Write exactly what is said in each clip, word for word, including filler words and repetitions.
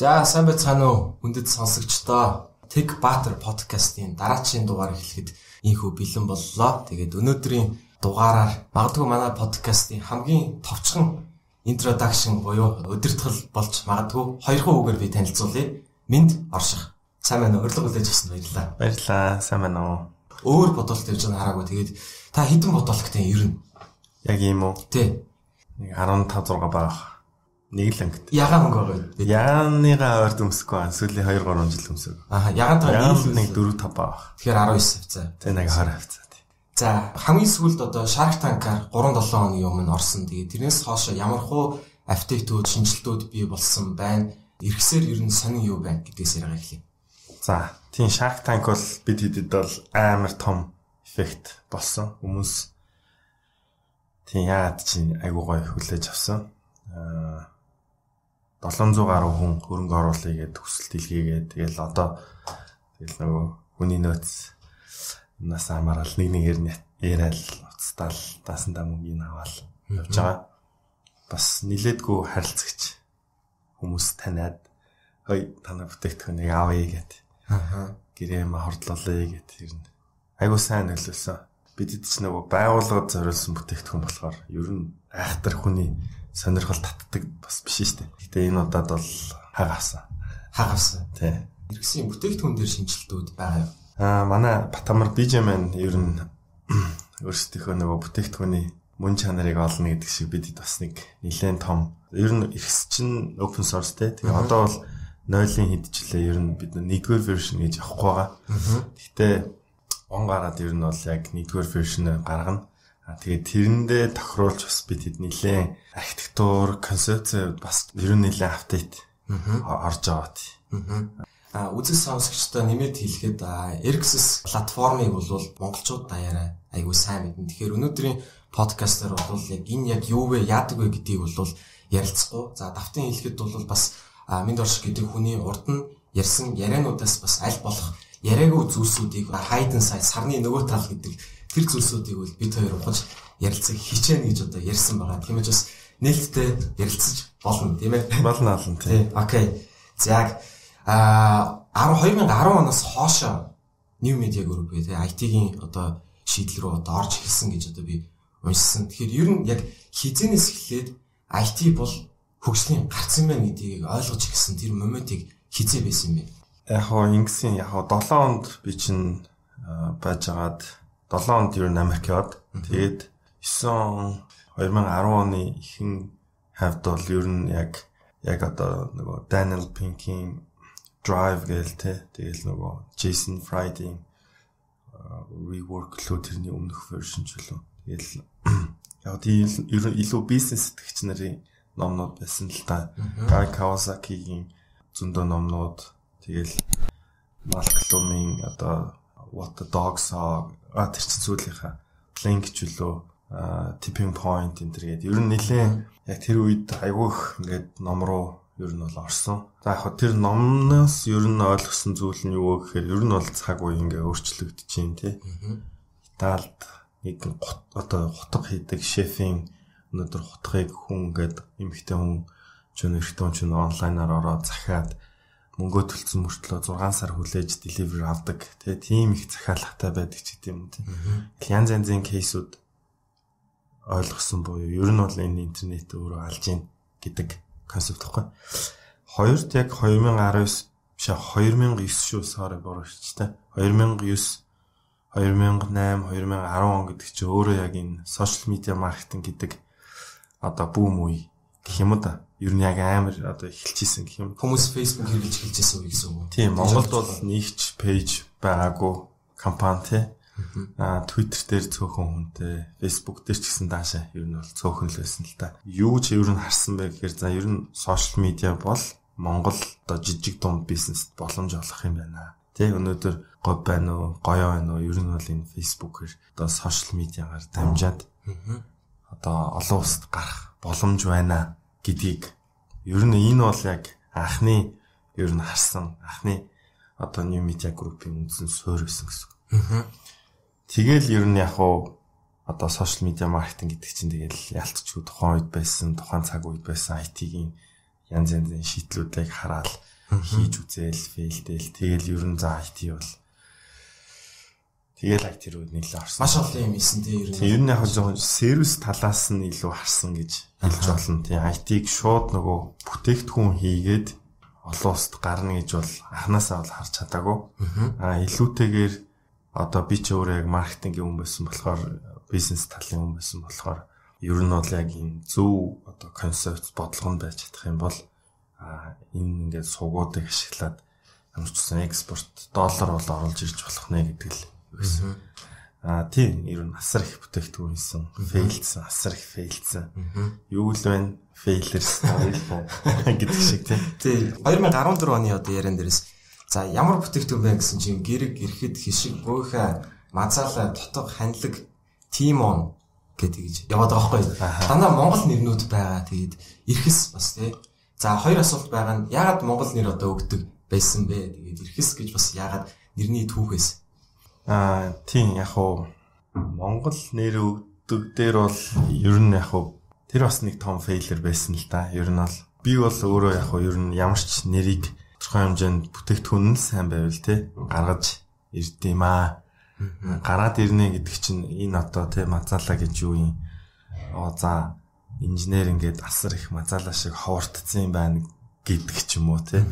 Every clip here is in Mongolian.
За сайн байцгаана уу хүндэт сонсогчдоо. Тэг Баатар подкастын дараагийн дугаар эхлэхэд инхүү бэлэн боллоо. Тэгээд өнөөдрийн дугаараар магадгүй манай подкастын хамгийн товчхон introduction буюу өдөртгөл болж магадгүй хоёрхан үгээр би танилцуулъя. Минд орших. Сайн байна уу? Урилга хүлээж авсан баярлалаа. Баярлалаа. Сайн байна уу? Өөр бодолт явж байгааг хараагүй. Тэгээд та хэдэн бодолттой ер нь? Яг ийм үү? Тий. Нэг15 6 баг. Нэг л ангид. Ягаан өнгө байгаа. Яаныгаа орд өмсөхгүй. Сүүлийн two three жил өмсөв. Аа, ягаан таа нэг four five баг. Тэгэхээр nineteen хавцаа. Тэ нэг twenty хавцаа. За, хамгийн сүүлд одоо Shark Tank-аар three seven хоногийн өмнө орсон. Тэгээд тэрнээс хойш ямархуу апдейтүүд, шинжилтүүд бий болсон байна. Иргэсээр ер нь сонин юу байна гэдгээс яриа эхлэе. За, тийм Shark Tank бол бид хэдэд бол амар том эффект болсон. Хүмүүс тийм яад чинь айгуу гоё хүлээж авсан. Аа seven hundred гаруй хүн хөрөнгө оруулъя гэдэг төсөлт илгээгээд тэгэл одоо тэгэл нөгөө хүний нөөц нас амаарал нэг нэгээр яриад уцтаал даасандаа мөнгөний аваад явж байгаа. Бас нилээдгүй харилцагч хүмүүс таниад хой танай бүтээгдэхүүнийг авъя гэд. Аа. Гэрээм хордлолъё гэд ер нь айгуу сайн нөлөөлсөн. Бидэд ч нөгөө байгууллагад зориулсан бүтээгдэхүүн болохоор ер нь айхтар хүний сонирхол татдаг бас биш шүү дээ. Гэтэ энэ удаад бол хаг авсан. Хаг авсан. Тий. Иргэсийн бүтээгдэхүүн дээр шинжилтүүд байгаа юу? Аа манай Батамар Бижмэн ер нь өөрсдийнхөө нөгөө бүтээгдэхүүний мөн чанарыг олно гэдэг шиг бидэд бас нэг нэлээд том. Ер нь иргэс чинь open source те. Тэгээ одоо бол нойлын хэдчлээ ер нь бид нэгдүгээр version гэж авахгүй байгаа. Гэтэ он гараад ер нь бол яг нэгдүгээр version гаргана. Тэгээд тэрэндээ тохируулж бас бид хэд нэлээ архитектур, концепц бас ер нь нэлээ апдейт орж байгаа тий. А үзэл сонсогчдоо нэмээд хэлэхэд Erxis платформыг бол монголчууд даяараа айгүй сайн мэднэ. Тэгэхээр өнөөдрийн подкастер бол яг энэ яг юу вэ, яадаг вэ гэдгийг бол ярилцахгүй. За давтан хэлэхэд бол бас Минд орших гэдэг хүний урд нь ярьсан яриануудаас бас аль болох яриагүй зүйлсүүдийг hidden side сарны нөгөө тал гэдэг тэр зүйлсүүдийг бол бид хоёр ухаж ярилцах хичээнэ гэж одоо ярьсан байгаа. Тиймээс бас нээлттэй ярилцаж болно тийм ээ. Болно алан тийм. Окей. За яг а twenty ten оноос хоошо New Media Group гэдэг ай ти-гийн одоо шийдэл рүү одоо орж ирсэн гэж одоо би уншсан. Тэгэхээр ер нь яг хизэнээс эхлээд ай ти бол хөгжлийн гарцсан байна гэдгийг ойлгож ирсэн тэр моментыг хизээ байсан юм бэ? Яг хоо ингэсэн яг хоо seven онд би чинь байжгаад seven онд ер нь Америк яваад тэгээд nine twenty ten оны ихэнх хавьд бол ер нь яг яг одоо нөгөө Daniel Pink-ийн Drive гээл те тэгэл нөгөө Jason Friday rework лөө тэрний өмнөх version ч үлээ. Тэгэл яг тийм ер нь илүү бизнес сэтгэгч нарын номнууд байсан л та. Guy Kawasaki-гийн зөндөө номнууд тэгэл Mark Bloom-ийн одоо What the Dogs Are а тэр чинь зүйлийнхаа Blink ч үлээ Tipping Point энэ төр гээд ер нь нэлээ яг тэр үед айгүйх ингээд ном руу ер нь бол орсон. За яг тэр номноос ер нь ойлгосон зүйл нь юу гэхээр ер нь бол цаг үе ингээ өөрчлөгдөж чинь тий. Италид нэг одоо хутга хийдэг шефийн өнөөдөр хутгыг хүн ингээд эмэгтэй хүн ч нэрхтэн хүн ч онлайнаар ороод захиад мөнгөө төлсөн мөртлөө six сар хүлээж delivery авдаг. Тэгээ тийм их захиалгатай байдаг ч гэдэм юм тий. Янз янзын кейсүүд ойлгосон буюу ер нь бол энэ интернет өөрөө алж ийн гэдэг концепт гэхгүй. Хоёрт яг twenty nineteen биш twenty oh nine шүү sorry буруу шүү дээ. two thousand nine, two thousand eight, two thousand ten он гэдэг чинь өөрөө яг энэ social media marketing гэдэг одоо бүүм үе гэх юм да. Ер нь яг амар одоо эхэлчихсэн гэх юм. Хүмүүс Facebook хэрэглэж эхэлжсэн үе гэсэн үг. Тийм, Монголд бол нэгч пэйж байгаагүй компани тий. Аа Twitter дээр цөөхөн хүнтэй, Facebook дээр ч гэсэн даашаа ер нь бол цөөхөн л байсан л та. Юу ч ер нь харсан бэ гэхээр за ер нь social media бол Монгол одоо жижиг дунд бизнест боломж олох юм байна. Тэ өнөөдөр говь байна уу, гоё байна уу? Ер нь бол энэ Facebook-ээр одоо social media-гаар дамжаад одоо олон улсад гарах боломж байна гэдгийг ер нь энэ бол яг анхны ер нь харсан анхны одоо New Media Group-ийн үндсэн суурь байсан гэсэн. Аа. Тэгэл ер нь яг уу одоо social media marketing гэдэг чинь тэгэл ялцчгүй тухайн үед байсан, тухайн цаг үед байсан ай ти-ийн янз янзын шийдлүүдийг хараад хийж үзээл, фейлдэл. Тэгэл ер нь за ай ти бол тэгэл ай ти руу нэлээд орсон. Маш олон юм ийсэн тий ер нь. Ер нь яг зөвхөн сервис талаас нь илүү харсан гэж хэлж болно. Тий ай ти-г шууд нөгөө бүтээгдэхүүн хийгээд олон улсад гарна гэж бол анханасаа бол харж чадаагүй. Аа илүүтэйгээр одоо би ч өөрөө яг маркетингийн хүн байсан болохоор бизнес талын хүн байсан болохоор ер нь бол яг энэ зөв одоо концепт бодлого нь байж чадах юм бол аа энэ ингээд суугуудыг ашиглаад амарчсан экспорт доллар бол оруулж ирж болох нэ гэдэг л байсан. Аа тийм ер нь асар их бүтээгдэхүүн хийсэн, фейлдсэн, асар их фейлдсэн. Юу л вэ? Фейлерс гэдэг шиг тийм. Тий. две тысячи дөрвөн оны одоо яриан дээрээс за ямар бүтээгдэхүүн байна гэсэн чинь гэрэг, ирэхэд хишиг, буйха, мазаала, тутаг, ханилаг, тимон гэдэг гэж яваад байгаа байхгүй. Дандаа монгол нэрнүүд байгаа. Тэгээд ирэхэс бас тий. За хоёр асуулт байгаа нь яагаад монгол нэр одоо өгдөг байсан бэ? Тэгээд ирэхэс гэж бас яагаад нэрний түүхээс. Аа тийм яг уу монгол нэр өгдөг дээр бол ер нь яг уу тэр бас нэг том фейлер байсан л да. Ер нь бол би бол өөрөө яг уу ер нь ямар ч нэрийг тодорхой хэмжээнд бүтээгдэхүүн нь сайн байвал тий гаргаж ирдэм аа. Гараад ирнэ гэдэг чинь энэ одоо тий мазаала гэж юу юм. Оо за инженер ингээд асар их мазаала шиг ховортцсан юм байна гэдэг ч юм уу тий.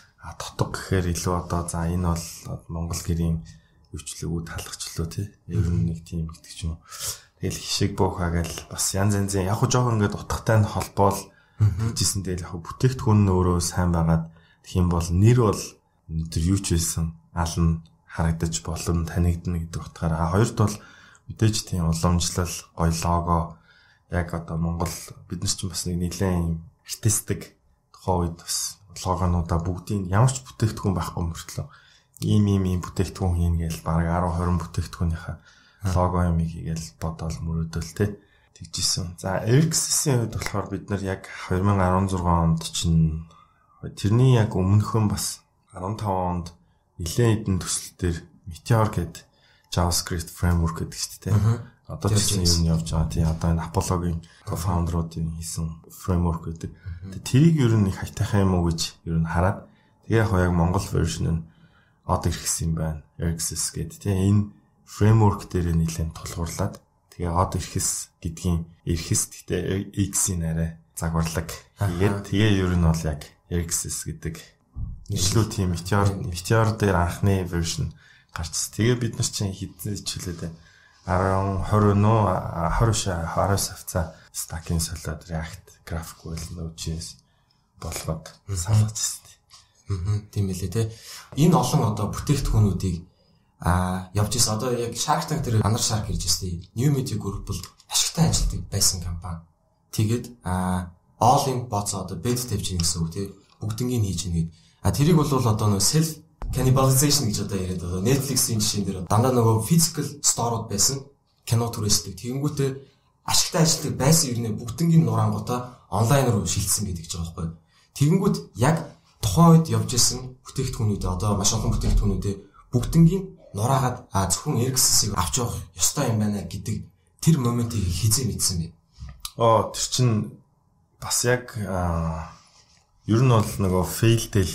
А тутаг гэхээр илүү одоо за энэ бол монгол гэрийн өвчлөгүүд хаалгачлуу тий. Ер нь нэг тийм гэдэг ч юм уу. Тэгэл хишиг буухаа гэл бас янз янзын яг хөө жоохон ингээд утгатай нь холбоол хийжсэн дээр яг бүтээгдэхүүн нь өөрөө сайн байгаад тэгхийн бол нэр бол өнөөдөр юу ч байсан ална харагдаж болон танигдна гэдэг утгаараа хоёрт бол мэдээж тийм уламжлал гоё лого яг одоо Монгол бид нар ч бас нэг нэлээд артистик тухайн үед бас логонуудаа бүгдийн ямар ч бүтээгдэхүүн байхгүй мөртлөө ийм ийм ийм бүтээгдэхүүн хийн гээл бараг десять тwenty бүтээгдэхүүнийхээ лого юм хийгээл бодоол мөрөөдөл тэ тэгжсэн. За Ericsson-ийн хувьд болохоор бид нар яг twenty sixteen онд чинь тэрний яг өмнөхөн бас fifteen онд нэлээд хэдэн төсөл дээр Meteor гэдэг JavaScript framework гэдэг шүү дээ. Одоо тийм юм явж байгаа. Тийм одоо энэ Apollo-гийн co-founder-уудын хийсэн framework гэдэг. Тэрийг ер нь их хайтайхаа юм уу гэж ер нь хараад тэгээ яг яг Монгол version нь одоо ирсэн юм байна. Ericsson гэдэг. Тийм энэ framework дээр нэлээд тулгуурлаад тэгээ од ирэхс гэдгийн ирэхс гэдэг X-ийн арай загварлаг хийгээд тэгээ ер нь бол яг Ericsson гэдэг нийлүү тийм Meteor Meteor дээр анхны version гарчсан. Тэгээ бид нар чинь хэдэн хичээлээд ten twenty нөө twenty twenty савцаа stack-ийн солиод React, GraphQL, Node.js болгоод салгаж ирсэн. Аа тийм байлээ те. Энэ олон одоо бүтээгдэхүүнүүдийг аа явж ирсэн. Одоо яг Shark Tank дээр Анар Shark ирж ирсэн. New Media Group бол ашигтай ажилтдаг байсан компани. Тэгээд аа all in bots одоо bed тавьж ийн гэсэн үг тий. Бүгднийг хийж ийн гэдэг. А тэрийг бол одоо нөгөө self cannibalization гэж одоо яриад одоо Netflix-ийн жишээн дээр дандаа нөгөө physical store-ууд байсан кино түрээсдэг. Тэгэнгүүтээ ашигтай ажилтдаг байсан юм нэ бүгднийг нурангуудаа онлайн руу шилжсэн гэдэг ч байгаа байхгүй. Тэгэнгүүт яг тухайн үед явж исэн бүтээгдэхүүнүүдээ одоо маш олон бүтээгдэхүүнүүдээ бүгднийг нураагаад а зөвхөн Ericsson-ыг авч явах ёстой юм байна гэдэг тэр моментыг хизээ мэдсэн бэ. Оо тэр чин бас яг ер нь бол нөгөө fail-тэл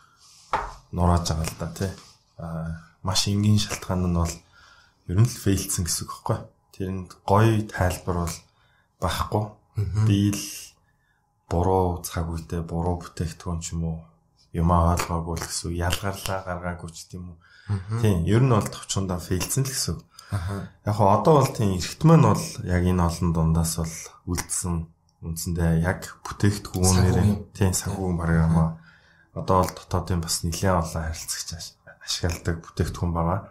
нурааж байгаа л да тий. Аа маш энгийн шалтгаан нь бол ер нь л failсэн гэсэн үг хэвгүй. Тэрэнд гоё тайлбар бол байхгүй. Би л буруу цаг үедээ буруу бүтээгдэхүүн ч юм уу юм ойлгоогүй л гэсэн ялгарлаа гаргаагүй ч тийм үү. Тийм ер нь бол товчондоо failсэн л гэсэн үг. Яг хоо одоо бол тийм эрт маань бол яг энэ олон дундаас бол үлдсэн үндсэндээ яг бүтээгдэхүүнээр тийм санхүү бараг амаа одоо бол дотоодын бас нэлээд олон харилцагч ашигладаг бүтээгдэхүүн байгаа.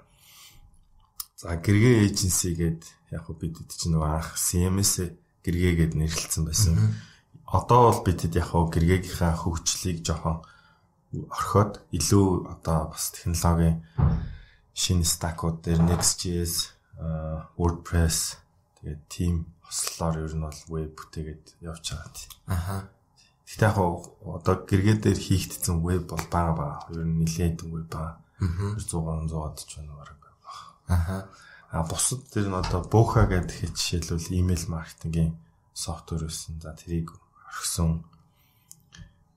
За гэргээ эйженси гээд яг хөө бидэд чинь нөгөө анх си эм эс гэргээ гээд нэрлэлсэн байсан. Одоо бол бидэд яг хөө гэргээгийнхаа хөгжлийг жоохон орхиод илүү одоо бас технологийн шинэ стакууд дээр Next.js, WordPress тэгээд team хослолоор ер нь бол веб бүтээгээд явж байгаа тийм. Аха. Гэхдээ яг одоо гэргээ дээр хийгдсэн веб бол бага бага. Ер нь нэлээд веб бага. one hundred one hundred ч байна баг. Аха. А бусад дээр нь одоо Boca гэдэг жишээлбэл email маркетингийн софтвер байсан. За тэрийг орхисон.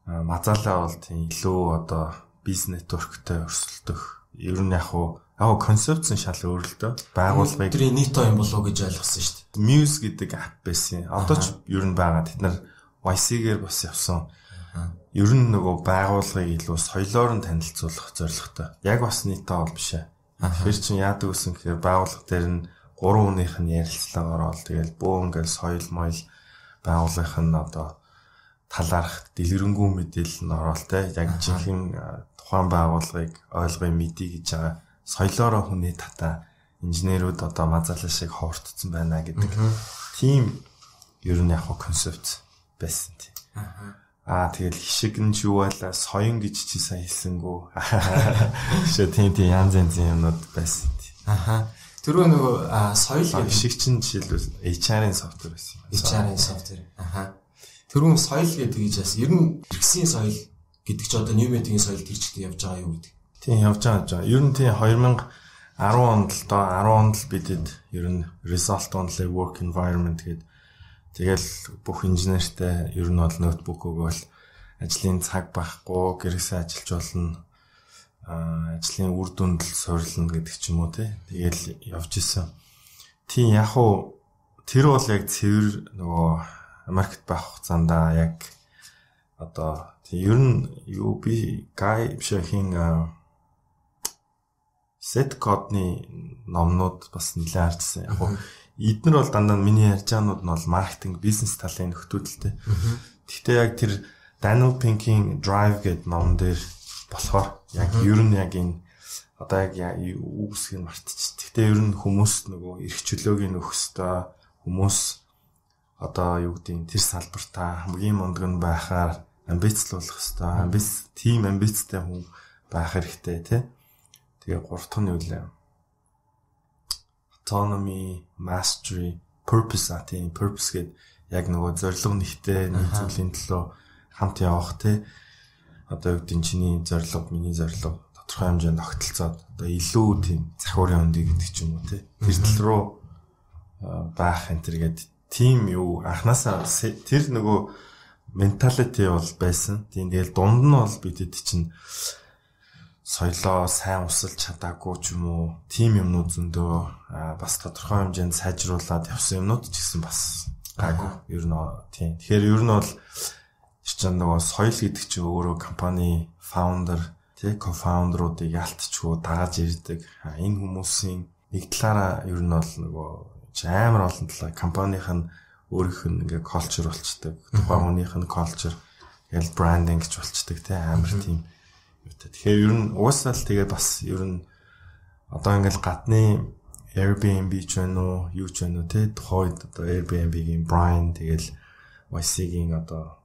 мазаалаа бол тийм илүү одоо бизнес нэтворктэй өрсөлдөх ер нь яг уу яг концепц нь шал өөр л дөө байгууллагыг тэрийн нийт юм болов уу гэж ойлгосон шүү дээ. Muse гэдэг app байсан. Одоо ч ер нь байгаа. Тэд нар Y C-гээр бас явсан. Ер нь нөгөө байгууллагыг илүү соёлоор нь танилцуулах зорилготой. Яг бас нийтээ бол биш ээ. Тэгэхээр чинь яадаг гэсэн гэхээр байгууллага дээр нь гурван хүнийх нь ярилцлага ороод тэгэл бөө ингээл соёл моёл байгууллагынх нь одоо талаарх дэлгэрэнгүй мэдээлэл нь ороод те яг жинхэнэ тухайн байгууллагыг ойлгоё мэдээ гэж байгаа соёлоороо хүний татаа инженерүүд одоо мазаалаа шиг ховортцсон байна гэдэг тийм ер нь яг концепт байсан тийм. Аа тэгэл хишиг нь ч юу байла соён гэж чи сайн хэлсэнгүү. Шээ тийм тийм янз янзын юмнууд байсан тийм. Аха. Тэрөө нөгөө соёл гэдэг хишиг чинь жишээлбэл H R-ын софтвер байсан юм. H R-ын софтвер. Аха. Тэрүүн соёл гэдэг гэж бас ер нь хэрэгсийн соёл гэдэг чи одоо Ньюментийн соёл тэр чигт явж байгаа юу гэдэг. Тийм явж байгаа. Ер нь тийм two thousand ten онд л доо ten онд л бидэд ер нь result only work environment гэдэг. Тэгэл бүх инженертэй ер нь бол ноутбук өгөөл ажлын цаг байхгүй гэрээсээ ажиллаж болно. Аа ажлын үр дүнд л суйрлна гэдэг ч юм уу тий. Тэгэл явж исэн. Тийм яг уу тэр бол яг цэвэр нөгөө Америкт байх хугацаанд яг одоо тийм ер нь юу би гай биш хин set code-ны номнууд бас нэлээд харжсан. Яг нь эднэр бол дандаа миний ярьж байгаанууд нь бол маркетинг, бизнес талын нөхцөлтэй. Гэхдээ яг тэр Daniel Pink-ийн Drive гэдэг ном дээр болохоор яг ер нь яг энэ одоо яг үг үсгийг мартчих. Гэхдээ ер нь хүмүүс нөгөө эрх чөлөөг нөхөх ёстой. Хүмүүс одоо юу гэдэг тэр салбартаа хамгийн мундаг нь байхаар амбицлуулах ёстой. Амбиц, team амбицтай хүн байх хэрэгтэй тий. Тэгээ гурав дахь нь юу вэ? Autonomy, mastery, purpose а тийм purpose гэдэг яг нөгөө зорилго нэгтэй нэг зүйлийн төлөө хамт явах тий. Одоо юу гэдэг чиний зорилго, миний зорилго тодорхой хэмжээнд тогтолцоод одоо илүү тийм захиурын өндий гэдэг ч юм уу тий. Тэр тал руу байх энэ төр гэдэг тийм юу анханасаа тэр нөгөө менталити бол байсан. Тийм тэгэл дунд нь бол бидэд чинь соёлоо сайн усалж чадаагүй ч юм уу тийм юмнууд зөндөө бас тодорхой хэмжээнд сайжруулад явсан юмнууд ч гэсэн бас гайгүй ер нь тийм. Тэгэхээр ер нь бол чинь нөгөө соёл гэдэг чинь өөрөө компани founder тий co-founder-уудыг ялтчгүй дааж ирдэг. Энэ хүмүүсийн нэг талаараа ер нь бол нөгөө амар олон талаа компанийн нь өөрийнх нь ингээ culture болчдөг. Тухайн хүнийх нь culture тэгэл branding гэж болчдөг тий амар тийм. Тэгэхээр ер нь уусаал тэгээ бас ер нь одоо ингээл гадны Airbnb ч байна уу, юу ч байна уу тий тухайд одоо Airbnb-ийн Brian тэгэл Y C-ийн одоо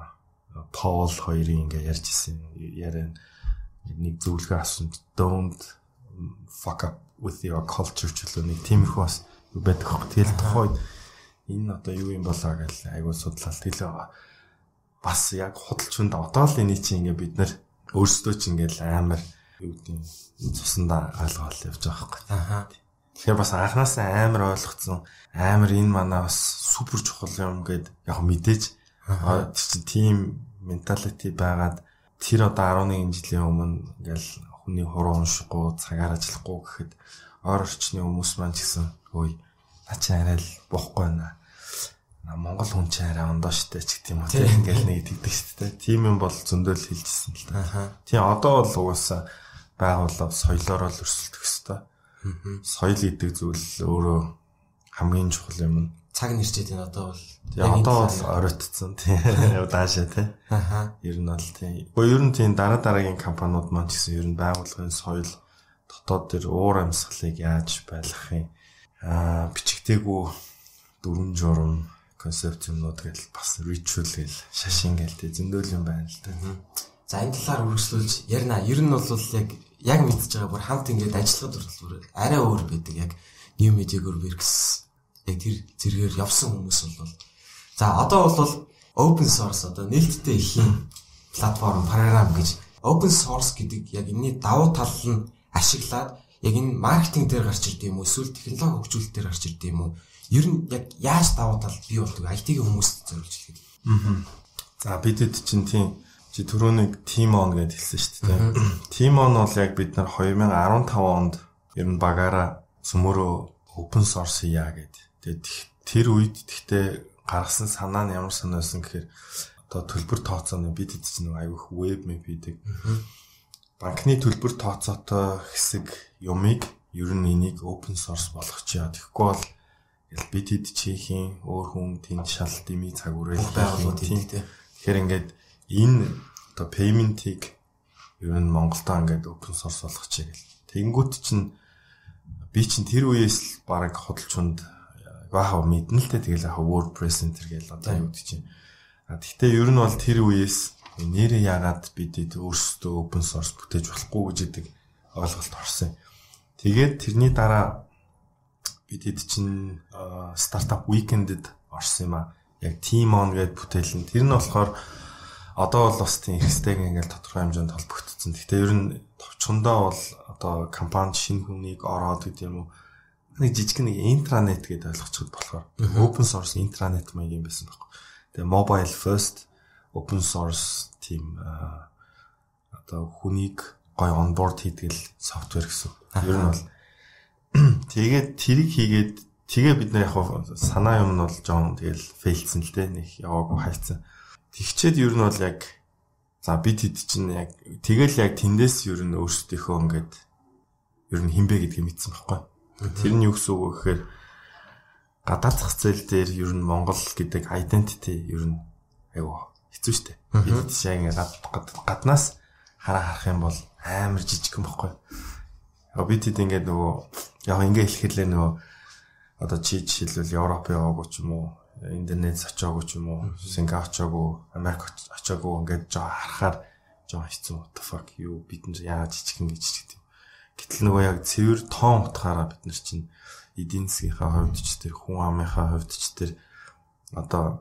Paul хоёрын ингээ ярьж исэн яриа нэг зөвлөгөө авсан don't fuck up with your culture ч л нэг тиймэрхүү бас байдаг хөө. Тэгэл тухайд энэ одоо юу юм болоо гэж айгуу судлаад хэлээ. Бас яг худалчунд одоо л энэ чинь ингээ бид нар өөрсдөө ч ингээл амар юу гэдэг цусандаа ойлгоол явж байгаа байхгүй. Аа. Тэгэхээр бас анханасаа амар ойлгоцсон амар энэ манай бас супер чухал юм гээд яг мэдээж аа тийм тим менталити байгаад тэр одоо eleven жилийн өмнө ингээл хүний хуруу уншихгүй цагаар ажиллахгүй гэхэд ойр орчны хүмүүс маань ч гэсэн ой наач арай л боохгүй байна. Монгол хүн ч арай ондоо штэ ч гэх юм уу тийм ингээл нэг тэгдэг штэ. Тийм юм бол зөндөл хэлжсэн л та. Тийм одоо бол угаасаа байгууллага соёлоор л өрсөлдөх ёстой. Соёл гэдэг зүйл өөрөө хамгийн чухал юм. Цаг нэрчээд энэ одоо бол тийм одоо бол оройтцсон тийм удаашаа тийм. Аха. Ер нь бол тийм. Гэхдээ ер нь тийм дараа дараагийн компаниуд маань ч гэсэн ер нь байгууллагын соёл дотоод төр уур амьсгалыг яаж байлгахын аа бичигдээгүй дүрм журм концепт юмнууд гэл бас ritual гэл шашин гэл тэ зөндөл юм байна л да. За энэ талаар үргэлжлүүлж ярина. Ер нь бол яг яг мэдчихэж байгаа бүр хамт ингээд ажиллахад хүртэл арай өөр байдаг. Яг new media works яг тэр зэргээр явсан хүмүүс бол. За одоо бол open source одоо нээлттэй ихийн платформ програм гэж open source гэдэг яг энэний давуу тал нь ашиглаад яг энэ маркетинг дээр гарч ирд юм уу эсвэл технологи хөгжүүлэлт дээр гарч ирд юм уу? Ер нь яг яаж давуу тал бий болдог I T-ийн хүмүүст зориулж хэлээд. Аа. За бидэд чинь тийм чи түрүүнийг Team On гэдээ хэлсэн шүү дээ. Team On бол яг бид нар twenty fifteen онд ер нь багаараа цөмөрөө open source хийя гэдэг. Тэгээд тэр үед тэгтээ гаргасан санаа нь ямар санаа байсан гэхээр одоо төлбөр тооцооны бид хэд ч нэг аюух веб мэп хийдэг. Банкны төлбөр тооцоотой хэсэг юмыг ер нь энийг open source болгочихъя. Тэгэхгүй бол бид хэд чихийн өөр хүн тэнд шал дими цаг үрэл байгууллагууд тийм. Тэгэхээр ингээд энэ одоо payment-ийг ер нь Монголдо ингээд open source болгочихъя гэл. Тэнгүүт чинь би чинь тэр үеэс баг хөдөлчөнд яахаа мэднэ л тэ тэгэл яахаа WordPress энэ гэл одоо юу гэдэг чинь. А тэгтээ ер нь бол тэр үеэс нэрээ яагаад бид өөрсдөө open source бүтээж болохгүй гэж гэдэг ойлголт орсон. Тэгээд тэрний дараа бид хэд чинь startup weekend-д орсон юм а. Яг Team On гэдэг бүтээлэн. Тэр нь болохоор одоо бол бас тийм ихстэйг ингээл тодорхой хэмжээнд холбогдсон. Гэхдээ ер нь товчондоо бол одоо компанид шинэ хүнийг ороод гэдэг юм уу. Нэг жижиг нэг интранет гэдэг ойлгочиход болохоор open source интранет маяг юм байсан байхгүй. Тэгээ mobile first open source team одоо хүнийг гой onboard хийдэг л софтвер гэсэн. Ер нь бол тэгээд тэрийг хийгээд тэгээ бид нар яг санаа юм нь бол жоон тэгэл фейлсэн л дээ нэг яваагүй хайцсан. Тэгчээд ер нь бол яг за бид хэд чинь яг тэгэл яг тэндээс ер нь өөрсдийнхөө ингээд ер нь хинбэ гэдгийг мэдсэн байхгүй. Тэр нь юу гэсэн үг вэ гэхээр гадаад зах зээл дээр ер нь Монгол гэдэг identity ер нь айгу хэцүү шттэ. Бид яг ингээд гаднаас хараа харах юм бол амар жижиг юм байхгүй. Яг бид хэд ингээд нөгөө яг ингээд хэлэхлээр нөгөө одоо чи жишээлбэл Европ яваагүй ч юм уу, Индонез очоогүй ч юм уу, Сингапур очоогүй, Америк очоогүй ингээд жоо харахаар жоо хэцүү what the fuck юу бид нар яаж жижиг ингэж гэдэг. Гэтэл нөгөө яг цэвэр тоон утгаараа бид нар чинь эдийн засгийнхаа хувьд ч тэр хүн амынхаа хувьд ч тэр одоо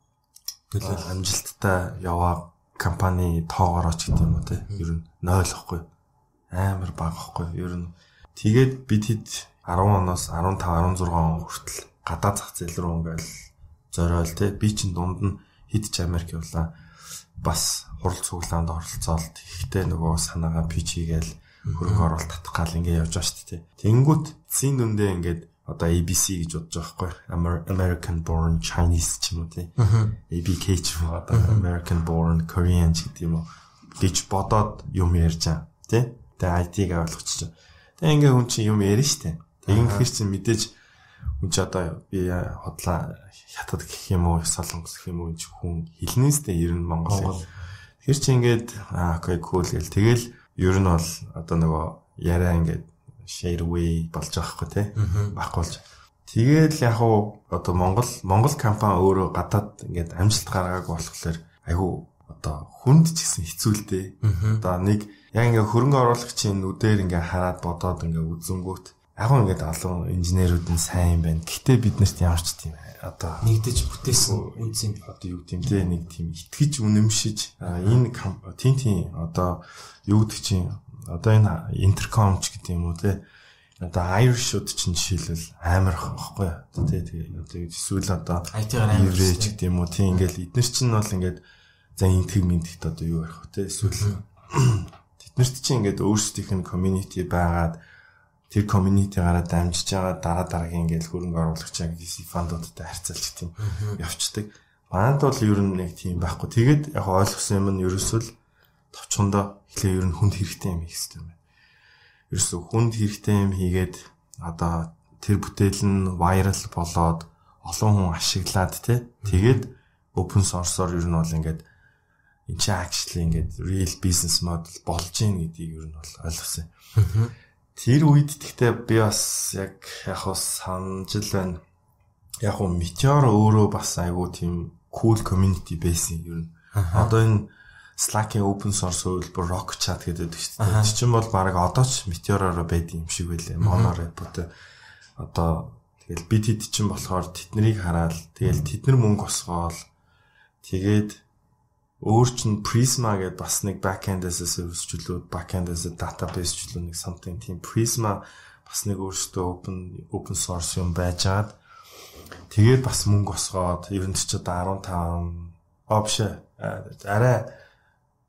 төлөв амжилттай яваа компани тоогоор ч гэдэг юм уу те ер нь ноль واخгүй амар бага واخгүй ер нь тэгээд бид хэд ten оноос fifteen sixteen он хүртэл гадаад зах зээл рүү ингээл зориул те би чинь дунд нь хэд ч Америк явлаа бас хурал цуглаанд оролцоолт ихтэй нөгөө санаагаа пич хийгээл хөрөнгө оруулалт татах гал ингээ явж байгаа шүү дээ. Тэнгүүт зин дүндээ ингээд одоо A B C гэж бодож байгаа байхгүй American born Chinese ч юм уу тий. A B K ч юм уу одоо American born Korean ч гэдэг юм уу гэж бодоод юм ярьж байгаа тий. Тэгээ I T-г ойлгочих. Тэгээ ингээ хүн чинь юм ярина шүү дээ. Тэгин гэхэр чинь мэдээж хүн чи одоо би хотлоо хятад гэх юм уу солонгос гэх юм уу хүн хэлнээстэй ер нь Монгол. Тэгэхээр чи ингээд аа окей cool гэл тэгэл ер нь бол одоо нөгөө яриа ингээд shareway болж байгаа хгүй тий багуулж. Тэгээд яг уу одоо Монгол Монгол компани өөрөө гадаад ингээд амжилт гаргаагүй болохоор айгүй одоо хүнд ч гэсэн хэцүү л дээ. Одоо нэг яг ингээд хөрөнгө оруулагчийн нүдээр ингээд хараад бодоод ингээд үзэнгүүт яг уу ингээд олон инженерүүд нь сайн байна. Гэхдээ бид нарт ямар ч тийм одоо нэгдэж бүтээсэн үнц юм одоо юу гэдэм те нэг тийм итгэж үнэмшиж энэ тийм тийм одоо юу гэдэг чинь одоо энэ интерком ч гэдэг юм уу те одоо Irish-ууд чинь жишээлбэл амар байхгүй те тэгээ одоо эсвэл одоо I T-гаар амар ч гэдэг юм уу тийм ингээл эднэр чинь бол ингээд за интэг мэдэгт одоо юу ярих вэ те эсвэл тэднэрт чинь ингээд өөрсдийнх нь community байгаад тэр community-гаараа дамжиж байгаа дараа дараагийн ингээл хөрөнгө оруулагчаа гэсэн фандуудтай харьцуулж тийм явцдаг. Манайд бол ер нь нэг тийм байхгүй. Тэгээд яг ойлгосон юм нь ерөөсөө л товчондоо эхлээ ер нь хүнд хэрэгтэй юм хийх хэрэгтэй юм байна. Ерөөсөө хүнд хэрэгтэй юм хийгээд одоо тэр бүтээл нь viral болоод олон хүн ашиглаад тий. Тэгээд open source-оор ер нь бол ингээд энэ чи actually ингээд real business model болж ийн гэдгийг ер нь бол ойлгосон. Тэр үед гэхдээ би бас яг яг санаж л байна. Яг уу Meteor өөрөө бас айгүй тийм cool community байсан юм. Одоо энэ Slack-ийн open source хөлбөр Rock Chat гэдэг шүү дээ. Тэр чинь бол баг одоо ч Meteor-оор байдаг юм шиг байлээ. Monorepo-тэй одоо тэгэл бид хэд чинь болохоор тэднийг хараад тэгэл тэднэр мөнгө осгоол тэгээд өөр чинь Prisma гэдэг бас нэг backend as a service чөлөө backend as a database чөлөө нэг something тийм Prisma бас нэг өөртөө open open source юм байжгаад тэгээд бас мөнгө осгоод ер нь ч одоо fifteen опш арай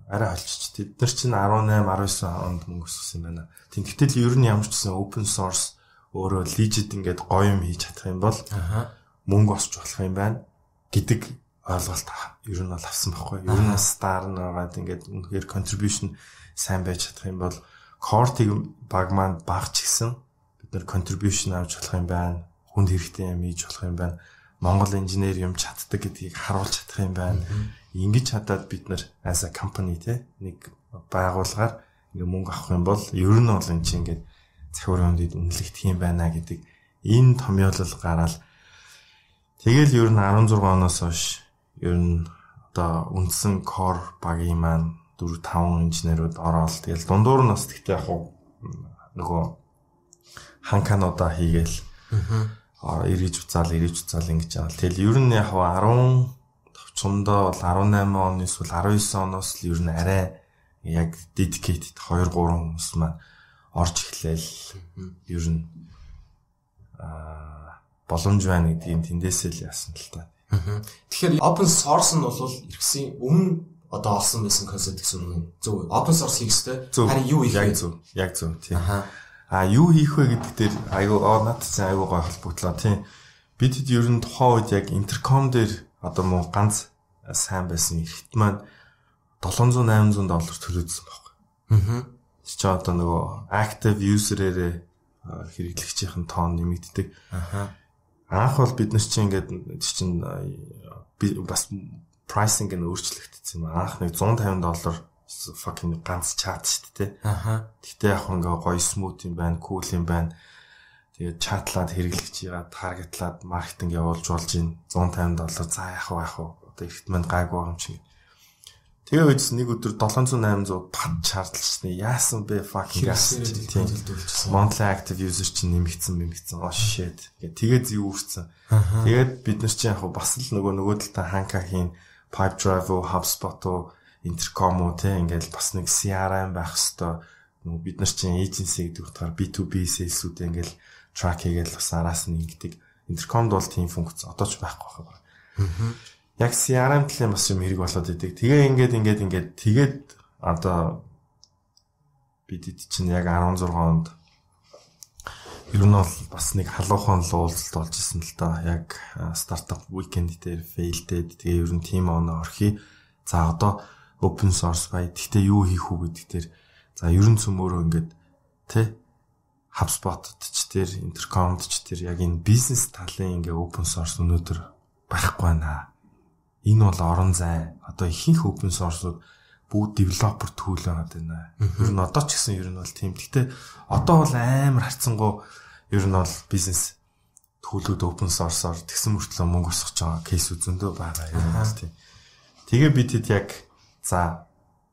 арай холчч. Тэд нар чинь дөрвөн дөрвөн онд мөнгө өсгсөн юм байна. Тэгвэл ер нь ямар ч гэсэн open source өөрөө legit ингээд гоё юм хийж чадах юм бол мөнгө олж болох юм байна гэдэг ойлголт ер нь бол авсан байхгүй. Ер нь star нэгээд ингээд үнэхээр contribution сайн байж чадах юм бол core team баг маань багч гисэн бид нар contribution авч болох юм байна. Хүнд хэрэгтэй юм хийж болох юм байна. Монгол инженер юм чаддаг гэдгийг харуулж чадах юм байна. Ингэж чадаад бид нар as a company те нэг байгууллагаар ингээ мөнгө авах юм бол ер нь бол энэ чинь ингээд захиурын үндэд үнэлэгдэх юм байна гэдэг энэ томьёолол гараад тэгэл ер нь арван зургаан оноос хойш ер нь одоо үндсэн core багийн маань дөрвөн таван инженерүүд ороод тэгэл дундуур нь бас тэгтээ яг нөгөө ханкануудаа хийгээл эргэж уцаал эргэж уцаал ингэж байгаа. Тэгэл ер нь яг арван товчондоо бол арван найман оны эсвэл арван девять оноос л ер нь арай яг dedicated хоёр гурван хүмүүс маань орж эхлээл ер нь аа боломж байна гэдгийг тэндээсээ л яасан л та. Тэгэхээр open source нь бол иргэсийн өмнө одоо олсон байсан концепт гэсэн үг. Зөв open source хийх хэрэгтэй. Харин юу хийх вэ? Яг зөв. Яг зөв тийм. Аа юу хийх вэ гэдэг дээр айгуу надад айгуу гой холбогдлоо тийм. Бид хэд ер нь тухайн үед яг интерком дээр одоо мөн ганц сайн байсан эрхт маань долоон зуун восемь зуун доллар төлөөдсөн байхгүй. Аа. Чи одоо нөгөө active user-ээрээ хэрэглэгчийн тоон нэмэгддэг. Аа. Анх бол бид нар чинь ингээд чинь бас pricing нь өөрчлөгдсөн юм. Анх нэг one fifty доллар fucking ганц чат шүү дээ. Аа. Гэтэ яг ингээ гоё smooth юм байна, cool юм байна. Тэгээд чатлаад хэрэглэгчийгээ таргетлаад маркетинг явуулж болж ин one fifty доллар за яах вэ яах вэ? Одоо ихт манд гайгүй юм шиг. Тэгээ үз нэг өдөр seven hundred eight hundred бат чарлчихсан. Яасан бэ fucking gas тийм төлөвлөсөн. Monthly active user чинь нэмэгдсэн нэмэгдсэн. Oh shit. Тэгээд зүй үрцэн. Тэгээд бид нар чинь яг бас л нөгөө нөгөө талаа Hanka-хийн Pipe Drive, HubSpot, Intercom уу те ингээл бас нэг C R M байх хэвээр нөгөө бид нар чинь agency гэдэг утгаар B two B sales-үүд ингээл track хийгээл бас араас нь ингэдэг. Intercom-д бол тийм функц одоо ч байхгүй байна. Аа. Яг C R M талын бас юм хэрэг болоод идэг. Тэгээ ингээд ингээд ингээд тэгээд одоо бид чинь яг16онд ер нь бол бас нэг халуухан л уулзалт болж исэн л да. Яг стартап weekend дээр failed. Тэгээ ер нь team оноо орхи. За одоо open source бай. Тэгтээ юу хийх үү гэдэг дээр за ер нь цөмөөрөө ингээд тэ HubSpot-д ч тэр Intercom-д ч тэр яг энэ бизнес талын ингээ open source өнөөдөр байхгүй байна. Энэ бол орон зай. Одоо ихэнх open source-ууд бүгд developer tool байгаад байна. Ер нь одоо ч гэсэн ер нь бол тийм. Гэхдээ одоо бол амар харцсангуу ер нь бол бизнес tool-ууд open source-оор тэгсэн мөртлөө мөнгө өсгөж байгаа кейс үзэндөө байгаа юм байна тийм. Тэгээ бид хэд яг за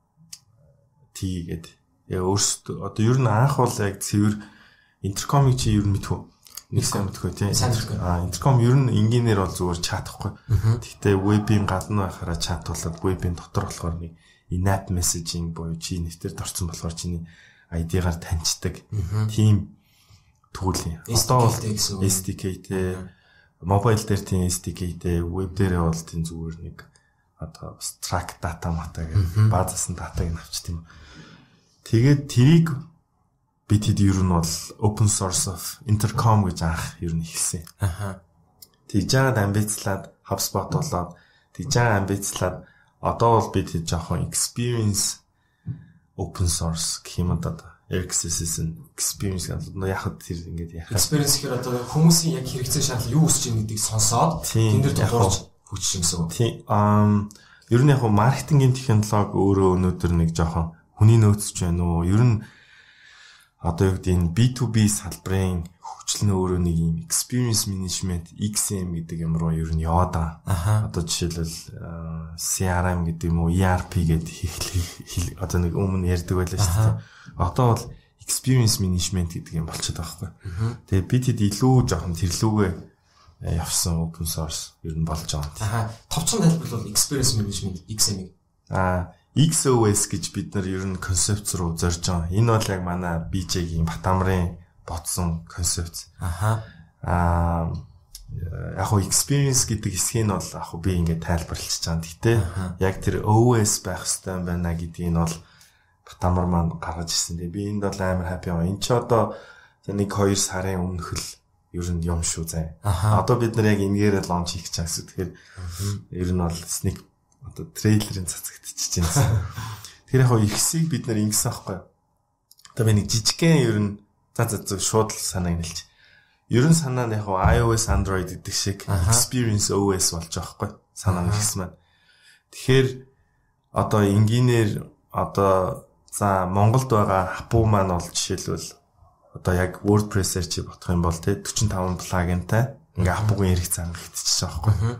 тийгээд яа өөрсдөө одоо ер нь анх бол яг цэвэр Intercom-ыг чи ер нь мэдхүү. Нэг сайн мэдхгүй тийм. Аа Intercom ер нь энгийнээр бол зүгээр чатахгүй. Гэхдээ вебийн гадна байхаараа чат болоод вебийн дотор болохоор нэг in-app messaging буюу чи нэвтэрд орсон болохоор чиний ай ди-гаар таньцдаг тийм tool юм. Одоо бол эс ди кей-тэй мобайл дээр тийм эс ди кей-тэй веб дээрээ бол тийм зүгээр нэг одоо track data мата гэдэг базасан датаг авчт юм. Тэгээд тэрийг бид хэд ер нь бол open source of Intercom гэж анх ер нь хэлсэн. Аха. Тэгж жаад амбицлаад HubSpot болоод тэгж жаа амбицлаад одоо бол бид хэд жоохон experience open source гэх юм одоо X-ийн experience гэдэг нь яг тэр ингээд яхаа. Experience гэхээр одоо хүмүүсийн яг хэрэгцээ шаардлага юу өсч ийн гэдгийг сонсоод энэ дөр тодорхойлж хүчин гэсэн үг. Тийм. Аа ер нь яг маркетингийн технологи өөрөө өнөөдөр нэг жоохон хүний нөөцч байна уу? Ер нь одоо юу гэдэг энэ би ту би салбарын хөгжил нь өөрөө нэг юм experience management X M гэдэг юм руу ер нь яваад байгаа. Одоо жишээлбэл C R M гэдэг юм уу E R P гэдэг одоо нэг өмнө ярьдаг байлаа шүү дээ. Одоо бол experience management гэдэг юм болчиход байгаа байхгүй. Тэгээ бид хэд илүү жоохон тэрлүүгээ явсан open source ер нь болж байгаа. Товчхон тайлбарлал experience management X M-ийг аа X O S гэж бид нар ер нь концепц руу зорж байгаа. Энэ бол яг манай би джей-ийн Батамрын бодсон концепц. Аха. Аа яг хуу experience гэдэг хэсгийг нь бол яг хуу би ингээд тайлбарлаж байгаа. Гэхдээ яг тэр о эс байх хэрэгтэй юм байна гэдгийг нь бол Батамар маань гаргаж ирсэн. Тэгээ би энд бол амар happy юм. Энд чи одоо нэг хоёр сарын өмнөх л ер нь юм шүү зай. Одоо бид нар яг энгээр лонч хийх гэж байгаа гэсэн. Тэгэхээр ер нь бол sneak одоо трейлерын цацагдчихж байна. Тэр яг хоо ихсийг бид нар ингэсэн аахгүй. Одоо би нэг жижигхэн ер нь за за шууд л санаа нэлж. Ер нь санаа нь яг хоо iOS, Android гэдэг шиг experience о эс болж байгаа аахгүй. Санаа нь ихс маань. Тэгэхээр одоо энгийнээр одоо за Монголд байгаа хапуу маань бол жишээлбэл одоо яг WordPress-ээр чи бодох юм бол тэ forty-five плагинтай ингээ хапуугийн эрх зангагдчихж байгаа байхгүй.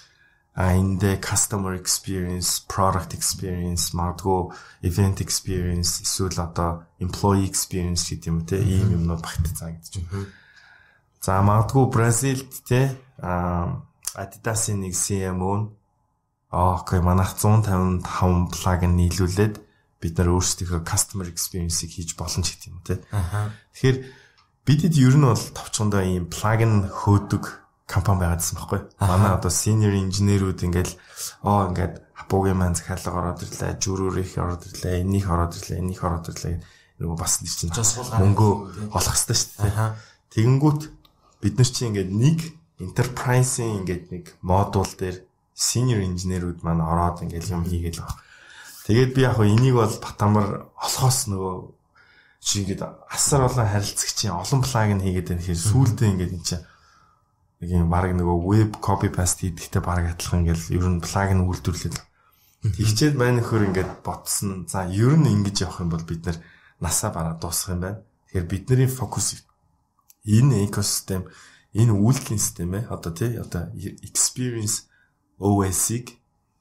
А эндээ customer experience, product experience, магадгүй event experience, эсвэл одоо employee experience гэдэг юм тэ ийм юмнууд багт зангагдчих. За магадгүй Бразилд тэ Adidas-ийн нэг си эм о нь аа окей манайх one fifty-five плагин нийлүүлээд бид нар өөрсдийнхөө customer experience-ийг хийж болно ч гэдэг юм те. Тэгэхээр бидэд ер нь бол товчхондоо ийм плагин хөөдөг компани байгаадсан байхгүй. Манай одоо senior инженерүүд ингээл оо ингээд хапуугийн маань захиалга ороод ирлээ, жүүрүүрийнх ороод ирлээ, энийх ороод ирлээ, энийх ороод ирлээ нөгөө бас нэг чинь мөнгө олох хэрэгтэй шүү дээ. Тэгэнгүүт бид нар чинь ингээд нэг enterprise-ийн ингээд нэг модуль дээр senior инженерүүд маань ороод ингээд юм хийгээл байгаа. Тэгээд би яг хөө энийг бол Батамар олохоос нөгөө чи ингээд асар олон харилцагчийн олон плагин хийгээд байна гэхээр сүүлдээ ингээд энэ чинь нэг юм баг нөгөө web copy paste хийдэгтэй баг адилхан ингээд ер нь плагин үйлдвэрлээд тэгчээд байна нөхөр ингээд ботсон. За ер нь ингэж явах юм бол бид нар насаа бараа дуусах юм байна. Тэгэхээр бидний фокус энэ экосистем, энэ үйлдлийн систем ээ одоо тий одоо experience о эс-ийг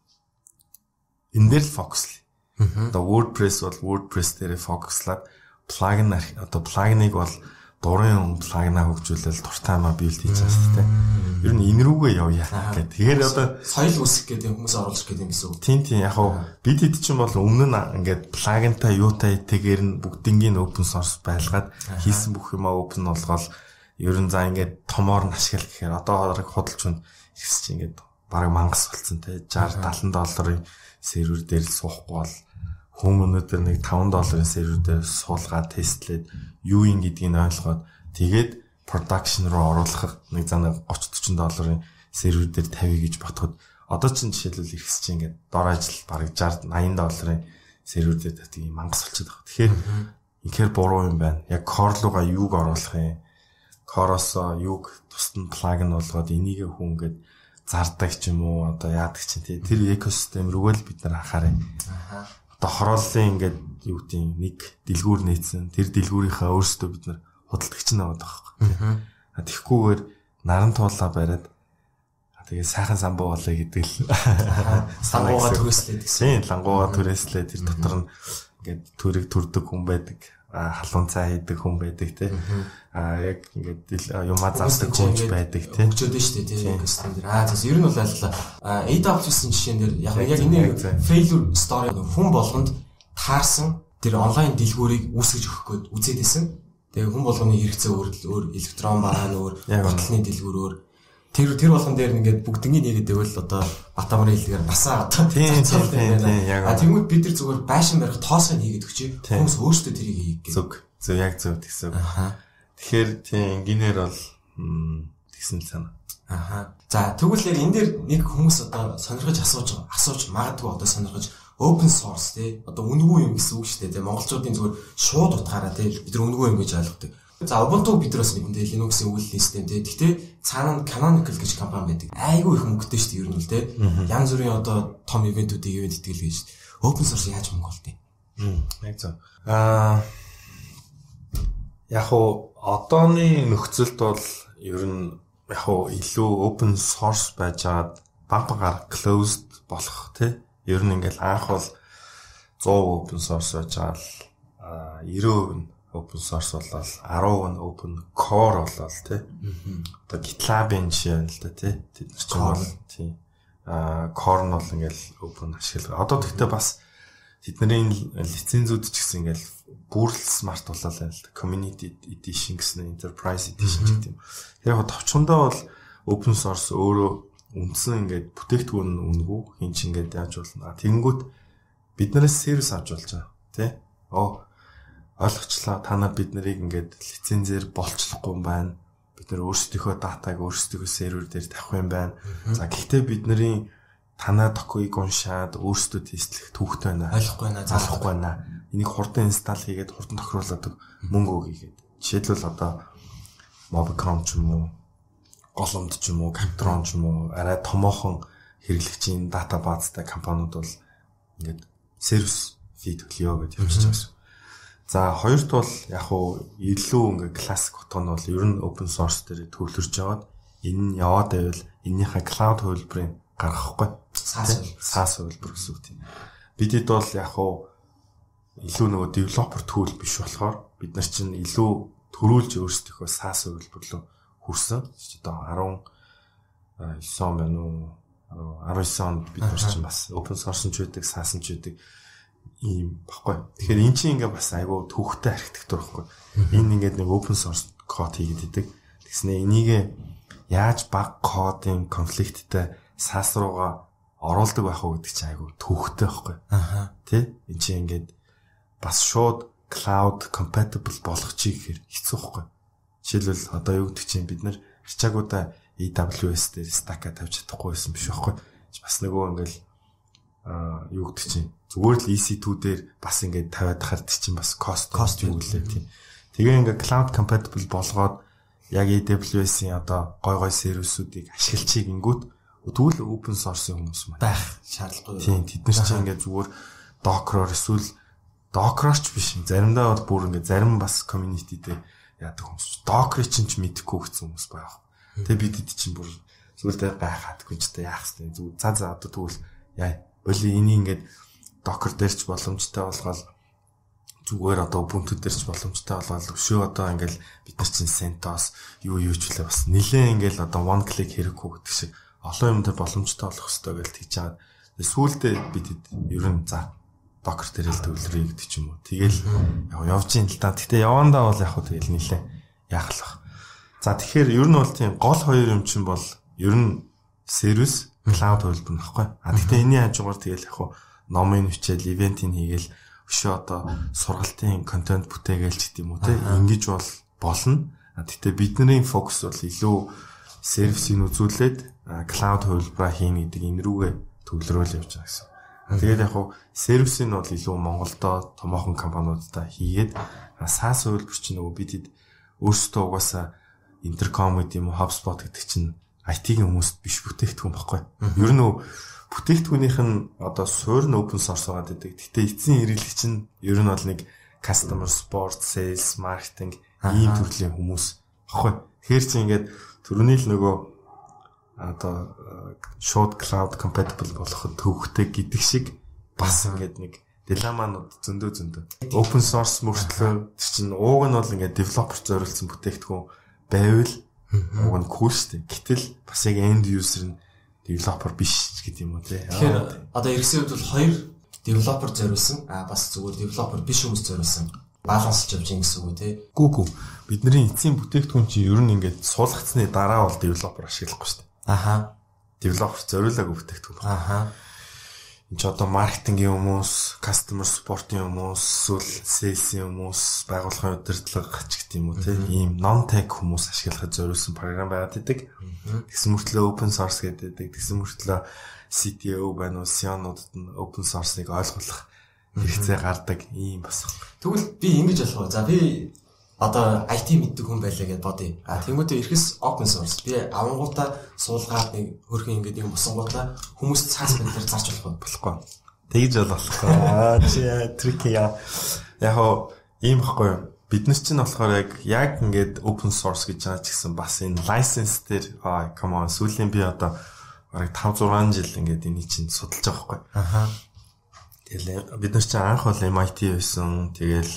энэ дээр л фокуслаа. Одоо WordPress бол WordPress дээр фокуслаад плагин одоо плагиныг бол дурын плагинаа хөгжүүлэл дуртаймаа билд хийж байгаа шүү дээ. Ер нь энэ рүүгээ явъя гэх. Тэгэхээр одоо соёл үүсгэх гэдэг хүмүүс оруулах гэдэг юм гэсэн үг. Тийм тийм яг хуу бид хэд ч юм бол өмнө нь ингээд плагинтай юутай тэгээр нь бүгднийг open source байлгаад хийсэн бүх юмаа open болгоод ер нь за ингээд томоор нь ашиглах гэхээр одоо худалч хүн ихс чи ингээд бараг мангас болсон те sixty seventy долларын сервер дээр суухгүй бол хүн өнөөдөр нэг five долларын сервер дээр суулгаад тестлээд юу юм гэдгийг ойлгоод тэгээд production руу оруулах нэг зана thirty forty долларын сервер дээр тавья гэж ботход одоо ч жишээлбэл ихс чи ингээд дор ажил бараг sixty eighty долларын сервер дээр тавьдаг юм мангас болчиход байгаа. Тэгэхээр ихэр буруу юм байна. Яг core руугаа юуг оруулах юм? Core-осоо юуг тусад плагин болгоод энийг хүн ингээд зардаг ч юм уу одоо яадаг ч тий тэр экосистем рүүгээ л бид нар анхаарай. Аа. Одоо хорооллын ингээд юу гэдэг нэг дэлгүүр нээсэн тэр дэлгүүрийнхээ өөрсдөө бид нар худалдагч наваад байгаа байхгүй. Аа. Тэгхгүйгээр наран туулаа бариад тэгээ сайхан самбуу болоо гэдэг л самбууга түрээслээд гэсэн. Лангууга түрээслээ тэр дотор нь ингээд төрөг төрдөг хүн байдаг. Халуун цай хийдэг хүн байдаг тий. Аа яг ингээд юмаа зардаг хүн байдаг тий. Хөгжөөд нь шүү дээ тий. Экосистем дээр. Аа зөв ер нь бол айллаа. А эй дабл ю эс-ийн жишээн дээр яг яг энэ failure story хүн болгонд таарсан тэр онлайн дэлгүүрийг үүсгэж өгөх гээд үзээд исэн. Тэгээ хүн болгоны хэрэгцээ өөр өөр электрон бараа өөр баталны дэлгүүр өөр тэр тэр болгон дээр ингээд бүгднийг нэгээд байвал одоо Батамарын хэлээр насаа одоо тийм тийм яг. А тэгмүүд бид нар зүгээр байшин барих тоосыг хийгээд өгчээ. Хүмүүс өөрсдөө тэрийг хийх гэж. Зөв. Зөв яг зөв тэгсэн. Аха. Тэгэхээр тийм инженеэр бол тэгсэн л санаа. Аха. За тэгвэл яг энэ дээр нэг хүмүүс одоо сонирхож асууж асууж магадгүй одоо сонирхож open source тий одоо үнэгүй юм гэсэн үг шүү дээ. Монголчуудын зүгээр шууд утгаараа тий бид нар үнэгүй юм гэж ойлгодог. За Ubuntu бидраас нэгэндээ Linux-ийн үйлдвэрлэлийн систем тий. Гэхдээ цаана нь Canonical гэж компани байдаг. Айгүй их мөнгөтэй шүү дээ ер нь л тий. Янз бүрийн одоо том ивентүүдийг ивент итгэл гэж. Open source яаж мөнгө олдгийг? Хм, яг зөв. Аа яг уу одооны нөхцөлд бол ер нь яг уу илүү open source байжгаад баг багаар closed болох тий. Ер нь ингээл анх бол one hundred open source байжгаад аа ninety percent open source болол ten percent open core болол тий. Одоо GitLab-ийн жишээ байна л да тий. Тэд нар ч бол тий. Аа core нь бол ингээл open ашиглаа. Одоо тэгтээ бас тэдний лицензүүд ч гэсэн ингээл бүр л smart болол байна л да. Community edition гэсэн enterprise edition гэдэг юм. Яг товчхондоо бол open source өөрөө үндсэн ингээд бүтээгдэхүүн үнэгүй хин ч ингээд яаж болно. Тэгэнгүүт биднээс сервис авч болж байгаа тий. Оо ойлгочлаа та нар бид нарыг ингээд лицензээр болцлохгүй юм байна. Бид нар өөрсдийнхөө датаг өөрсдийнхөө сервер дээр тавих юм байна. За гэхдээ бидний танаа докуийг уншаад өөрсдөө тестлэх түүхтэй байна. Ойлгохгүй байна. Залахгүй байна. Энийг хурдан инсталл хийгээд хурдан тохируулдаг мөнгө өгье гэдэг. Жишээлбэл одоо Mobicom ч юм уу, Голомт ч юм уу, Captron ч юм уу арай томоохон хэрэглэгчийн датабазтай компаниуд бол ингээд сервис фи төлөё гэж явуулж байгаа. За хоёрт бол яг уу илүү ингээд классик утга нь бол ер нь open source дээр төвлөрж яваад энэ нь яваад байвал энэнийхээ cloud хувилбарыг гаргахгүй. SaaS хувилбар гэсэн үг тийм. Бидэд бол яг уу илүү нөгөө developer tool биш болохоор бид нар чинь илүү төрүүлж өөрсдийнхөө SaaS хувилбар руу хүрсэн. Одоо арван девять он байна уу? арван девять онд бид нар чинь бас open source ч үүдэг, SaaS ч үүдэг ийм баггүй. Тэгэхээр эн чинь ингээ бас айгүй төвхтэй архитектур баггүй. Энэ ингээд нэг open source код хийгээд идэг. Тэгснэ энийг яаж баг кодын конфликттэй SaaS руугаа оруулдаг байх уу гэдэг чинь айгүй төвхтэй баггүй. Аха. Тэ? Эн чинь ингээд бас шууд cloud compatible болгох чи гэхээр хэцүү байхгүй. Жишээлбэл одоо юу гэдэг чинь бид нар хичаагуудаа A W S дээр stack-а тавьж чадахгүй байсан биш байхгүй. Бас нөгөө ингээл аа юу гэдэг чинь зүгээр л E C two дээр бас ингээд тавиад хард чинь бас cost cost юу гэлээ тийм. Тэгээ ингээд cloud compatible болгоод яг A W S-ийн одоо гой гой сервисүүдийг ашиглачиг ингүүт тэгвэл open source-ийн хүмүүс маань байх шаардлагагүй. Тийм тэд нар чинь ингээд зүгээр Docker-оор эсвэл Docker-ч биш. Заримдаа бол бүр ингээд зарим бас community дээр яадаг хүмүүс. Docker чинь ч мэдэхгүй гэсэн хүмүүс байх. Тэгээ бид хэд чинь бүр зүйлдээ гайхаадгүй ч та яах вэ? Зүг за за одоо тэгвэл яа боли энийг ингээд Docker дээр ч боломжтой болгоод зүгээр одоо Ubuntu дээр ч боломжтой болгоод өшөө одоо ингээд бид нар чинь CentOS юу юу ч үлээ бас нилээн ингээд одоо one click хэрэггүй гэдэг шиг олон юм дээр боломжтой болох хэрэгтэй гэж тэгж байгаа. Сүүлдээ бид ер нь за Docker дээр л төвлөрье гэдэг ч юм уу. Тэгэл яг явж ийн л да. Гэтэ явандаа бол яг хөө тэгэл нилээ яахлах. За тэгэхээр ер нь бол тийм гол хоёр юм чинь бол ер нь сервис, cloud хувилбар нөхгүй. А гэтэ энэний хажуугаар тэгэл яг хөө номын хичээл, ивентийг хийгээл өшөө одоо сургалтын контент бүтээгээл ч гэдэм үү те. Ингиж бол болно. А гэтэ бидний фокус бол илүү сервисийг үзүүлээд cloud хувилбараа хийнэ гэдэг энэ рүүгээ төвлөрөөл явж байгаа гэсэн. Тэгээд яг хуу сервис нь бол илүү Монголдо томоохон компаниудтай хийгээд SaaS хувилбар чинь нөгөө бидэд өөрсдөө угаасаа Intercom гэдэг юм уу HubSpot гэдэг чинь I T-ийн хүмүүст биш бүтээгдэхүүн баггүй. Ер нь бүтээгдэхүүнийх нь одоо суурь нь open source байгаа гэдэг. Гэтэ эцсийн хэрэглэгч нь ер нь бол нэг customer support, sales, marketing ийм төрлийн хүмүүс баггүй. Тэгэхээр чи ингээд түрүүний л нөгөө одоо short cloud compatible болоход төвхтэй гэдэг шиг бас ингээд нэг диламанууд зөндөө зөндөө open source мөртлөө чинь ууг нь бол ингээд developer зориулсан бүтээгдэхүүн байвал ууг нь cool шүү дээ. Гэтэл бас яг end user нь developer биш гэдэг юм уу те. Тэгэхээр одоо эргэсэн үед бол хоёр developer зориулсан а бас зүгээр developer биш хүмүүс зориулсан балансч явж ин гэсэн үг те. Гүү гүү бидний эцсийн бүтээгдэхүүн чинь ер нь ингээд суулгацсны дараа бол developer ашиглахгүй шүү дээ. Аха. Developer зориулаагүй бүтээгдэхүүн байна. Аха. Энд ч одоо маркетингийн хүмүүс, customer support-ийн хүмүүс, эсвэл sales-ийн хүмүүс, байгууллагын удирдлага ч гэх юм уу тийм ийм non-tech хүмүүс ашиглахад зориулсан програм байгаад идэг. Тэгсэн мөртлөө open source гэдэг. Тэгсэн мөртлөө C T O байна уу, C E O-нуудад нь open source-ыг ойлгох хэрэгцээ гардаг ийм бас. Тэгвэл би ингэж болох уу? За би одоо I T мэддэг хүн байлаа гэдээ бодъё. А тэгмүүдээ ирэхс open source. Би авангуудаа суулгаад нэг хөрхөн ингээд юм босонгуудаа хүмүүст цаас бэлдэр зарч болох болохгүй. Тэгж бол болохгүй. Аа чи tricky яа. Яг хоо ийм байхгүй юу? Биднес чинь болохоор яг яг ингээд open source гэж байгаа ч гэсэн бас энэ license дээр аа come on сүүлийн би одоо бараг five six жил ингээд энийг чинь судалж байгаа байхгүй. Аха. Тэгэл биднес чинь анх бол M I T байсан. Тэгэл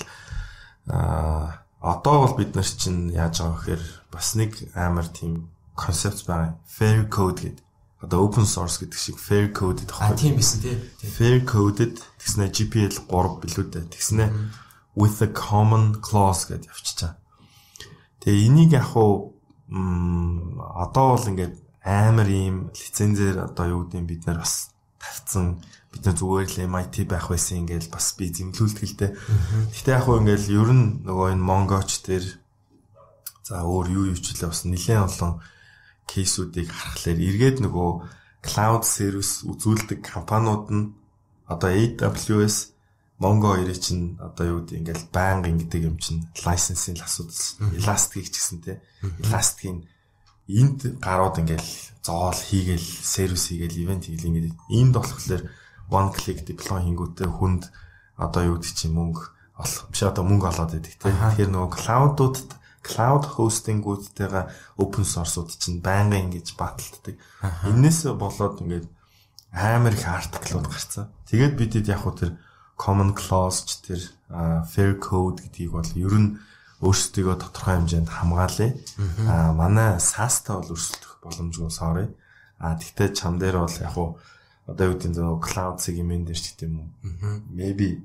аа одоо бол бид нар чинь яаж байгаа гэхээр бас нэг амар тийм концепт байгаа. Fair code гэдэг. Одоо open source гэдэг шиг fair code гэдэг байна. А тийм бисэн тий. Fair coded тэгснэ G P L three билүү дээ. Тэгснэ with a common clause гэдээ явчихаа. Тэгээ энийг яг хуу м одоо бол ингээд амар ийм лицензээр одоо юу гэдэг бид нар бас тавьсан бид нар зүгээр л эм ай ти байх байсан ингээд бас би зэмлүүлдэг л дээ. Гэхдээ яг хөө ингээд ер нь нөгөө энэ Mongoч дээр за өөр юу юу ч л бас нэлээд олон кейсүүдийг харахаар эргээд нөгөө cloud service үзүүлдэг компаниуд нь одоо эй дабл ю эс Mongo хоёрыг чинь одоо юу гэдэг ингээд байнга ингэдэг юм чинь лайсенсийн асуудал Elastic ч гэсэн те Elastic-ийн энд гарууд ингээл зоол хийгээл сервис хийгээл ивент хийгээл ингээд энд болохоор one click deploy хийнгүүтээ хүнд одоо юу гэдэг чинь мөнгө олох биш одоо мөнгө олоод байдаг тийм. Тэгэхээр нөгөө cloud-уудад cloud hosting-уудтэйгээ open source-ууд чинь байнга ингэж баталддаг. Энээс болоод ингээд амар их артиклууд гарцсан. Тэгээд бидэд яг хөө тэр common clause ч тэр fair code гэдгийг бол ер нь өөрсдөө тодорхой хэмжээнд хамгаалъя. Аа манай SaaS-та бол өрсөлдөх боломжгүй sorry. Аа тэгтээ чам дээр бол яг хуу одоо юу гэдэг нь cloud segment дээр ч гэдэг юм уу. Maybe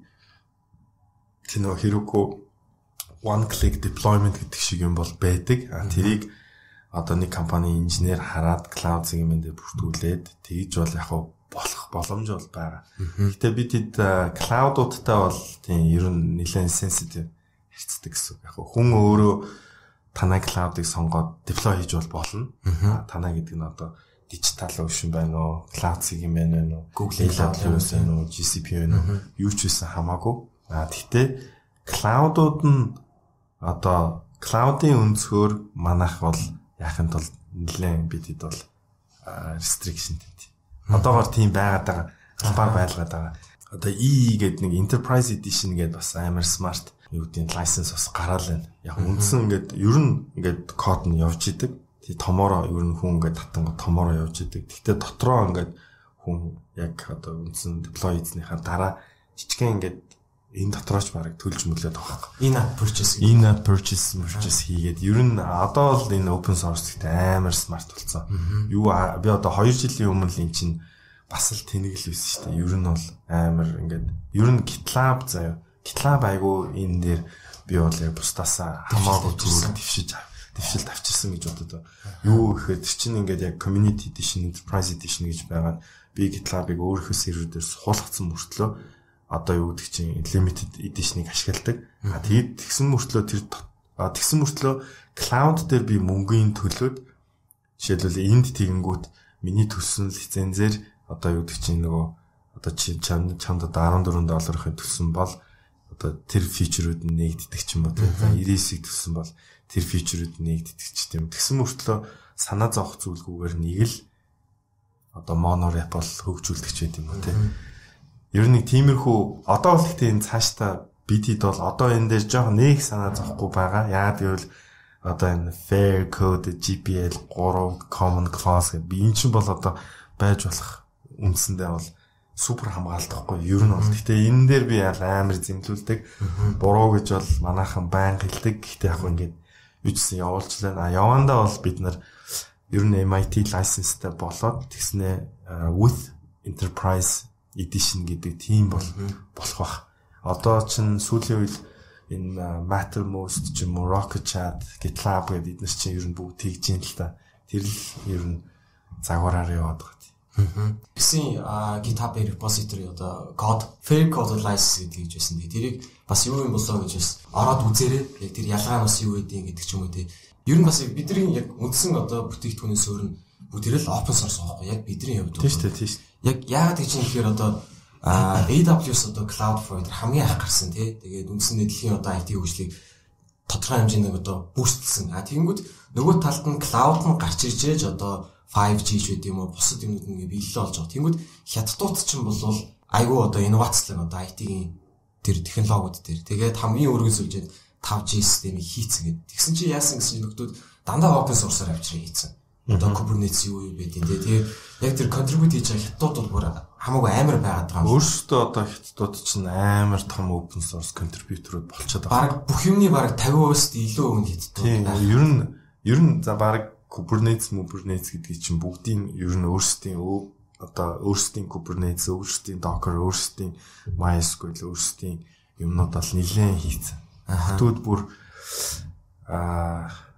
тэно Heroku one click deployment гэдэг шиг юм бол байдаг. Аа тэрийг одоо нэг компани инженер хараад cloud segment дээр бүртгүүлээд тэгж бол яг хуу болох боломж бол байгаа. Гэтэ бид хэд cloud-уудтай бол тийм ер нь нэлээд sensitive хэрцдэг гэсэн. Яг хүн өөрөө танай cloud-ыг сонгоод deploy хийж бол болно. Танай гэдэг нь одоо digital ocean байна уу, cloud segment байна уу, Google Cloud байна уу, джи си пи байна уу, юу ч байсан хамаагүй. А тэгтээ cloud-ууд нь одоо cloud-ын өнцгөр манайх бол яахын тулд нэлээд бидэд бол restriction тэнтэй. Одоогоор тийм байгаад байгаа, албаар байлгаад байгаа. Одоо E гэдэг нэг enterprise edition гэдэг бас амар smart юу гэдэг license бас гараал байна. Яг үндсэн ингээд ер нь ингээд код нь явж идэг. Тий томороо ер нь хүн ингээд татангууд томороо явж идэг. Гэхдээ дотроо ингээд хүн яг одоо үндсэн deploy хийснийхаа дараа жижигхэн ингээд энэ дотрооч бараг төлж мөлөөд байгаа. In-app purchase. In-app purchase purchase хийгээд ер нь одоо л энэ open source гэдэг амар smart болсон. Юу би одоо хоёр жилийн өмнө л эн чинь бас л тэнэгэл байсан шүү дээ. Ер нь бол амар ингээд ер нь GitLab заяа. GitLab айгу энэ дээр би бол яг бусдасаа хамаагүй зүгээр дэвшиж дэвшил тавьчихсан гэж бодод. Юу гэхээр чинь ингээд яг community edition, enterprise edition гэж байгаа. Би GitLab-ыг өөрийнхөө сервер дээр суулгацсан мөртлөө одоо юу гэдэг чинь limited edition-ыг ашигладаг. А тэгээд тэгсэн мөртлөө тэр тэгсэн мөртлөө cloud дээр би мөнгөний төлөөд жишээлбэл энд тэгэнгүүт миний төлсөн лицензээр одоо юу гэдэг чинь нөгөө одоо чи чамд чамд дөрвөн долларын төлсөн бол одоо тэр фичерүүд нь нэгддэг ч юм уу тийм девяностыг төлсөн бол тэр фичерүүд нь нэгддэг ч тийм тэгсэн мөртлөө санаа зовох зүйлгүйгээр нэг л одоо monorep бол хөгжүүлдэг ч юм уу тийм. Ер нь тиймэрхүү одоо бол гэхдээ энэ цаашдаа бид хэд бол одоо энэ дээр жоох нэг санаа зовхгүй байгаа. Яагаад гэвэл одоо энэ fair code джи пи эл three common clause гэх би эн чинь бол одоо байж болох үндсэндээ бол супер хамгаалтахгүй ер нь бол. Гэхдээ энэ дээр би амар зэмлүүлдэг. Буруу гэж бол манайхан байн хэлдэг. Гэхдээ яг ингээд юучсан явуулчлаа. А явандаа бол бид нар ер нь эм ай ти license-тай болоод тэгснэ with enterprise edition гэдэг тийм бол болох бах. Одоо чинь сүүлийн үед энэ Mattermost ч юм уу Rocket Chat, GitLab гэдэг эднэр чинь ер нь бүгд тэгж юм л та. Тэр л ер нь загвараар яваад байгаа. Гэсэн GitHub repository одоо code fair code license гэдэг гэж байсан. Тэрийг бас юу юм болоо гэж бас ороод үзээрэй. Яг тэр ялгаа бас юу гэдэг гэдэг ч юм уу те. Ер нь бас бидний яг үндсэн одоо бүтээгдэхүүнээс өөр нь бүгд тэрэл open source байхгүй яг бидний хувьд. Тийм шүү дээ, тийм шүү. Яг яагаад гэж юм гэхээр одоо эй дабл ю эс одоо cloud provider хамгийн анх гарсан тий. Тэгээд үндсэндээ дэлхийн одоо ай ти хөгжлийг тодорхой хэмжээний одоо бүүстлсэн. А тэгэнгүүт нөгөө талд нь cloud нь гарч ирж ээж одоо five джи ч гэдэг юм уу бусад юмнууд ингээ биелэл болж байгаа. Тэгэнгүүт хятадууд ч юм бол айгүй одоо инновацлог одоо ай ти-ийн тэр технологиуд дээр. Тэгээд хамгийн өргөжүүлж five джи системийг хийцэн гэдэг. Тэгсэн чи яасан гэсэн нөхдүүд дандаа open source-аар авчраа хийцэн. Одоо Kubernetes юу юу байдیں۔ Тэгээд яг тэр contribute хийж байгаа хятадууд бол хамаагүй амар байгаад байгаа. Өөрсдөө одоо хятадууд чинь амар том open source contributor-ууд болчиход Бараг байгаа. бүх юмны бараг fifty percent илүү өмнө хятадууд. Тийм. Ер нь ер нь за бараг Kubernetes, Kubernetes гэдгийг чинь бүгдийн ер нь өөрсдийн одоо өөрсдийн Kubernetes, өөрсдийн Docker, өөрсдийн MySQL, өөрсдийн юмнууд бол нэлээд хийцэн. Хятадууд бүр аа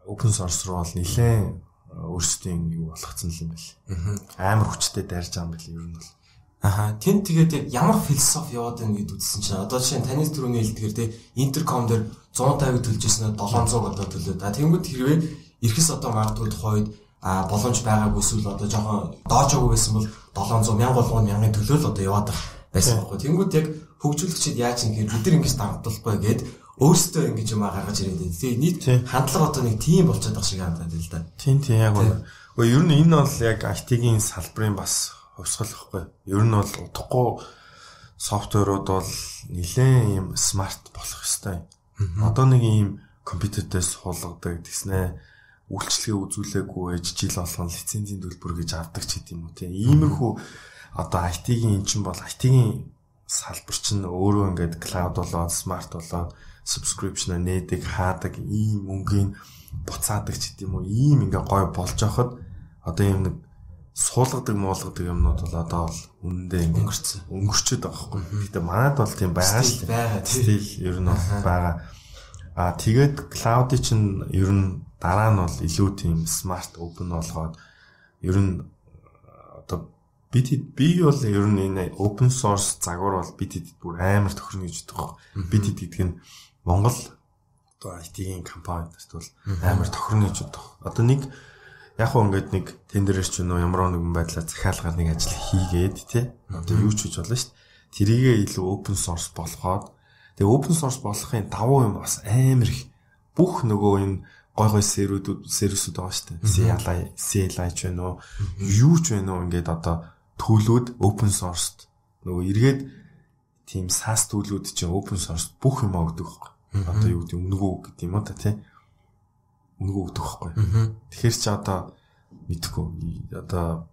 open source руу бол нэлээд өөрсдийн юу болгоцсон юм байл. Амар хүчтэй дарж байгаа юм байл ер нь бол. Аха. Тэн тэгээд яг ямар философи яваад байна гэдээ үзсэн чинь одоо жишээ нь таны түрүүний хэлдгээр те интерком дээр one fifty төлжсэн нь seven hundred одоо төлөө. А тэнгууд хэрвээ эрхэс одоо магадгүй тухайд а боломж байгаагүй эсвэл одоо жоохон доожоогүй байсан бол seven hundred мянга болгоно мянган төлөө л одоо яваад байсан байхгүй. Тэнгууд яг хөгжүүлэгчид яаж юм хэрэг бид нар ингэж давталахгүй гээд өөрсдөө ингэж юм гаргаж ирээд байна. Тэгээ нийт хандлага одоо нэг тийм болчиход байгаа шиг хандаад л да. Тийм тийм яг үнэ. Гэхдээ ер нь энэ бол яг ай ти-ийн салбарын бас хувьсгал гэхгүй. Ер нь бол утгагүй софтверууд бол нэлээд юм смарт болох ёстой. Одоо нэг юм компьютерээс хулгадаг гэснээр үйлчлэгээ үзүүлээгүй ээж жил болгон лицензийн төлбөр гэж авдаг ч гэдэм үү тийм. Иймэрхүү одоо ай ти-ийн эн чинь бол ай ти-ийн салбар чинь өөрөө ингээд клауд болоод смарт болоод subscription нээдэг хаадаг ийм мөнгөний буцаадаг ч гэдэм үү. Ийм ингээ гой болж байхад одоо юм нэг суулгадаг муулгадаг юмнууд бол одоо бол үнэндээ өнгөрцөн өнгөрчөд байгаа хгүй. Гэтэ манад бол тийм байгаа шүү дээ. Стил ер нь бол байгаа. Аа тэгээд cloud-ийн чинь ер нь дараа нь бол илүү тийм smart open болгоод ер нь одоо бид би бол ер нь энэ open source загвар бол бид хэд бүр амар тохирно гэж боддог. Бид хэд гэдэг нь Монгол одоо ай ти-ийн компаниудад бол амар тохирно гэж боддог. Одоо нэг яг хөө ингээд нэг тендерэр ч нөө ямар нэгэн байдлаар захиалгаар нэг ажил хийгээд тий. Одоо юу ч хийж болно шүү дээ. Тэрийгээ илүү open source болгоод тэгээ open source болохын давуу юм бас амар их бүх нөгөө энэ гой гой сервисүүд сервисүүд байгаа шүү дээ. си эл ай, си эл ай ч байна уу, юу ч байна уу ингээд одоо төлөвлөд open source нөгөө эргээд тийм SaaS төлөвлөд чинь open source бүх юм өгдөг байхгүй. Одоо юу гэдэг өнгөө гэдэг юм уу та тий. Өнгөө өгдөг байхгүй. Тэгэхээр чи одоо мэдхгүй одоо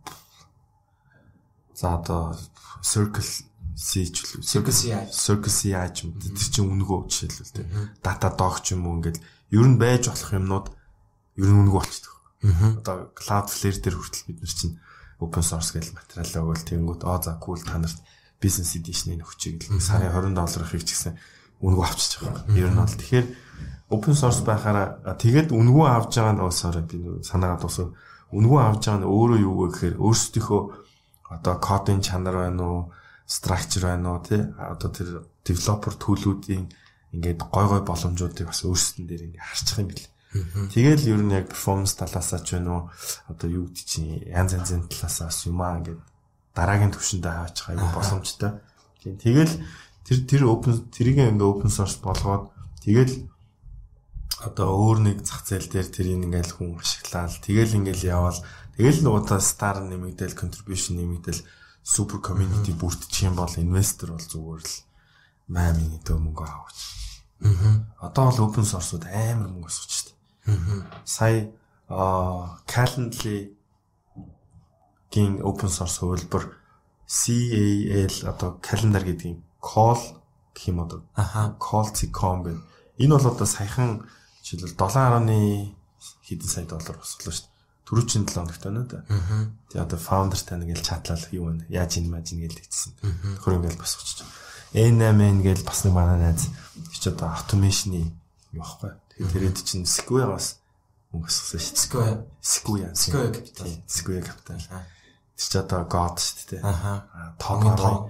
за одоо Circle C ч л Circle C I Circle C I ч юм тэр чинь өнгөө жишээлбэл тий. Datadog ч юм уу ингээд ер нь байж болох юмнууд ер нь өнгөө болчихдог. Одоо Cloudflare дээр хүртэл бид нар чинь open source гэж материал өгөөл тэнгүүд оо за cool та нарт business edition-ыг өгчэй гэл сарын twenty доллар хийх гэсэн өнгөө авчиж байгаа. Ер нь бол тэгэхээр open source байхаараа тэгээд өнгөө авж байгаа нь өсөөрэй би санаагаа дуусав. Өнгөө авж байгаа нь өөрөө юу вэ гэхээр өөрсдийнхөө одоо кодын чанар байна уу, structure байна уу тий одоо тэр developer төлөвүүдийн ингээд гой гой боломжуудыг бас өөрсдөн дээр ингээд харчих юм бэл. Тэгэл ер нь яг performance талаасаа ч байна уу одоо юу гэдэг чинь янз янзын талаасаа юм аа ингээд дараагийн түвшиндээ хаачих аюу боломжтой. Тийм тэгэл тэр тэр open тэрийг ингээд open source болгоод тэгэл одоо өөр нэг зах зээл дээр тэрийг ингээл хүн ашиглаад тэгэл ингээл яваал тэгэл нуудаа star нэмэгдэл contribution нэмэгдэл супер community бүрдчих юм бол инвестор бол зүгээр л маа миний дөө мөнгө аваач. Одоо бол open source-ууд амар мөнгө өсөж шүү дээ. Сая Calendly гин open source хувилбар call одоо calendar гэдэг call гэх юм одоо call dot com гэх. Энэ бол одоо саяхан жишээлбэл seven хэдэн сая доллар босголоо шүү дээ. Түрүүчийн seven хоногт байна да. Тэгээ одоо founder тань гээл чатлал юу вэ? Яаж ин маж ин гээл тэгсэн. Төхөр ингээл босгочих. эн найн гээл бас нэг манай найз чи одоо automation-ы юу байхгүй. Тэгээ тэрэд чинь Square-аас мөнгө өсгсөн шүү дээ. Square, Square, Square Capital, Square Capital. Тэр чи одоо God шүү дээ. Аха. Том.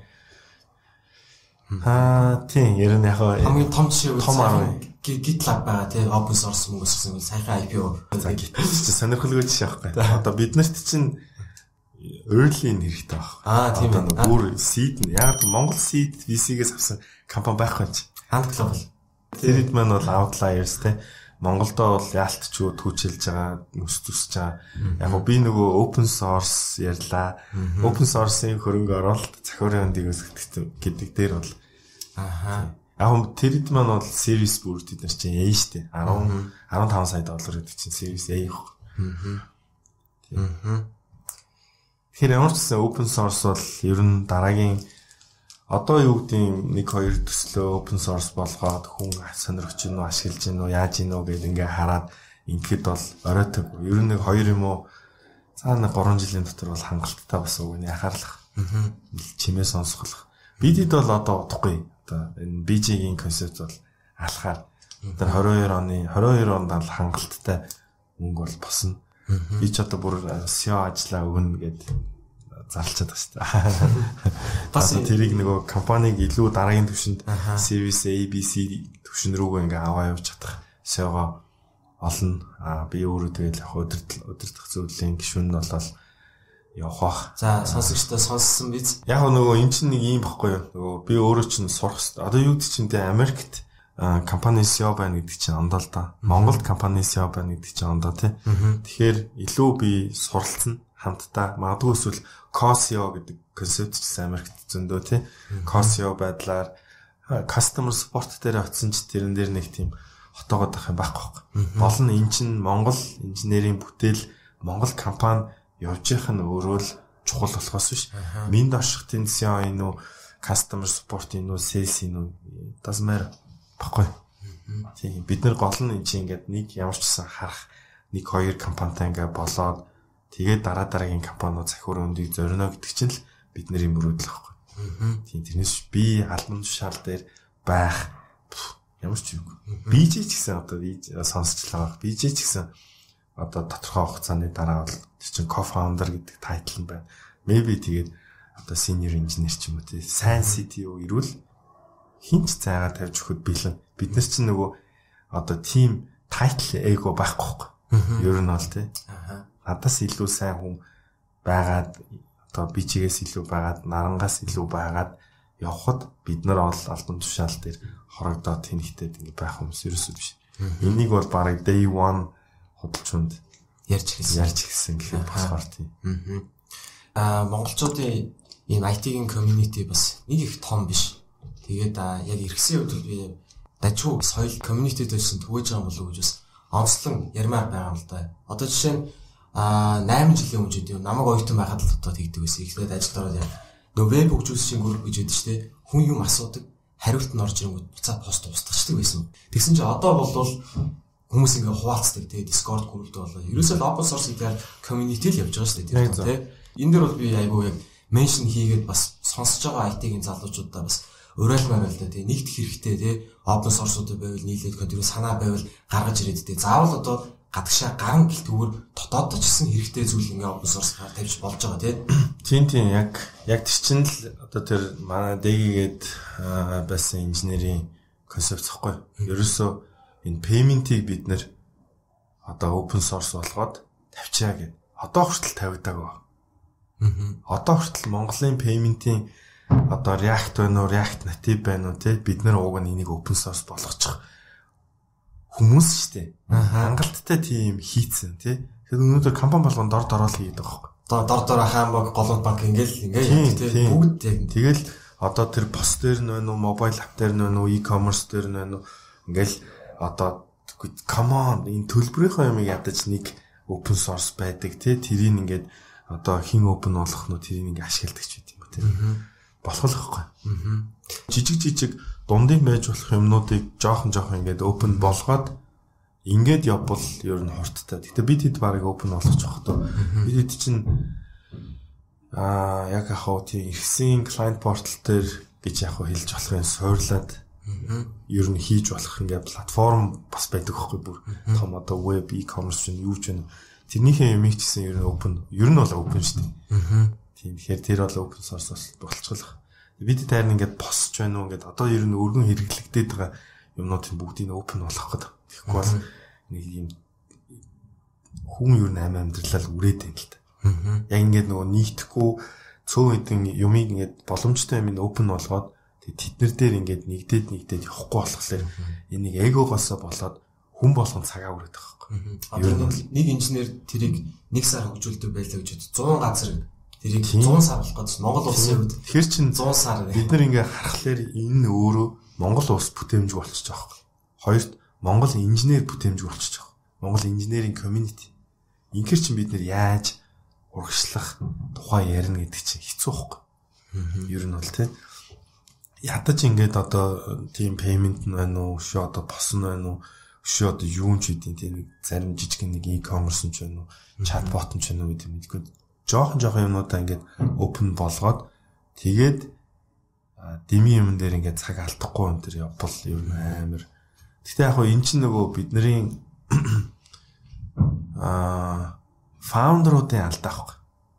Аа тийм ер нь яг хамгийн том жишээ үү GitLab байгаа тийм open source мөнгө өсгсөн сайхан ай пи о. За GitLab чи сонирхолтой жишээ байхгүй. Одоо бид нарт чинь early хэрэгтэй баг. Аа тийм ээ. Бүр seed нь яг Монгол seed ви си-гээс авсан компани байхгүй ч. Ant Global. Тэр хэд маань бол outliers те. Монголдоо бол яалтчгүй түүчилж байгаа, өс төсөж байгаа. Яг гоо би нөгөө open source ярьлаа. Open source-ийн хөрөнгө оруулалт захиурын хөндийг өсгөх гэдэг дээр бол аха. Яг тэр хэд маань бол series бүр тэд нар чинь A штэ. ten15 сая доллар гэдэг чинь series A их. Аа. Тэгэхээр ямар ч гэсэн open source бол ер нь дараагийн одоо юу гэдэг нэг хоёр төслөө open source болгоод хүн сонирхож гинөө ашиглаж гинөө яаж гинөө гэдээ ингээ хараад ингээд бол оройтог. Ер нь нэг хоёр юм уу цаа нэг three жилийн дотор бол хангалттай бас үгүй яхаарлах. Аа. Чимээ сонсголох. Бидэд бол одоо удахгүй. Одоо энэ би жи-ийн концепт бол алхаар. Тэр twenty-two оны twenty-two онд л хангалттай мөнгө бол босно. Би ч одоо бүр эс и о ажиллаа өгнө гэд зарлчаад байна шүү дээ. Бас тэрийг нөгөө компаниг илүү дараагийн түвшинд сервис A B C түвшин рүүгээ ингээ аваа явж чадах эс и о-го олно. Аа би өөрөө тэгэл яг удирдах удирдах зөвлөлийн гишүүн нь болол явах бах. За сонсогчдоо сонссон биз? Яг нөгөө эн чинь нэг юм баггүй юу? Нөгөө би өөрөө чинь сурах хэрэгтэй. Одоо юу гэдэг чинь тэ Америкт компани эс и о байна гэдэг чинь ондоо л да. Монголд компани эс и о байна гэдэг чинь ондоо тий. Тэгэхээр илүү би суралцсан хамтдаа магадгүй эсвэл кос и о гэдэг концепт ч Америкт зөндөө тий. кос и о байдлаар customer support дээр очсон ч тэрэн дээр нэг тийм хотоогод ах юм байхгүй. Болно эн чинь Монгол инженерийн бүтээл Монгол компани явж явах нь өөрөө л чухал болохоос биш. Минь доших эс и о энэ үү, customer support энэ үү, sales энэ үү doesn't matter баггүй. Тийм бид нар гол нь энэ чинь ингээд нэг ямар ч гэсэн харах нэг хоёр компанитай ингээд болоод тэгээд дараа дараагийн компаниуд захиур өндийг зорино гэдэг чинь л бидний мөрөөдөл байхгүй. Тийм тэрнээс би албан тушаал дээр байх ямар ч юм. Би ч гэсэн одоо сонсчлаа. Би ч гэсэн одоо тодорхой хугацааны дараа бол чинь co-founder гэдэг тайтл нь байна. Maybe тэгээд одоо senior engineer ч юм уу тий. Сайн си ти о ирүүл хинч цайгаа тавьж өгөхөд бэлэн. Бид нар чинь нөгөө одоо team title эго байхгүй. Ер нь бол тий. Надаас илүү сайн хүн байгаад одоо бичигээс илүү байгаад нарангаас илүү байгаад явхад бид нар ол албан тушаал дээр хорогдоод тэнхтэй ингэ байх хүмүүс ерөөсөө биш. Энийг бол бараг day one худалчунд ярьж хэлсэн. Ярьж хэлсэн гэхээр болохоор тийм. Аа монголчуудын энэ ай ти-ийн community бас нэг их том биш. Тэгээд яг иргэсийн хувьд би дажгүй соёл community дэвсэн түгэж байгаа болов уу гэж бас онцлон ярмаар байгаа юм л да. Одоо жишээ нь аа найман жилийн өмнө үгүй намайг оюутан байхад л одоо тэгдэг байсан. Эхлээд ажилд ороод яа. Нөгөө веб хөгжүүлсэн групп гэж яддаг шүү дээ. Хүн юм асуудаг, хариулт нь орж ирэнгүүт буцаад пост устгачдаг байсан. Тэгсэн чинь одоо болвол хүмүүс ингээ хуваалцдаг тий Discord группт болоо. Ерөөсөө л open source гэдэг community л явж байгаа шүү дээ тэр тий. Энэ дэр бол би айгүй яг mention хийгээд бас сонсож байгаа ай ти-ийн залуучуудаа бас уриалмаар л да тий нэгдэх хэрэгтэй тий open source-уудад байвал нийлээд контрол санаа байвал гаргаж ирээд тий. Заавал одоо гадагшаа гарan гэлтгүүр дотоодд ч гэсэн хэрэгтэй зүйл ингээ open source-аар тавьж болж байгаа тий. Тийм тийм яг яг тэр чинь л одоо тэр манай дэгээд байсан инженерийн концепт гэхгүй. Ерөөсөө энэ payment-ийг бид нэр одоо open source болгоод тавьчаа гэд. Одоо хүртэл тавигдаг ба. Одоо хүртэл Монголын payment-ийн одоо React байна уу, React Native байна уу тий бид нар ууг нь энийг open source болгочих хүмүүс шүү дээ. Хангалттай тийм хийцэн тий. Тэгэхээр өнөөдөр компани болгоно дор дорол хийдэг байхгүй. Одоо дор дор хаамаг голомт банк ингээл ингээл тий бүгд яг тэгэл одоо тэр пост дээр нь байна уу, mobile app дээр нь байна уу, e-commerce дээр нь байна уу ингээл одоо come on энэ төлбөрийнхөө юмыг ядаж нэг open source байдаг тий тэрийг ингээд одоо хин open болгох нь тэрийг ингээд ашигладаг ч гэдэг юм тий. Болох л байхгүй. Жижиг жижиг дундын байж болох юмнуудыг жоохон жоохон ингээд open болгоод ингээд явбал ер нь хурдтай. Гэтэ бид хэд барыг open болгож байгаа хөө. Бид хэд чинь аа яг ахаа тийм ирсэн client portal дээр гэж яг хэлж болох юм суурлаад ер нь хийж болох ингээд платформ бас байдаг байхгүй бүр том одоо web e-commerce чинь юу ч вэ тэрнийхээ юмыг чсэн ер нь open ер нь бол open шүү дээ. Тийм тэгэхээр тэр бол open source болчихлоо. Бид таар нь ингээд посч байна уу ингээд одоо ер нь өргөн хэрэглэгдээд байгаа юмнуудын бүгдийг open болгох гэдэг. Тэгэхгүй бол нэг юм хүн ер нь амь амьдралаа үрээд байна л та. Яг ингээд нөгөө нийтэхгүй цөөн хэдэн юмыг ингээд боломжтой юм open болгоод тэг тэднэр дээр ингээд нэгдээд нэгдээд явахгүй болохоор энийг эгогоосоо болоод хүн болгон цагаа үрээд байгаа байхгүй. Ер нь нэг инженер тэрийг нэг сар хөгжүүлдэг байлаа гэж зуун газар тэрийг зуун сар болох гэж Монгол улсын хувьд тэр чинь зуун сар бид нар ингээ харахаар энэ өөрөө Монгол улс бүтээмж болчихж байгаа байхгүй. Хоёрт Монгол инженер бүтээмж болчихж байгаа. Монгол инженерийн community. Инхээр чинь бид нар яаж урагшлах тухай ярина гэдэг чинь хэцүү байхгүй. Ер нь бол тийм ядаж ингээд одоо тийм payment нь байна уу, өшөө одоо пос нь байна уу, өшөө одоо юу ч үгүй тийм зарим жижиг нэг e-commerce нь ч байна уу, chatbot нь ч байна уу гэдэг мэдгүй. Жохон жохон юмудаа ингээд open болгоод тэгээд дими юм дээр ингээд цаг алдахгүй юм тэр явбал ер нь амар. Гэхдээ яг хоо эн чинь нөгөө бидний аа фаундеруудын алдаа авах.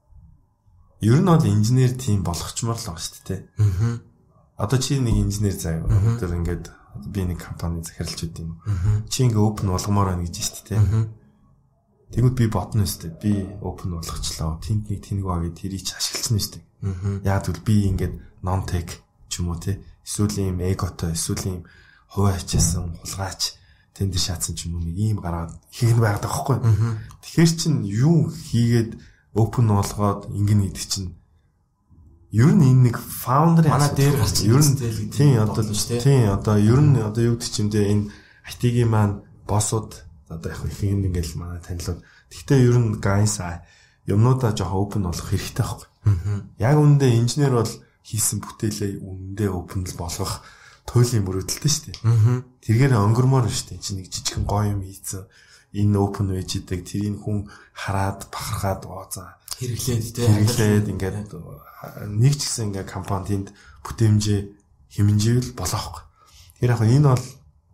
Ер нь бол инженер тим болгочмоор л байгаа шүү дээ. Аа. Одоо чи нэг инженер заяа. Тэр ингээд би нэг компани захирлж үт юм. Чи ингээ open болгомоор байна гэж шүү дээ. Аа. Тэгвэл би ботно шүү дээ. Би open болгочлоо. Тэнд нэг тэнэг баг тэрийг ч ашигласан шүү дээ. Аа. Яг тэгвэл би ингээд non tech ч юм уу те. Эсвэл ийм эготой, эсвэл ийм хуваа хичээсэн, хулгайч тэнд шаацсан ч юм уу нэг ийм гараад хийх нь байгаад байгаа байхгүй. Тэгэхээр чин юу хийгээд open болгоод ингэнэ гэдэг чинь ер нь энэ нэг founder-ын манай дээр гарч ер нь тийм одоо тийм одоо ер нь одоо юу гэдэг чинь энэ ай ти-ийн маань боссууд одоо яг их юм ингээл манай танилуд. Гэхдээ ер нь guys юмнуудаа жоохон open болгох хэрэгтэй байхгүй. Яг үүндээ инженер бол хийсэн бүтээлээ үүндээ open болгох туйлын мөрөөдөлтэй шүү дээ. Тэргээр өнгөрмөр шүү дээ. Чи нэг жижигхэн гоё юм хийцэн энэ open байж идэг тэрийг хүн хараад бахархаад ооцаа хэрэглээд тий хэрэглээд ингээд нэг ч гэсэн ингээд компанид бүтээмжээ хэмжээл болохгүй. Тэгэхээр яг энэ бол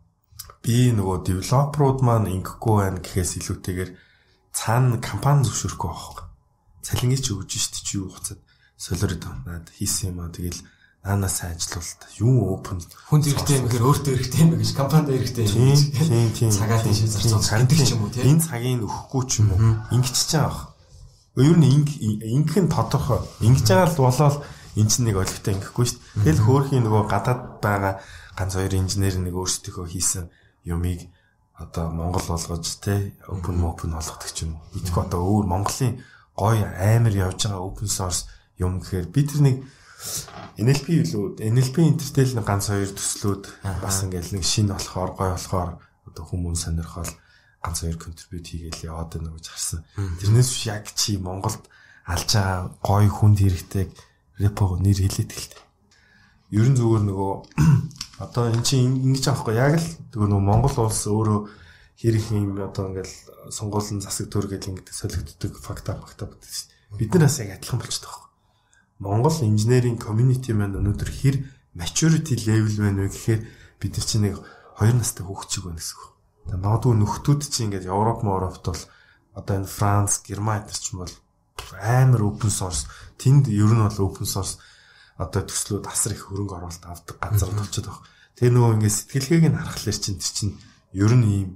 би нөгөө девелоперууд маань ингэхгүй байна гэхээс илүүтэйгээр цаана компани зөвшөөрөхгүй байхгүй. Цалингийн ч өгж штт чи юу хуцаад солиорд наад хийсэн юм аа тэгэл наанаас ажиллуулт юу open хүн хэрэгтэй юм гэхээр өөртөө хэрэгтэй юм гэж компанид хэрэгтэй юм. Тийм тийм цагаад тийш зарцуулах сардаг ч юм уу тийм. Энэ цагийг өгөхгүй ч юм уу. Ингэч чаах. Ер нь ингэх нь тодорхой. Ингэж байгаа л болоод эн чинь нэг олигтой ингэхгүй шүү дээ. Тэгэл хөөрхийн нөгөө гадаад байгаа ганц хоёр инженер нэг өөрсдөө хийсэн юмыг одоо Монгол болгож те open open болгодог ч юм уу. Итгэх одоо өөр Монголын гоё амар явж байгаа open source юм гэхээр би тэр нэг эн эл пи үлүүд эн эл пи интертэл нэг ганц хоёр төслүүд бас ингээл нэг шинэ болохоор гоё болохоор одоо хүмүүс сонирхол ганц хоёр контрибьют хийгээл яваад байна гэж харсан. Тэрнээс биш яг чи Монголд алж байгаа гоё хүнд хэрэгтэй репо нэр хэлээд гэлтэй. Ер нь зүгээр нөгөө одоо эн чинь ингэж аахгүй яг л нөгөө нөгөө Монгол улс өөрөө хэрэг юм одоо ингээл сонгуулийн засаг төр гэж ингэдэг солигддог фактор фактор гэдэг чинь бид нараас яг адилхан болчихдог байхгүй. Монгол инженерийн community маань өнөөдөр хэр maturity level байна вэ гэхээр бид нар чинь нэг хоёр настай хүүхчиг байна гэсэн үг. Тэгээ магадгүй нөхдүүд чинь ингээд Европ, Европт бол одоо энэ Франц, Герман энэ ч юм бол амар open source, тэнд ер нь бол open source одоо төслүүд асар их хөрөнгө оруулалт авдаг газар болчиход байгаа. Тэгээ нөгөө ингээд сэтгэлгээг нь харахаар чинь тэр чинь ер нь ийм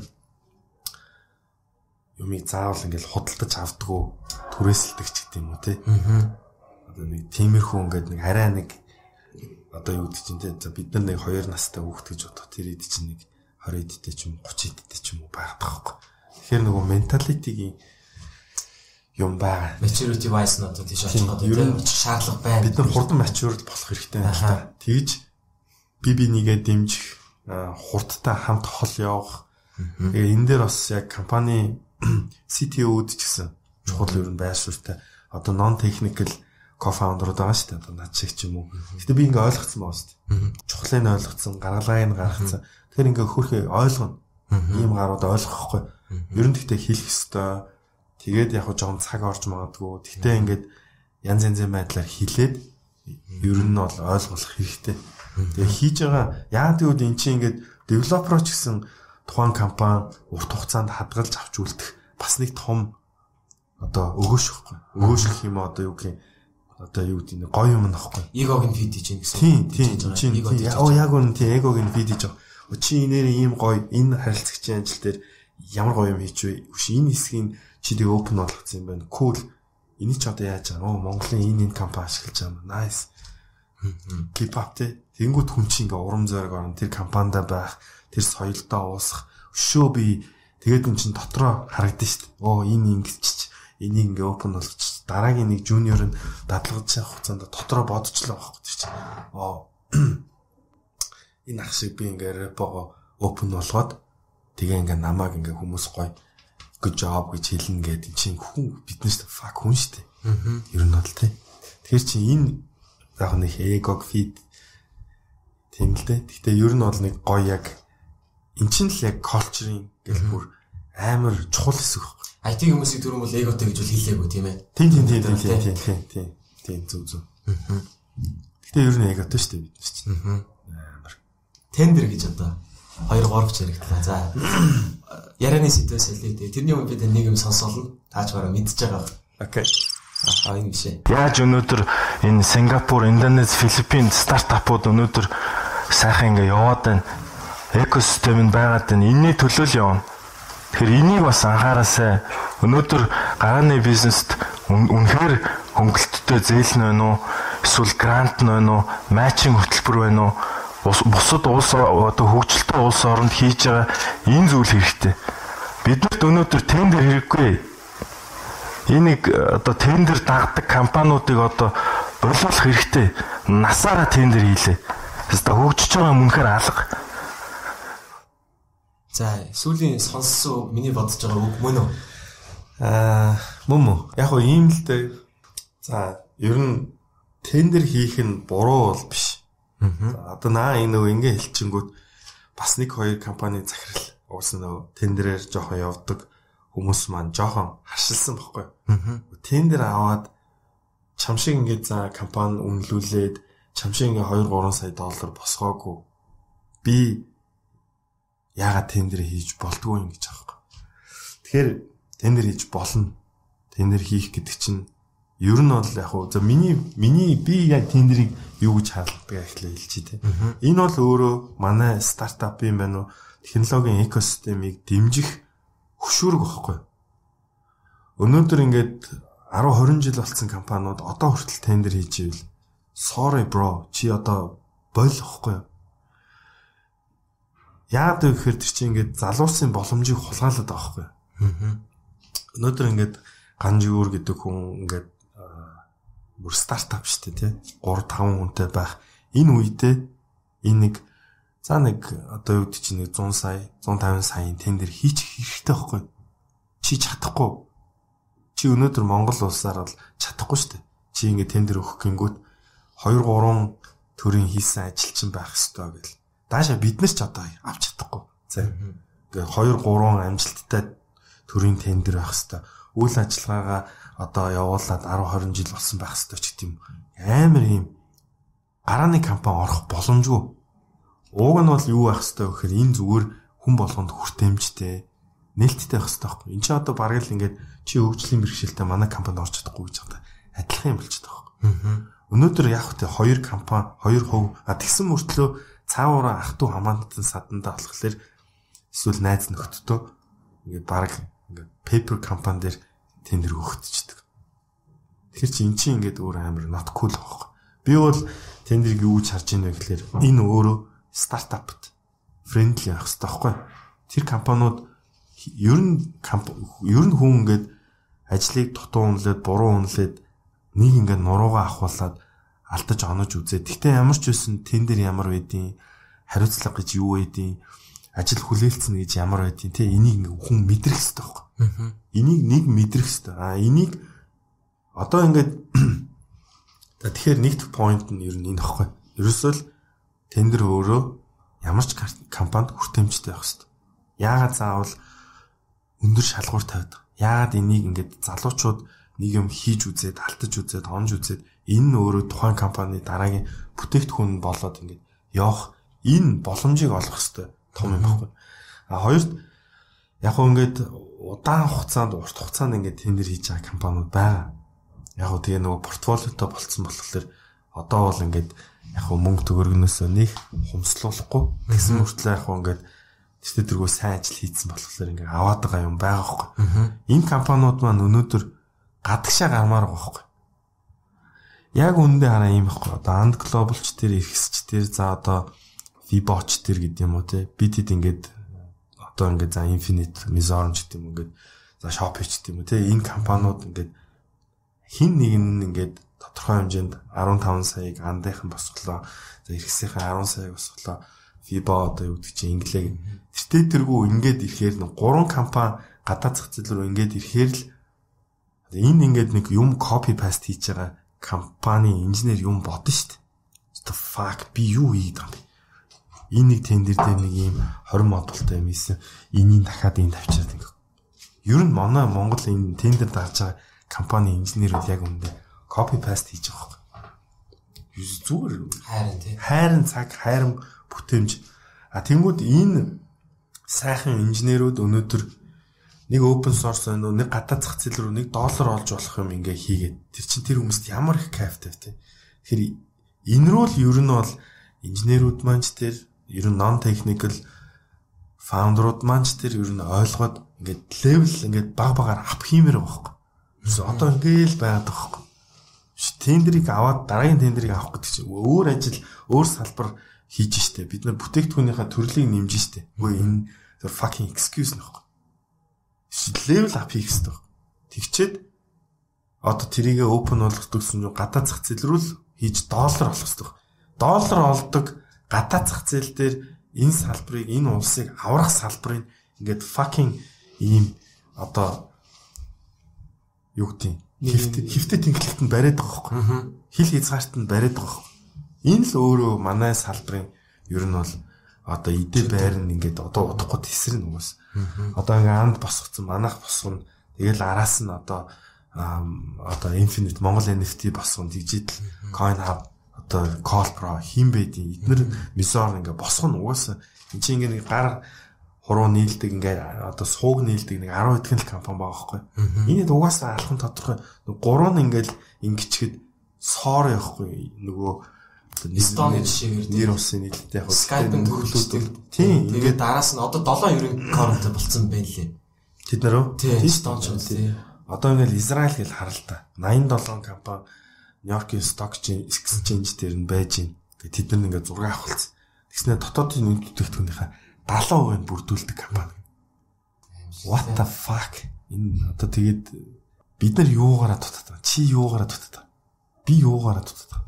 юмыг заавал ингээд худалдаж авдаггүй түрээсэлдэг ч гэдэг юм уу те. Одоо нэг тиймэрхүү ингээд нэг арай нэг одоо юу гэдэг чинь те бид нар нэг хоёр настай хүүхэд гэж бодох тэр ид чинь нэг хорь идтэй ч юм гучин идтэй ч юм уу байгаад байгаа байхгүй. Тэгэхээр нөгөө менталитигийн юм байгаа. Maturity wise нь одоо тийш очих гэдэг тийм шаардлага байна. Бид нар хурдан mature болох хэрэгтэй байна л та. Тэгж би би нэгээ дэмжих хурдтай хамт хол явах. Тэгээ энэ дээр бас яг компани си ти о-д ч гэсэн чухал ер нь байршуултай. Одоо non technical co-founder-ууд байгаа шүү дээ. Одоо над шиг ч юм уу. Гэтэ би ингээ ойлгоцсон байна шүү дээ. Чухлыг нь ойлгоцсон, гаргалгааг нь гаргацсан. Тэгэхээр ингээ хөрхөө ойлгоно. Ийм гарууд ойлгохгүй. Ер нь гэхдээ хэлэх ёстой. Тэгээд яг хоо жоохон цаг орж магадгүй. Гэхдээ ингээд янз янзын байдлаар хэлээд ер нь бол ойлгох хэрэгтэй. Тэгээ хийж байгаа яа гэвэл эн чинь ингээд девелопер ч гэсэн тухайн компани урт хугацаанд хадгалж авч үлдэх бас нэг том одоо өгөөш ихгүй. Өгөөш гэх юм одоо юу гэх юм одоо юу гэдэг нь гоё юм нөхгүй. Эгог нь фид хийж гэсэн. Тийм тийм чинь оо яг үнэ тийм эгог нь фид хийж байгаа. Чи нэр ийм гоё энэ харилцагчийн ажил дээр ямар гоё юм хийчихвэ. Үш энэ хэсгийг чи тэг open болгоцсон юм байна. Cool. Энийг ч одоо яаж аа. Оо Монголын энэ энэ компани ашиглаж байгаа юм. Nice. Keep up те. Тэнгүүт хүн чинь ингээ урам зориг орно. Тэр компанид байх, тэр соёлдоо уусах. Өшөө би тэгээд энэ чинь дотроо харагдсан шүү дээ. Оо энэ ингэчих. Энийг ингээ open болгочих. Дараагийн нэг junior нь дадлагж явах хугацаанд дотроо бодчихлоо байхгүй чинь. Оо энэ ах шиг би ингээ репого open болгоод тэгээ ингээ намайг ингээ хүмүүс гоё good job гэж хэлнэ гэдэг чинь хүн биднээс fuck хүн шүү дээ. Аа. Ер нь бол тий. Тэгэхээр чи энэ яг нэг эгог feed тийм л дээ. Гэхдээ ер нь бол нэг гоё яг эн чинь л яг culture-ийн гэл бүр амар чухал хэсэг байхгүй. ай ти хүмүүсийн төрөн бол эготой гэж бол хэлээгүй тийм ээ. Тийм тийм тийм тийм тийм тийм тийм зүг зүг. Аа. Гэхдээ ер нь эготой шүү дээ бид нар чинь. Аа. Амар. Тендер гэж одоо хоёр гуравч хэрэгтлээ. За. Ярианы сэдвээс хэлээ. Тэрний өмнө бид нэг юм сонсоолно. Таач бараа мэдчихэж байгаа. Окей. Аа энэ бишээ. Яаж өнөөдөр энэ Сингапур, Индонез, Филиппин стартапууд өнөөдөр сайхан ингээ яваад байна. Экосистем нь байгаад байна. Энэний төлөө л явна. Тэгэхээр энийг бас анхаараасай. Өнөөдөр гарааны бизнест үнэхээр хөнгөлөлттэй зээл нь байна уу? Эсвэл грант нь байна уу? Матчинг хөтөлбөр байна уу? Бусад улс одоо хөгжилтэй улс оронд хийж байгаа энэ зүйл хэрэгтэй. Биднэрт өнөөдөр тендер хэрэггүй. Энийг одоо тендер дагдаг компаниудыг одоо боловсруулах хэрэгтэй. Насаараа тендер хийлээ. Хэвээ хөгжиж байгаа мөнхөр алга. За, сүүлийн сонссон миний бодож байгаа үг мөн үү? Аа, мөн мөн. Яг гоо ийм л дээ. За, ер нь тендер хийх нь буруу бол биш. Аа. Одоо наа энэ нөгөө ингэ хэлчихэнгүүт бас нэг хоёр компани захирал уус нөгөө тендерээр жоохон явдаг хүмүүс маань жоохон харшилсан байхгүй. Аа. Тендер аваад чам шиг ингээд за компани үнэлүүлээд чам шиг ингээд two three сая доллар босгоогүй. Би яагаад тендер хийж болдгоо юм гэж байгаа юм. Тэгэхээр тендер хийж болно. Тендер хийх гэдэг чинь ер нь бол яг хөө за миний миний би яг тендерийг юу гэж харладаг гэхлээр хэлчихье те. Энэ бол өөрөө манай стартап юм байна уу? Технологийн экосистемийг дэмжих хөшүүрэг байхгүй. Өнөөдөр ингээд ten twenty жил болсон компаниуд одоо хүртэл тендер хийж ивэл sorry bro чи одоо бойл واخгүй. Яагаад гэхээр тэр чинь ингээд залуусын боломжийг хулгайлаад байгаа байхгүй. Өнөөдөр ингээд Ганжигүр гэдэг хүн ингээд бүр стартап шүү дээ тий. three five хүнтэй байх. Энэ үедээ энэ нэг за нэг одоо юу гэдэг чинь one hundred сая, one hundred fifty саяын тендер хийчих хэрэгтэй байхгүй. Чи чадахгүй. Чи өнөөдөр Монгол улсаар бол чадахгүй шүү дээ. Чи ингээд тендер өгөх гингүүт two three төрийн хийсэн ажил чинь байх ёстой гэл. Даашаа бид нар ч одоо авч чадахгүй. За. Ингээд two three амжилттай төрийн тендер байх ёстой. Үйл ажиллагаагаа одоо явуулаад ten twenty жил болсон байх ёстой ч гэдэм амар юм гарааны компани орох боломжгүй. Ууг нь бол юу байх ёстой гэхээр энэ зүгээр хүн болгонд хүртээмжтэй нээлттэй байх ёстой байхгүй. Энд чи одоо бараг л ингээд чи хөгжлийн бэрхшээлтэй манай компанид орж чадахгүй гэж байгаа. Адилхан юм болчиход байгаа байхгүй. Өнөөдөр яг хөтэ хоёр компани хоёр хувь а тэгсэн мөртлөө цааваараа ах トゥ хамаатан садандаа болохоор эсвэл найз нөхдөдөө ингээд бараг ингээд paper компани дээр тендер өгөгдчихдөг. Тэгэхээр чи эн чинь ингээд өөр амар not cool байхгүй. Би бол тендерийг юу гэж харж байна вэ гэхээр энэ өөрөө стартапт friendly байх хэрэгтэй байхгүй. Тэр компаниуд ер нь ер нь хүн ингээд ажлыг дутуу үнэлээд буруу үнэлээд нэг ингээд нуруугаа ахуулаад алдаж онож үзээ. Гэхдээ ямар ч байсан тендер ямар байдیں, хариуцлага гэж юу байдیں, ажил хүлээлцэн гэж ямар байдیں те энийг ингээд хүн мэдрэх хэрэгтэй байхгүй. Энийг нэг мэдрэх хэрэгтэй. А энийг одоо ингээд тэгэхээр нэгт point нь ер нь энэ байхгүй. Ерөөсөө л тендер өөрөө ямар ч компанид хүртээмжтэй байх хэрэгтэй. Яагаад заавал өндөр шалгуур тавьдаг. Яагаад энийг ингээд залуучууд нэг юм хийж үзээд, алдаж үзээд, онж үзээд энэ нь өөрөө тухайн компани дараагийн бүтээгдэхүүн болоод ингээд явах энэ боломжийг олох хэрэгтэй том юм байхгүй. А хоёрт яг хөө ингээд удаан хугацаанд, урт хугацаанд ингээд тендер хийж байгаа компаниуд байгаа. Яг хөө тэгээ нөгөө портфолиотой болцсон болохоор одоо бол ингээд яг хөө мөнгө төгөргнөөсөө нэг хумслуулахгүй гэсэн мөртлөө яг хөө ингээд тэртээ тэргөө сайн ажил хийцэн болохоор ингээд аваад байгаа юм байгаа байхгүй. Энэ компаниуд маань өнөөдөр гадагшаа гармаар байгаа байхгүй. Яг үндэ хараа юм байхгүй. Одоо Ant Global ч тэр X ч тэр за одоо Vibo ч тэр гэдэг юм уу те. Бидэд ингээд одоо ингээд за Infinite Mizorn ч гэдэг юм ингээд за Shopee ч гэдэг юм уу те. Энэ компаниуд ингээд хин нэг нь ингээд тодорхой хэмжээнд fifteen саяг андынхан босголоо. За X-ийн ten саяг босголоо. Vibo одоо юу гэдэг чинь инглээ. Тэртээ тэргүү ингээд ирэхээр нэг гурван компани гадаад зах зээл рүү ингээд ирэхээр л энэ ингээд нэг юм copy paste хийж байгаа компани инженер юм бодно шүү дээ. The fuck би юу хийгээд байгаа юм бэ? Энэ нэг тендер дээр нэг ийм twenty модултай юм ийсэн. Энийг дахиад энэ тавьчаад ингээд. Ер нь манай Монгол энэ тендер дарж байгаа компани инженерүүд яг үүндээ copy paste хийж байгаа байхгүй. Зүгээр хайрын тий. Хайрын цаг, хайрын бүтэмж. А тэнгууд энэ сайхан инженерүүд өнөөдөр нэг open source байна уу, нэг гадаад зах зээл рүү нэг доллар олж болох юм ингээ хийгээд тэр чинь тэр хүмүүст ямар их кайфтай вэ? Тэгэхээр энэ рүү л ер нь бол инженерүүд маань ч тэр ер нь non technical фаундерууд маань ч тэр ер нь ойлгоод ингээд левел ингээд баг багаар ап хиймээр байгаа байхгүй. Одоо ингээл байгаад байгаа байхгүй. Тендерийг аваад дараагийн тендерийг авах гэдэг чинь өөр ажил, өөр салбар хийж штэ. Бид нар бүтээгдэхүүнийхээ төрлийг нэмж штэ. Үгүй энэ fucking excuse нөхгүй. Level up хийх хэрэгтэй. Тэгчээд одоо тэрийгэ open болгох гэсэн нь гадаад зах зээл рүү л хийж доллар олох хэрэгтэй. Доллар олдог гадаад зах зээл дээр энэ салбарыг, энэ улсыг аврах салбарыг ингээд fucking ийм одоо юу гэдэг хифтэй хифтэй тэнхлэлтэнд бариад байгаа байхгүй. Хил хязгаартанд бариад байгаа байхгүй. Энэ л өөрөө манай салбарын ер нь бол одоо идэ байр нь ингээд одоо удахгүй тесрэн угаас. Одоо ингээд анд босгоцсон манайх босгоно. Тэгэл араас нь одоо одоо Infinite Монгол эн эф ти босгоно. Digital Coin Hub одоо Call Pro хин байдیں۔ Эднэр Misor ингээд босгоно угаас. Энд чинь ингээд гар хуруу нийлдэг ингээд одоо сууг нийлдэг нэг арван эдгэн л компани байгаа байхгүй. Энийг угаасаа алхан тодорхой гурав нь ингээд ингэчгэд соор явахгүй нөгөө Стон жишээгээр нэр усын нийлэлтэй яг Skype-ын төрөлхтөл. Тийм. Тэгээд араас нь одоо долоон ерөнхий корнт болцсон байна лээ. Тэд нар уу? Тийм. Стон ч үү. Одоо ингээд Израиль гэж харалтаа. восемьдесят seven компани Нью-Йоркийн Stock Exchange дээр нь байж гин. Тэгээд тэд нар ингээд зураг авахулсан. Тэгснээр дотоодын үн бүтээгдэхүүнийхээ seventy percent бүрдүүлдэг компани. What the fuck? Энэ одоо тэгээд бид нар юугаараа дутаад байгаа? Чи юугаараа дутаад байгаа? Би юугаараа дутаад байгаа?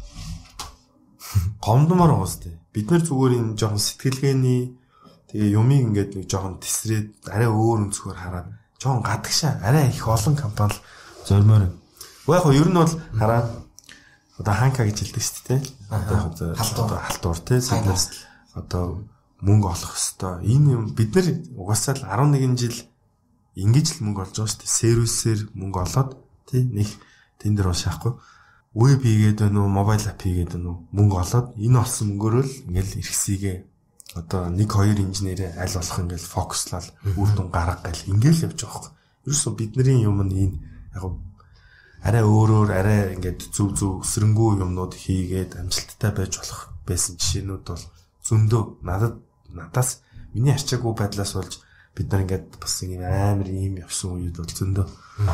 Гомдмор уустай. Бид нар зүгээр энэ жоохон сэтгэлгээний тэгээ юмыг ингээд нэг жоохон тесрээд арай өөр өнцгөр хараад жоохон гадагшаа арай их олон компани зөрмөр. Уу яг ер нь бол хараад одоо ханка гэж хэлдэг шүү дээ. Одоо халтуур халтуур тий сэтнээс одоо мөнгө олох хэвээр. Энэ юм бид нар угаасаа л eleven жил ингэж л мөнгө олж байгаа шүү дээ. Сервисээр мөнгө олоод тий нэг тэн дээр уушаахгүй. Веб хийгээд байна уу, мобайл ап хийгээд байна уу, мөнгө олоод энэ олсон мөнгөөрөө л ингээл эрхсийгээ одоо нэг хоёр инженерээ аль болох ингээл фокуслал үр дүн гарга гэл ингээл явж байгаа юм. Ерөөсөө бидний юм нь энэ яг арай өөрөөр арай ингээд зүв зүв өсрөнгүү юмнууд хийгээд амжилттай байж болох байсан жишээнүүд бол зөндөө надад надаас миний арчаагүй байдлаас болж бид нар ингээд бас ийм амар ийм явсан үед бол зөндөө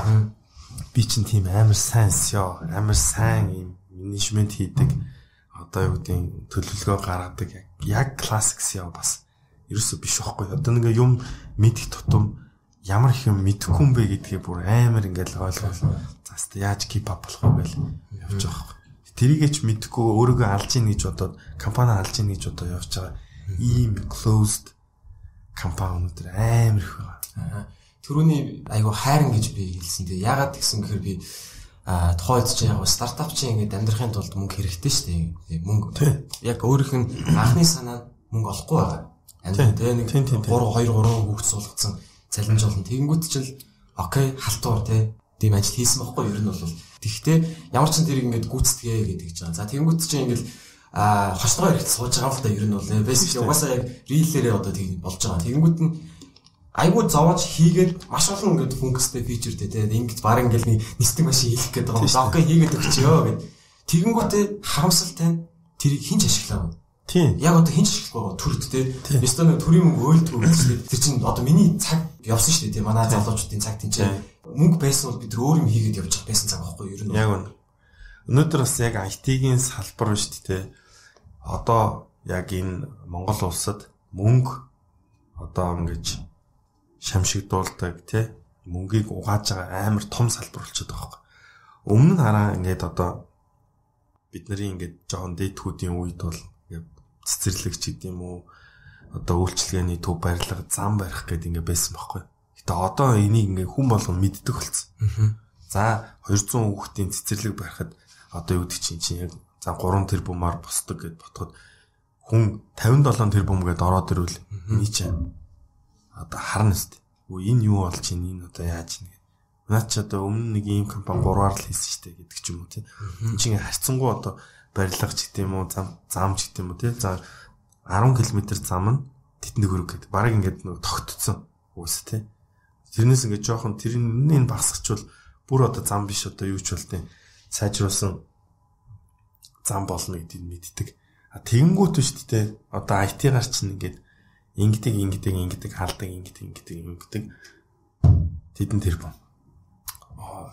би чинь тийм амар сайн сё амар сайн юм менежмент хийдэг одоо юу гэдэг төлөвлөгөө гаргадаг яг классик сё бас ерөөсөө биш байхгүй. Одоо нэг юм мэдих тутам ямар их юм мэдэхгүй юм бэ гэдгээ бүр амар ингээл ойлгол заст яаж keep up болох вэ гэл явж байгаа. Тэрийгээ ч мэдэхгүй өөрийгөө алж ийн гэж бодоод компани алж ийн гэж бодоод явж байгаа ийм closed компаниуд амар их байгаа. Төрөний айгу хайран гэж би хэлсэн. Тэгээ яагаад гэсэн гэхээр би а тухайд ч яг стартап чинь ингээд амьдрахын тулд мөнгө хэрэгтэй шүү дээ. Мөнгө. Яг өөрийнх нь анхны санаа мөнгө олохгүй байгаа. Амин тэгээ нэг three two three хүүхд суулгацсан цалинж болно. Тэгэнгүүт чинь окей халтуур тий. Тийм ажил хийсэн байхгүй юу? Ер нь бол. Тэгэхдээ ямар ч тэрийг ингээд гүйцэтгэе гэдэг ч байгаа. За тэгэнгүүт чинь ингээд а хошдгоо ирэхэд сууж байгаа л да ер нь бол. Basically угаасаа яг real-ээрээ одоо тийм болж байгаа. Тэгэнгүүт нь айгуу зовоож хийгээд маш олон ингээд функцтэй фичертэй тийм ингээд баг ингээд нисдэг машин хийх гээд байгаа юм. За окей хийгээд өгчөө гэд. Тэгэнгүүтээ харамсалтай тэрийг хинч ашиглаа. Тийм. Яг одоо хинч ашиглахгүй төрд тийм. Бистэ нэг төрийн мөнгө өөлдөг үү. Тэр чинь одоо миний цаг явсан шүү дээ тийм. Манай залуучуудын цаг тийм чинь мөнгө байсан бол бид өөр юм хийгээд явж байсан цаг байхгүй юу ер нь. Яг үнэ. Өнөөдөр бас яг ай ти-ийн салбар шүү дээ. Одоо яг энэ Монгол улсад мөнгө одоо ингэж шамшигдуулдаг тий мөнгийг угааж байгаа амар том салбар болчиход байгаа юм. Өмнө нь хараа ингээд одоо бидний ингээд жоохон дээдхүүдийн үед бол ингээд цэцэрлэгч гэдэг юм уу одоо үйлчлэгээний төв барилга зам барих гэдэг ингээд байсан байхгүй. Гэтэ одоо энийг ингээд хүн болгон мэддэг болсон. За two hundred хүүхдийн цэцэрлэг барихад одоо юу гэдэг чинь чинь яг за three тэрбумаар босдог гэд ботход хүн fifty-seven тэрбум гэд ороод ирвэл энэ чинь одоо харна шүү дээ. Үгүй энэ юу болж чинь энэ одоо яаж нэг. Наад ч одоо өмнө нэг ийм компани гурваар л хийсэн шүү дээ гэдэг ч юм уу тийм. Энд чинь харьцангуй одоо барилга ч гэдэг юм уу зам зам ч гэдэг юм уу тийм. За ten км зам нь тэдний хөрөг гэдэг. Бараг ингээд нөгөө тогтцсон уус тий. Тэрнээс ингээд жоохон тэрнийг багсгачвал бүр одоо зам биш одоо юу ч болтой сайжруулсан зам болно гэдгийг мэддэг. А тэгэнгүүт биш тий. Одоо ай ти-гаар чинь ингээд ингэдэг ингэдэг ингэдэг халдаг ингэдэг ингэдэг ингэдэг тэдэн тэр бом. Аа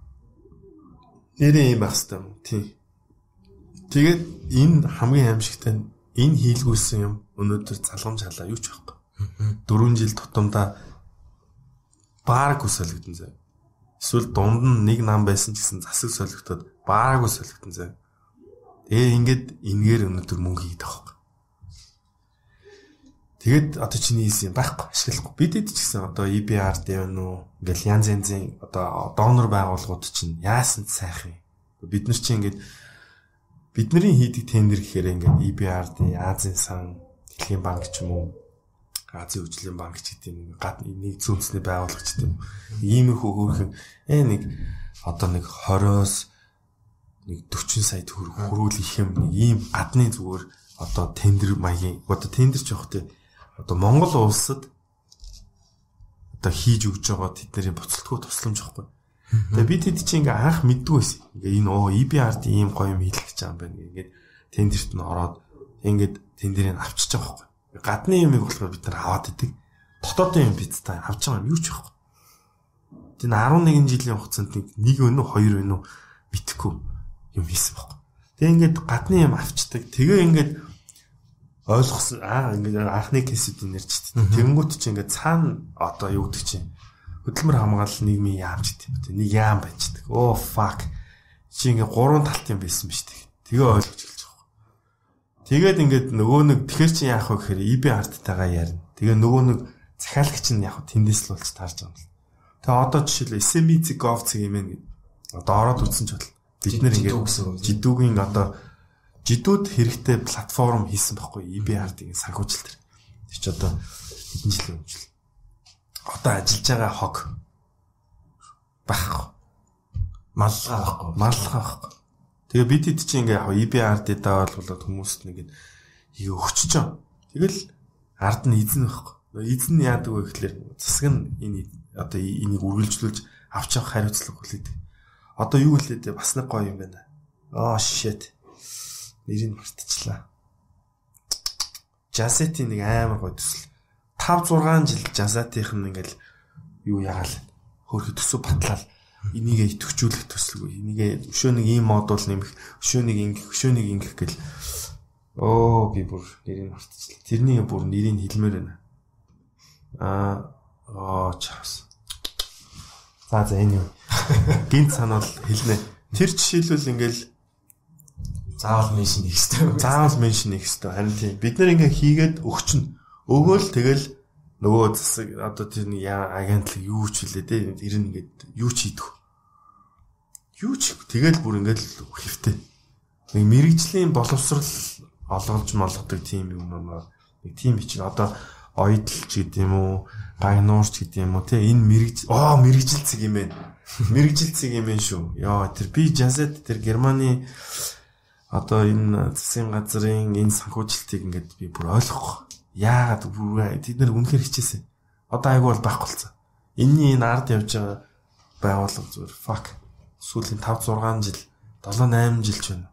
нэрээ юм бастай юм тий. Тэгээд энэ хамгийн аимшигтай энэ хийлгүүлсэн юм өнөөдөр залгамж халаа юу ч байхгүй. дөрвөн жил тутамдаа баараг өсөлгдөн зав. Эсвэл дунд нь нэг нам байсан ч гэсэн засаг солигдоод баараг өсөлгдөн зав. Тэгээ ингээд энгээр өнөөдөр мөнгө хийдэг байхгүй. Тэгээд одоо чиний хийсэн юм байхгүй ашиглахгүй. Бидэд ч гэсэн одоо и би ар дэ вэ нүү ингээл янз янзын одоо донор байгууллагууд чинь яасан сайхан юм. Бид нар чинь ингээд бидний хийдэг тендер гэхээр ингээд и би ар дэ, Азийн сан, Дэлхийн банк ч юм уу, Азийн хөгжлийн банк ч гэдэг юм, гадны нэг зүүнсний байгууллага ч гэдэг юм. Иймэрхүү хөөрхөн ээ нэг одоо нэг двадцоос нэг дөрвөн сая төгрөг хөрвүүлэх юм нэг ийм гадны зүгээр одоо тендер маягийн одоо тендер ч явах тий одоо Монгол улсад одоо хийж өгж байгаа тэдний буцалтгүй тусламж واخгүй. Тэгээ бид хэд чи ингээ анх мэддэг байсан. Ингээ энэ оо и би ар-д ийм гоё юм хийлгэж байгаа юм байна. Ингээд тендерт нь ороод ингээд тендерийг авчиж байгаа واخгүй. Гадны юмыг болохоор бид нар аваад идэг. Дотоодын юм бид та авч байгаа юм юу ч واخгүй. Тэр арван нэгэн жилийн хугацаанд нэг өнөө хоёр өнөө мэдхгүй юм хийсэн واخгүй. Тэгээ ингээд гадны юм авчдаг. Тэгээ ингээд ойлгосон аа ингээд анхны кейсүүд нэрчтэй. Тэнгүүт чи ингээд цаана одоо юу гэдэг чинь хөдөлмөр хамгаалал нийгмийн яам ч гэдэг юм. Нэг яам байждаг. Оо fuck. Чи ингээд гурван талт юм байсан биз дээ. Тэгээ ойлгож эхэлж байгаа. Тэгээд ингээд нөгөө нэг тэгэхэр чи яах вэ гэхээр и би ар-дтайгаа ярина. Тэгээ нөгөө нэг захиалагч нь яг тэндээс л болж таарж байгаа юм. Тэгээ одоо жишээл эс эм и зэг гов цэг юм ээ. Одоо ороод үзсэн ч бол бид нэр ингээд жидүүгийн одоо жидүүд хэрэгтэй платформ хийсэн байхгүй и би ар-д-ийн санхүүжилт төр. Тэр чи одоо хэдэн жил өмнө одоо ажиллаж байгаа хог байхгүй. Маллага байхгүй. Маллага байхгүй. Тэгээ бид хэд чи ингээ яг и би ар-даа болвол хүмүүст нэгэд ийг өгчөж байгаа. Тэгэл ард нь эзэн байхгүй. Эзэн нь яадаг вэ гэхэлэр засаг нь энэ одоо энийг үргэлжлүүлж авч явах хариуцлага хүлээдэг. Одоо юу хэлээд бас нэг гоё юм байна. Аа shit. Нэрийг мартчихлаа. Жазетийн нэг амар гоё төсөл. тавь зургаан жил жазатийнх нь ингээл юу ягаал хөөрхө төсөв батлал энийг идэвхжүүлэх төсөлгүй. Энийг өшөө нэг ийм модуль нэмэх, өшөө нэг ингэх, өшөө нэг ингэх гэл. Оо би бүр нэрийг мартчихлаа. Тэрний бүр нэрийг хэлмээр байна. Аа оо чаас. За за энэ юу. Гинт санаал хэлнэ. Тэр жишээлбэл ингээл заавал меншн хийх хэрэгтэй. Заавал меншн хийх хэрэгтэй. Харин тийм бид нар ингээ хийгээд өгчнө. Өгөөл тэгэл нөгөө засаг одоо тэр нэг агентлаг юу ч хэлээ дээ. Тэр нь ингээд юу ч хийдэх. Юу ч тэгэл бүр ингээд хэвтэй. Нэг мэрэгжлийн боловсрал олгож молгодог тийм юм аа. Нэг тийм бичиг одоо ойдл ч гэдэм үү, гайнуурч гэдэм үү те энэ мэрэгж оо мэрэгжил цэг юм байна. Мэрэгжил цэг юм байна шүү. Яа тэр би жазет тэр Германы одоо энэ засгийн газрын энэ санхүүжилтийг ингээд би бүр ойлгохгүй. Яагаад тэд нар үнэхээр хичээсэн. Одоо айгүй бол байхгүй болсон. Энийн энэ ард явж байгаа байгууллага зүгээр fuck. Сүүлийн тавь зургаан жил, долоо найман жил ч байна.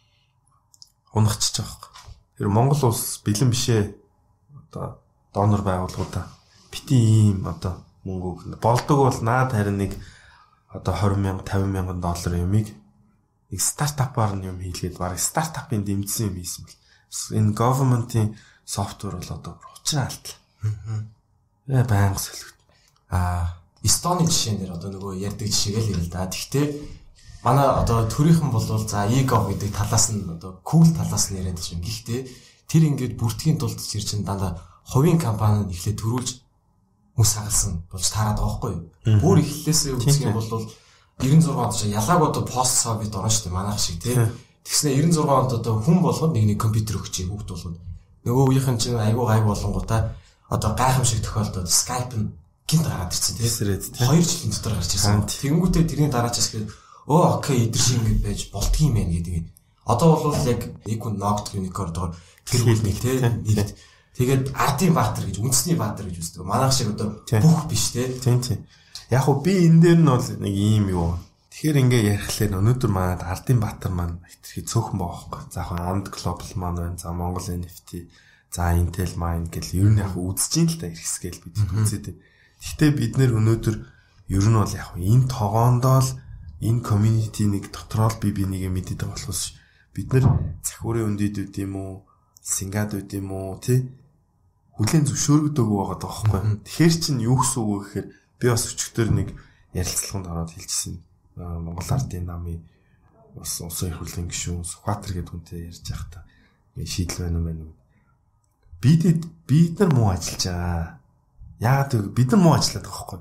Унахчих жоох. Тэр Монгол улс бэлэн бишээ. Одоо донор байгууллагуудаа бити ийм одоо мөнгө өгнө. Болдог бол наад харин нэг одоо двадцать мянга, пятьдесят мянган доллар юмыг нэг стартапаар нь юм хийлгээд бараг стартапын дэмжсэн юм хийсэн бэл. Энэ government-ийн софтвер бол одоо учраа алдлаа. Аа. Баян солигд. Аа, Эстоны жишээнээр одоо нөгөө ярьдаг жишээгээл ярил да. Гэхдээ манай одоо төрийнхэн бол за e-gov гэдэг талаас нь одоо cool талаас нь яриад байгаа юм. Гэхдээ тэр ингээд бүртгэхийн тулд тэр чинь дандаа хувийн компани эхлээд төрүүлж хүмүүс хагалсан болж таарад байгаа байхгүй юу? Бүр эхлээсээ үзэх юм бол девяносто шесть онд чинь ялааг одоо пост совет орно шүү дээ манайх шиг тий. Тэгснэ девяносто шесть онд одоо хүн болгоно нэг нэг компьютер өгч хүүхд болгоно. Нөгөө үеийнхэн чинь айгуу гай болонгуудаа одоо гайхамшиг тохиолдоод Skype нь гинт гараад ирсэн тий. Хоёр жилийн дотор гарч ирсэн. Тэгэнгүүтээ тэрний дараачаас гээд оо окей эдэр шиг ингэж байж болдгийм байх гэдэг. Одоо бол яг нэг хүн ногд юникордоор тэр үл нэг тий. Тэгээд ардын баатар гэж үндэсний баатар гэж үздэг. Манайх шиг одоо бүх биш те. Тийм тийм. Яг уу би энэ дээр нь бол нэг ийм юу. Тэгэхээр ингээ ярихлаар өнөөдөр манад ардын баатар маань хэтэрхий цөөхөн байгаа хөөхгүй. За яг Анд Global маань байна. За Монгол эн эф ти, за Intel Mind гэл ер нь яг үзэж ин л та хэрэгсгээл бид үзээд байна. Гэхдээ бид нэр өнөөдөр ер нь бол яг энэ тогоондоо л энэ community нэг дотроо л би бинийг мэдээд байгаа болохоос бид нэр захиурын үндэд үт юм уу, сингад үт юм уу тий хүлэн зөвшөөрөгдөг байгаа даахгүй. Тэгэхээр чинь юу гэсэн үг вэ гэхээр би бас өчигдөр нэг ярилцлаганд ороод хэлчихсэн. Монгол ардын намын бас усан их хурлын гишүүн Сүхбаатар гэдэг хүнтэй ярьж байхдаа шийдэл байна уу мэн. Бид бид нар муу ажиллаж байгаа. Яагаад вэ? Бид нар муу ажиллаад байгаа байхгүй.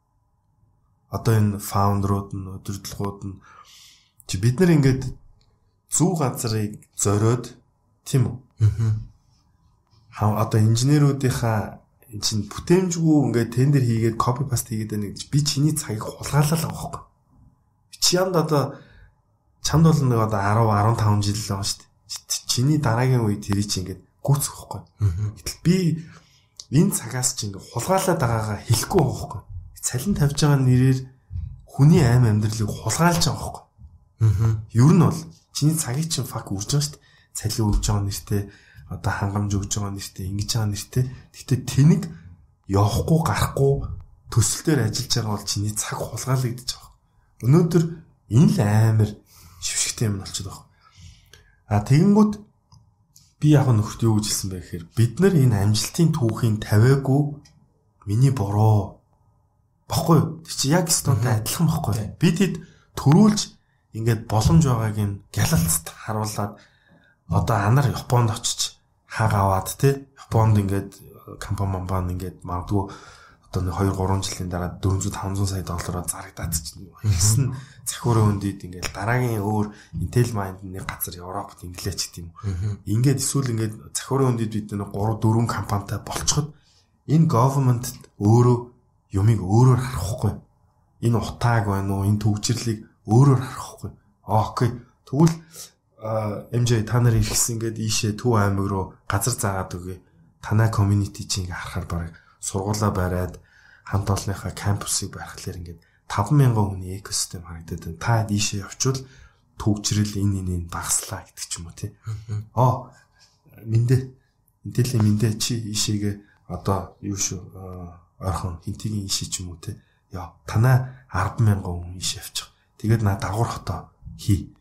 Одоо энэ фаундерууд нь, удирдлагууд нь чи бид нар ингээд зүү газрыг зориод тийм үү? Аа. Одоо инженеруудынхаа чинь бүтээмжгүй ингээд тендер хийгээд копи паст хийгээд байна гэж би чиний цагийг хулгайлал байгаа байхгүй. Чи ямд одоо чамд бол нэг одоо десять15 жил л байгаа шүү дээ. Чиний дараагийн үед тэрий чи ингээд гүцэх байхгүй. Гэтэл би энэ цагаас чи ингээд хулгайлаад байгаагаа хэлэхгүй байгаа байхгүй. Цалин тавьж байгаа нэрээр хүний аим амьдралыг хулгайлж байгаа байхгүй. Аа. Ер нь бол чиний цагийг чинь фак үрж байгаа шүү дээ. Цалин өгж байгаа нэртэй одоо хангамж өгж байгаа нэртэй ингэж байгаа нэртэй. Гэхдээ тэнэг явахгүй гарахгүй төсөл дээр ажиллаж байгаа бол чиний цаг хулгайлагдаж байгаа. Өнөөдөр энэ л амар шившигтэй юм болчиход байгаа. А тэгэнгүүт би яг нөхөрт юу гэж хэлсэн бэ гэхээр бид нар энэ амжилтын түүхийн тавиагүй миний буруу баггүй. Тэг чи яг стонтой адилхан баггүй. Бид хэд төрүүлж ингээд боломж байгааг нь гялалцд харуулад одоо анар Японд очиж хаг аваад тий Японд ингээд компани мамбан ингээд магадгүй одоо нэг two three жилийн дараа four hundred five hundred сая доллараар зарагдаад чинь ихсэн захиурын үндэд ингээд дараагийн өөр Intel Mind нэг газар Европт инглээч гэдэг юм. Ингээд эсвэл ингээд захиурын үндэд бид нэг three four компанитай болцоход энэ government өөрөө юмыг өөрөөр харахгүй. Энэ утааг байна уу? Энэ төгжрлийг өөрөөр харахгүй. Окей. Тэгвэл эм жи та нар ирсэн ингээд ийшээ Төв аймаг руу газар заагаад өгье. Танай community чинь ингээд харахаар бараг сургуулаа бариад хамт олонныхаа кампусыг барихлаар ингээд five thousand хүний экосистем харагдаад байна. Та ийшээ явчвал төгжрэл энэ энэ багслаа гэдэг ч юм уу тий. Аа мэндэ Intel-ийн мэндэ чи ийшээгээ одоо юу шүү ойрхон хинтигийн ийшээ ч юм уу тий. Яа танай ten thousand хүн ийшээ явчих. Тэгээд наа дагуур хотоо хий.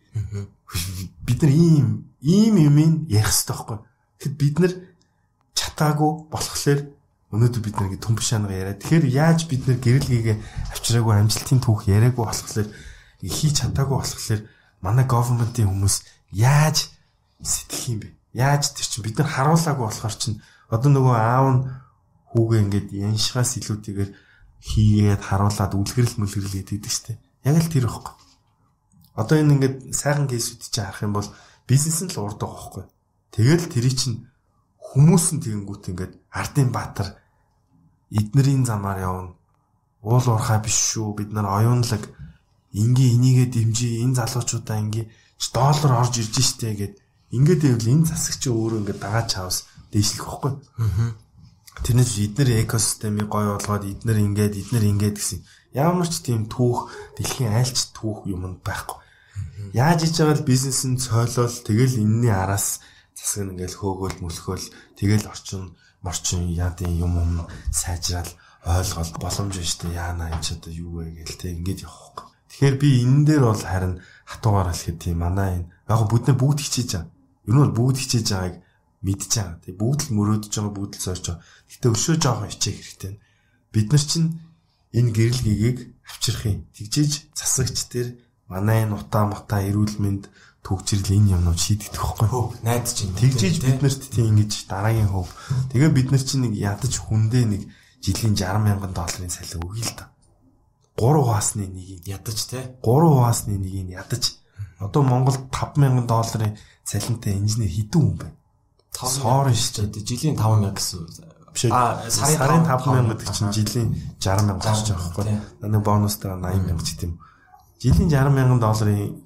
Бид нар ийм ийм юм ярих хэрэгтэй байхгүй. Тэгэхэд бид нар чатаагүй болохоор өнөөдөр бид нэг төмп шаанга яриа. Тэгэхээр яаж бид нэр гэрэлгийгээ авчираагүй амжилтын түүх яриаггүй болохоор хийж чадаагүй болохоор манай government-ийн хүмүүс яаж сэтгэх юм бэ? Яаж тэр чинь бид нар харуулаагүй болохоор чинь одоо нөгөө аав нь хүүгээ ингээд яншихаас илүүтэйгээр хийгээд харуулад үлгэрэл мүлгэрэл гэдэг штеп. Яг л тэр ихгүй. Одоо энэ ингээд сайхан кейсүүд чинь харах юм бол бизнес нь л урд байгаа байхгүй. Тэгэл тэрий чинь хүмүүс нь тэгэнгүүт ингээд ардын баатар эднэрийн замаар явна. Уул уурхай биш шүү. Бид нар оюунлаг ингээ энийгээ дэмжиж энэ залуучуудаа ингээ доллар орж ирж штэ гэд ингээд байвал энэ засагч өөрөө ингээ дагаад чавс дээшлэх байхгүй. Аа. Тэрнээс эднэр экосистемийг гой болгоод эднэр ингээд эднэр ингээд гэсэн ямар ч тийм түүх дэлхийн айлч түүх юмд байхгүй. Яаж хийж байгаа л бизнес нь цойлол тэгэл энэний араас засаг ингээл хөөгөөл мөлхөөл тэгэл орчин морчин яадын юм юм сайжрал ойлгол боломж штэ яана энэ ч одоо юу вэ гээл те ингээд явах. Тэгэхээр би энэ дээр бол харин хатуугаар хэлэхэд тийм манай энэ яг бүднэ бүгд хичээж байгаа. Ер нь бол бүгд хичээж байгааг мэдж байгаа. Тэг бүгд л мөрөөдөж байгаа бүгд л сорж байгаа. Гэтэ өшөө жоохон хичээх хэрэгтэй. Бид нар чинь энэ гэрэл гэгийг авчрах юм. Тэгжиж засагч дээр манай энэ утаа мутаа эрүүл мэнд төгжрэл энэ юмнууд шийдэгдэх байхгүй юу? Найдаж чинь тэгжиж бид нарт тийм ингэж дараагийн хөв. Тэгээ бид нар чинь нэг ядаж хүндээ нэг жилийн sixty thousand долларын салхи өгье л да. three хуваасны нэгийг ядаж те. three хуваасны нэгийг ядаж. Одоо Монголд five thousand долларын салхинтай инженер хэдэн хүн бэ? Соорн шүү дээ. Жилийн five thousand гэсэн. А сарын five thousand гэдэг чинь жилийн sixty thousand гэж байгаа байхгүй. Нэг бонустай ninety thousand ч гэдэм. Жилийн sixty thousand долларын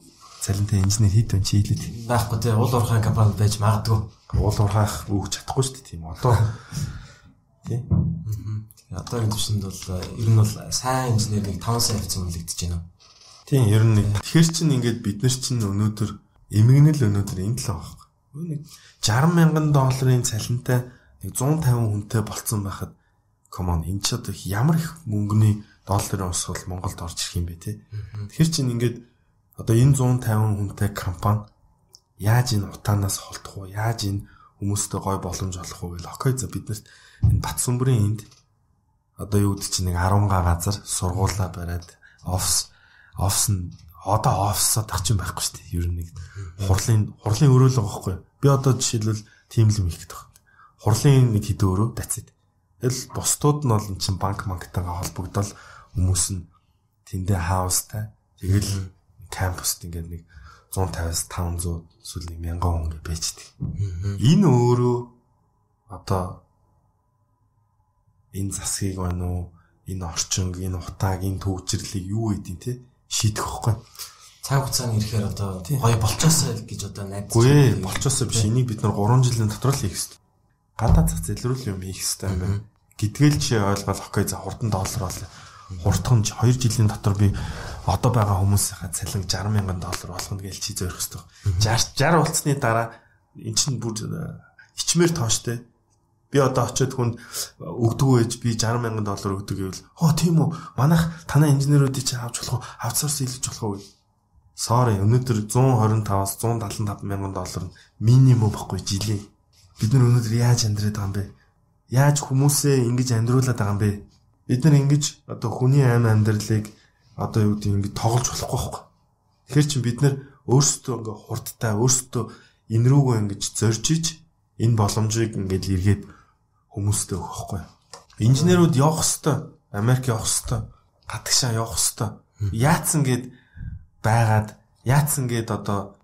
цалинтай инженер хэд вэ чи хэлээд. Байхгүй тий уул уурхайн компани байж магадгүй. Уул уурхайх өгч чадахгүй шүү дээ тийм. Одоо тий. Одоо энэ төвшөнд бол ер нь бол сайн инженер нэг таван сая хэвцэн үлдэж байна. Тийм ер нь тэгэхээр чинь ингээд бид нар чинь өнөөдөр эмгэнэл өнөөдөр энэ л байгаа байхгүй. Нэг саран мянган долларын цалинтай нэг зуун тавин хүнтэй болцсон байхад come on энэ ч одоо ямар их мөнгөний долларын усвал Монголд орж ирэх юм бэ те. Тэгэхээр чинь ингээд одоо энэ зуун тавин хүнтэй компани яаж энэ утаанаас холдох вэ? Яаж энэ хүмүүстэй гой боломж олох вэ гэл окей за биднэрт энэ Батсүмбрийн энд одоо юу гэдэг чинь нэг арван га газар сургуулаа бариад офис офис нь одоо офисод тачин байхгүй шүү дээ. Ер нь нэг хурлын хурлын өрөөл байгаа байхгүй. Би одоо жишээлбэл тийм л юм хийх гэдэг байна. Хурлын нэг хэдэн өрөө дацэд. Тэгэл бусдууд нь бол эн чинь банк банктайгаа холбогдол хүмүүс нь тэндээ хаустай. Тэгэл кампуст ингээд нэг one fifty-аас five hundred эсвэл нэг one thousand хүн гэж байждаг. Энэ өөрөө одоо энэ засгийг байна уу? Энэ орчинг, энэ утааг, энэ төвчрлийг юу гэдэг те шийдэх байхгүй. Цаг хугацааны ирэхээр одоо гоё болчоосоо гэж одоо найдаж. Үгүй ээ, болчоосоо биш. Энийг бид нар three жилийн дотор л хийх хэрэгтэй. Гадаа зах зээл рүү юм хийх хэрэгтэй юм байна. Гэдгээл чи ойлгол окей за хурдан доллар бол хурдхан two жилийн дотор би одоо байгаа хүмүүсийнхаа цалин sixty мянган доллар болгоно гэж чи зорих хэрэгтэй. sixty болцсны дараа эн чинь бүр хичмээр тооштой. Би одоо очиод хүнд өгдөг байж би sixty мянган доллар өгдөг гэвэл оо тийм үү манайх танай инженеруудыг чи авч болох уу аутсорс хийлгэж болох уу. Sorry өнөөдөр one twenty-five-аас one seventy-five мянган доллар минимум баггүй жилийн. Бид нар өнөөдөр яаж амьдраад байгаа юм бэ? Яаж хүмүүсээ ингэж амьдруулад байгаа юм бэ? Бид нар ингэж одоо хүний амь амьдралыг одоо юу гэдэг ингэж тоглож болохгүй байхгүй. Тэгэхээр чи бид нар өөрсдөө ингээ хурдтай өөрсдөө энэ рүүгөө ингэж зорж иж энэ боломжийг ингэж эргээд хүмүүстэй өгөх байхгүй. Инженерүүд явах хэвээр, Америк явах хэвээр, гадагшаа явах хэвээр. Яатсан гэд байгаад, яатсан гэд одоо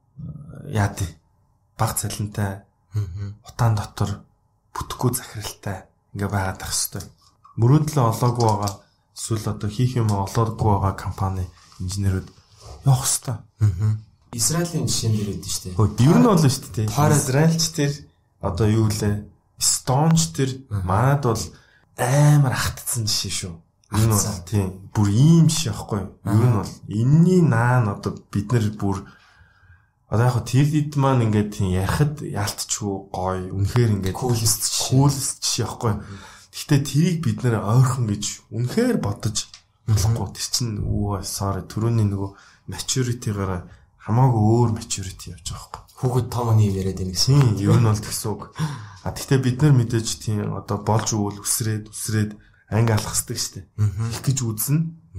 яад баг цалинтай, утаан дотор бүтэхгүй захиралтай ингээ байгаад ах хэвээр. Мөрөөдлөө олоогүй байгаа, эсвэл одоо хийх юм олоогүй байгаа компани инженерүүд явах хэвээр. Израилийн жишээн дээр өгдөн шүү дээ. Хөө, ер нь бол шүү дээ. Израильч тэр одоо юу лээ? Стонч тэр манад бол амар хатцсан жишээ шүү. Энэ бол тийм бүр ийм жишээ байхгүй юу? Ер нь бол энэний наан одоо бид нар бүр одоо яг тэр хэд маань ингээд тийм ярихад яалтчгүй гоё үнэхээр ингээд кулст кулст жишээ байхгүй юу? Гэхдээ тэрийг бид нэр ойрхон гэж үнэхээр бодож болохгүй. Тэр чинь өө sorry түрүүний нөгөө maturity-гаараа хамаагүй өөр maturity явж байгаа байхгүй. Хүүхэд том нэм яриад байна гэсэн. Тийм, ер нь бол тэгсэн үг. А тэгтээ бид нар мэдээж тийм одоо болж өгвөл үсрээд үсрээд анги алах хэрэгтэй шүү дээ. Их гэж үзнэ.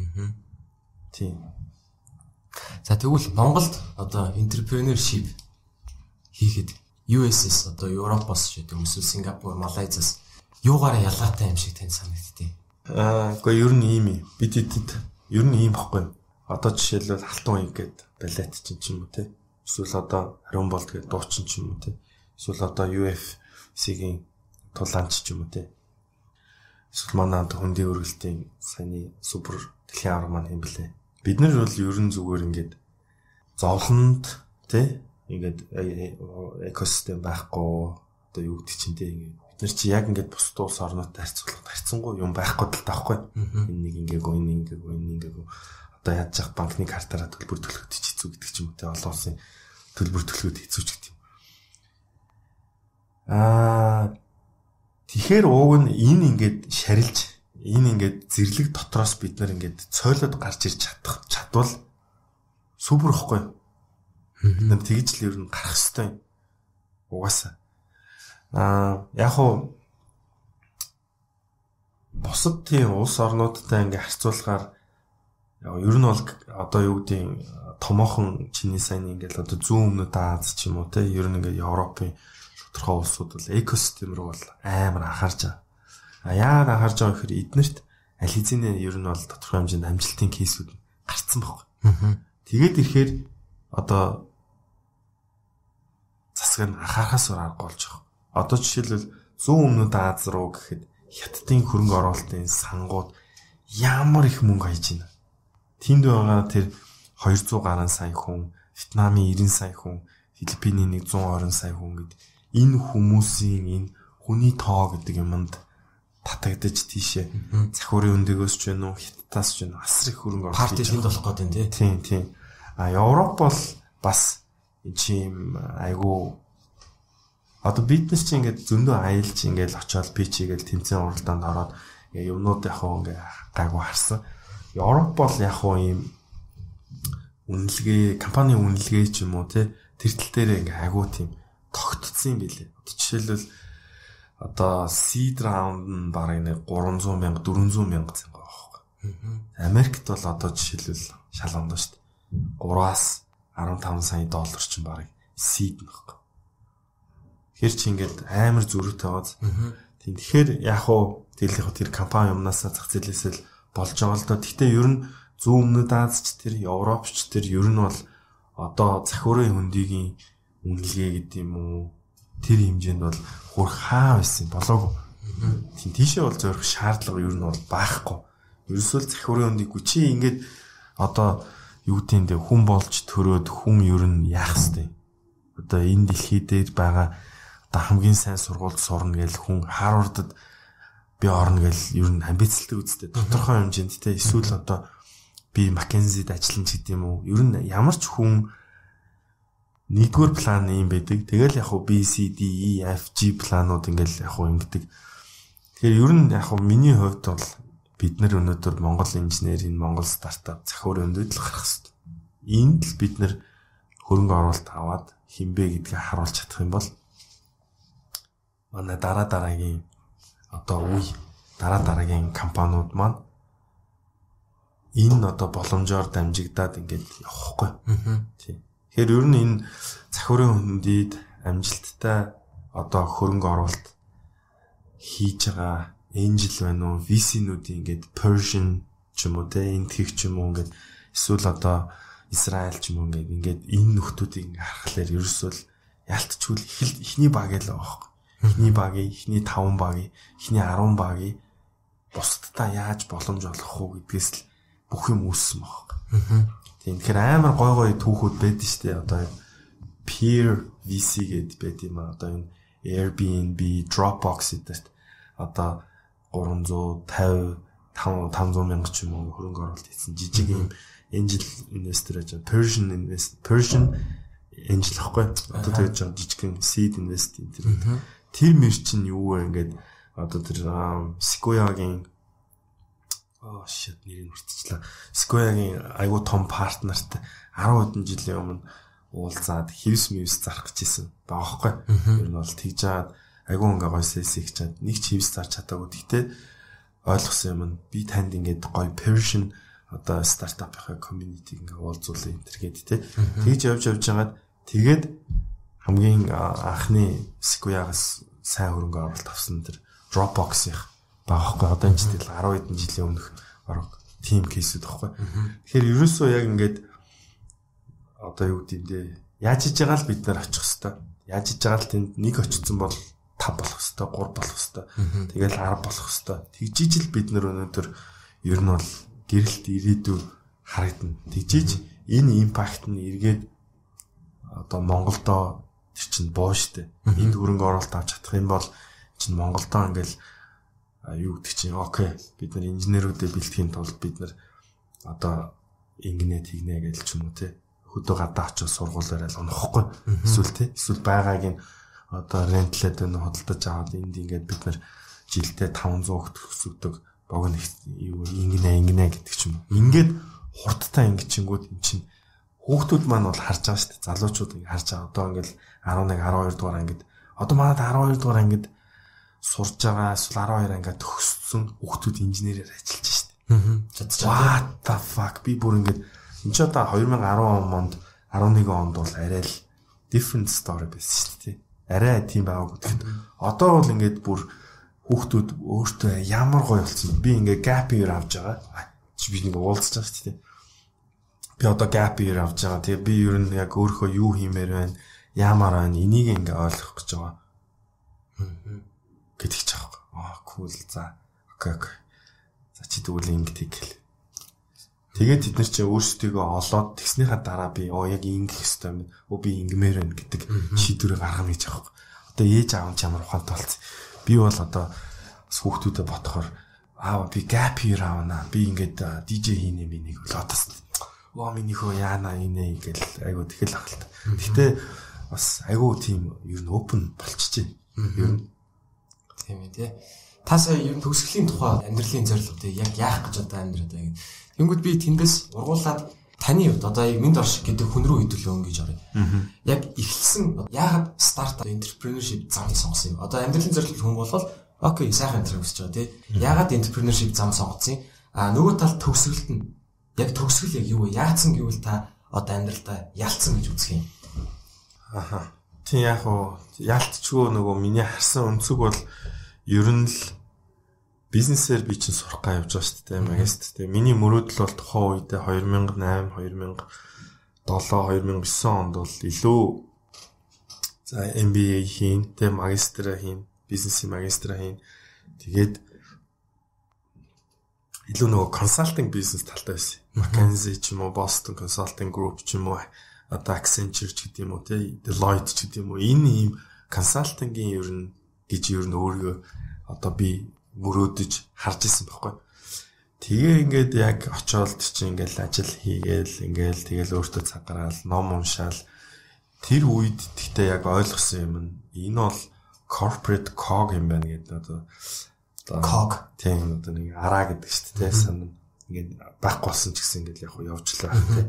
Тийм. За тэгвэл Монголд одоо entrepreneurship хийхэд ю эс эс одоо Европоос ч гэдэг эсвэл Сингапур, Малайзаас юугаараа ялгаатай юм шиг тань санагдтыг. Аа, үгүй ер нь ийм юм. Бид эдэд ер нь ийм баггүй. Одоо жишээлбэл Алтан ууг гэдэг балет чинь ч юм уу те. Эсвэл одоо Харин болт гэдэг дуучин ч юм уу те. Эсвэл одоо ю эф си-ийн тулаанч ч юм уу те. Эсвэл манай хөндийн өргөлтийн саяны супер дэлхийн авраг маань юм блэ. Бид нар бол ер нь зүгээр ингээд зовлонд те ингээд экосистем байхгүй одоо юу гэдэг чинь те ингээд бид нар чи яг ингээд бусд улс орнуудтай харьцуулахад харьцангуй юм байхгүй л таахгүй. Энэ нэг ингээгүй энэ ингээгүй энэ ингээгүй одоо яаж яах банкны картаараа төлбөр төлөхөд ч хэцүү гэдэг ч юм уу те олон улсын төлбөр төлөхөд хэцүү ч гэдэг юм. Аа тэгэхээр ууг нь энэ ингээд шарилж энэ ингээд зэрлэг дотроос бид нар ингээд цойлоод гарч ирж чадах чадвал супер ихгүй. Бид нар тэгж л ер нь гарах хэрэгтэй юм. Угаасаа. Аа яг хуу бусад тийм улс орнуудтай ингээд харьцуулахаар ер нь бол одоо юу гэдэг томоохон чиний сайн ингээд одоо зүүн өмнөд Аз ч юм уу те ер нь ингээд Европын тодорхой улсууд бол экосистем рүү бол амар анхаарч байгаа. А яагаад анхаарч байгаа гэхээр эднэрт аль хэзээ ер нь бол тодорхой хэмжээнд амжилтын кейсүүд гарцсан байхгүй. Тэгээд ирэхээр одоо засаг нь анхаарахаас аргагүй болж байгаа. Одоо жишээлбэл зүүн өмнөд Аз руу гэхэд хятадын хөрөнгө оруулалтын сангууд ямар их мөнгө хаяж байна. Тэнд байгаа тэр two hundred гаруй сая хүн Вьетнамын ninety сая хүн, Филиппиний one hundred twenty сая хүн гэд энэ хүмүүсийн энэ хүний тоо гэдэг юмд татагдаж тийшээ захиурын өндөгөөс ч вэ нүү хятадаас ч вэ асар их хөрөнгө оруулалт парти тэнд болох гэдэг тий. Тийм тийм. А Европ бол бас чим айгу одоо биднес чи ингээд зөндөө аялж ингээд очиод би чигээл тэмцээн уралдаанд ороод юмнууд яг хөө ингээд гайгүй харсан. Европ бол яг хөө ийм үнэлгээ, компани үнэлгээ ч юм уу те тэр тал дээр ингээ агуу тийм тогтцсон юм билээ. Жишээлбэл одоо seed round нь бараг нэг three hundred мянга four hundred мянга зэн байгаа байхгүй. Америкт бол одоо жишээлбэл шалгондоо шүү дээ. three-аас fifteen сая доллар ч бараг seed нөхгүй. Тэгэхээр чи ингээд амар зөрүүтэй байгааз. Тийм тэгэхээр яг уу тэгэл яг тэр компани юмнасаа зах зээлээсээ л болж байгаа л доо. Гэхдээ ер нь зүүн өмнөд Азич тэр Европч тэр ер нь бол одоо захиурын хөндийн үнэлгээ гэдэг юм уу тэр хэмжээнд бол хурх хаа байсан болоогүй. Тийм тийшээ бол зөрөх шаардлага ер нь бол байхгүй. Ерөөсөө захиурын хөндийг чи ингээд одоо юу гэдэг хүн болж төрөөд хүн ер нь яах вэ? Одоо энэ дэлхий дээр байгаа одоо хамгийн сайн сургуульд сурна гэж хүн Харвардд би орно гэж ер нь амбицлдаг үстэй тодорхой хэмжээнд те эсвэл одоо би Маккензид ажиллана ч гэдэм үү. Ер нь ямар ч хүн нэгдүгээр план юм байдаг. Тэгэл яг хуу B C D E F G планууд ингээл яг хуу ингэдэг. Тэгэхээр ер нь яг хуу миний хувьд бол бид нар өнөөдөр Монгол инженерийн Монгол стартап захиурын өндөд л гарах хэрэгтэй. Энд л бид нар хөрөнгө оруулалт аваад хинбэ гэдгийг харуулж чадах юм бол манай дараа дараагийн одоо үе дараа дараагийн компаниуд маань энэ одоо боломжоор дамжигдаад ингээд явахгүй. Тийм. Тэгэхээр ер нь энэ захиурын хөндөд амжилттай одоо хөрөнгө оруулалт хийж байгаа Angel байна уу, V C-нүүдийн ингээд Persian ч юм уу те энэ тгийх ч юм уу ингээд эсвэл одоо Израиль ч юм уу ингээд ингээд энэ нөхдүүдийг харахаар ерөөсөө ялтчгүй их ихний баг л байгаа байхгүй. Ихний багийн, ихний five багийн, ихний ten багийн бусдаа яаж боломж олгох уу гэдгээс л бүх юм үүссэн баг. Тийм тэгэхээр амар гой гой түүхүүд байдаг шүү дээ. Одоо peer V C гэд байт юм аа. Одоо энэ Airbnb, Dropbox гэдэгт одоо three hundred fifty five hundred мянга ч юм уу хөрөнгө оруулалт хийсэн жижиг юм angel investor аж Persian invest Persian angel ахгүй. Одоо тэгэж жаа жижигэн seed invest тэр. Тэр мэр чинь юу вэ ингээд одоо тэр Sequoia-гийн оо shit нэрийг мартчихлаа. Sequoia-гийн айгуу том партнерт ten хэдэн жилийн өмнө уулзаад хэвс мэвс зарах гэж исэн байгаа байхгүй. Ер нь бол тэгж жаад айгуу ингээ гой сэлс их чад нэг ч хэвс зарч чадаагүй. Гэхдээ ойлгосон юм нь би танд ингээд гой Persian одоо стартапын community ингээ уулзуулъя энэ төр гээд те. Тэгж явж явж жагаад тэгээд хамгийн анхны Sequoia-гаас сайн хөрөнгө оруулалт авсан тэр Dropbox-ийн баахгүй одоо энэ жил ten хэдэн жилийн өмнөх орог team case-үүд байхгүй. Тэгэхээр ерөөсөө яг ингээд одоо юу гэдэндээ яаж хийж байгаа л бид нар очих хэвээр. Яаж хийж байгаа л тэнд нэг очсон бол five болох хэвээр, three болох хэвээр. Тэгэл ten болох хэвээр. Тэгжиж л бид нар өнөөдөр ер нь бол гэрэлт ирээдүй харагдана. Тэгжиж энэ импакт нь эргээд одоо Монголдоо тэр чинь боо штэ. Энд хөрөнгө оруулалт авч чадах юм бол чинь Монголдоо ингээл юу гэдэг чинь окей бид нар инженерүүдэд бэлтгэхийн тулд бид нар одоо ингэнэ тэгнэ гэж ч юм уу те хөдөө гадаа очиж сургуулаарай л онохгүй эсвэл те эсвэл байгаагийн одоо рентлээд өнө хөдөлтөж аваад энд ингээд бид нар жилдээ five hundred төгсөгдөг богино юу ингэнэ ингэнэ гэдэг ч юм уу ингээд хурдтай ингэчингүүд эн чинь хүүхдүүд маань бол харж байгаа шүү дээ залуучууд ингэ харж байгаа одоо ингээл eleven twelve дугаар ангид одоо манайд twelve дугаар ангид сурж байгаа эсвэл twelve ангид төгссөн хүүхдүүд инженерээр ажиллаж шүү дээ. What the fuck би бүр ингээд энэ ч одоо twenty ten онд eleven онд бол арай л different story байсан шүү дээ. Арай тийм байгаагүй. Тэгэхэд одоо бол ингээд бүр хүүхдүүд өөртөө ямар гоё болсон. Би ингээд gap year авч байгаа. Чи би нэг уулзж байгаа шүү дээ. Би одоо gap year авч байгаа. Тэгээ би ер нь яг өөрөө юу хиймээр байна, яамаар байна, энийг ингээ ойлгох гэж байгаа. Гэдэг ч аахгүй. Аа cool за. Окей окей. За чи тэгвэл ингэ тэг гэл. Тэгээд тэд нар чинь өөрсдийгөө олоод тэгснийхаа дараа би оо яг ингэх ёстой юм. Оо би ингэмээр байна гэдэг шийдвэрийг гаргана гэж аахгүй. Одоо ээж аав нь ямар ухаантай болсон. Би бол одоо хүүхдүүдэд бодохоор аа би gap year авна. Би ингээд ди джей хийнэ миний бол одоос оо минийхөө яана инэ ингээл айгу тэгэл ахалт. Гэтэ бас айгу тийм ер нь open болчихжээ. Ер нь тийм ээ тий. Та сая ер нь төгсгөлийн тухай амьдралын зорилготой яг яах гэж одоо амьдраад байгаа юм. Тэнгүүд би тэндээс ургуулад таны хувьд одоо яг минь дорш гэдэг хүн рүү хөдөлөө өнгөж орё. Яг эхэлсэн яагаад стартап entrepreneurship замыг сонгосон юм? Одоо амьдралын зорилго хүн болвол окей сайхан амьдрах хүсэж байгаа тий. Яагаад entrepreneurship зам сонгоцсон? А нөгөө талд төгсгөлт нь яг төгсгөл яг юу вэ? Яатсан гэвэл та одоо амьдралдаа ялцсан гэж үзэх юм. Аха. Тийм яг уу ялтчгүй нөгөө миний харсан өнцөг бол ер нь л бизнесээр би чинь сурах гай явж байгаа шүү дээ магистр. Тэгээ миний мөрөөдөл бол тухайн үедээ two thousand eight, two thousand seven, two thousand nine онд бол илүү за эм би эй хийн, тэгээ магистр хийн, бизнесийн магистр хийн. Тэгээд илүү нөгөө консалтинг бизнес талтай байсан. McKinsey ч юм уу, Boston Consulting Group ч юм уу, одоо Accenture ч гэдэг юм уу, тэгээ Deloitte ч гэдэг юм уу. Энэ ийм консалтингийн ер нь гэж ер нь өөрийгөө одоо би мөрөөдөж харж исэн байхгүй. Тэгээ ингээд яг очиод чи ингээл ажил хийгээл ингээл тэгэл өөртөө цаг гаргаал ном уншаал тэр үед тэгтээ яг ойлгосон юм нь энэ бол corporate cog юм байна гэдэг одоо cog тийм одоо нэг араа гэдэг шүү дээ санаа ингээд байхгүй болсон ч гэсэн ингээд яг явжлаа тийм.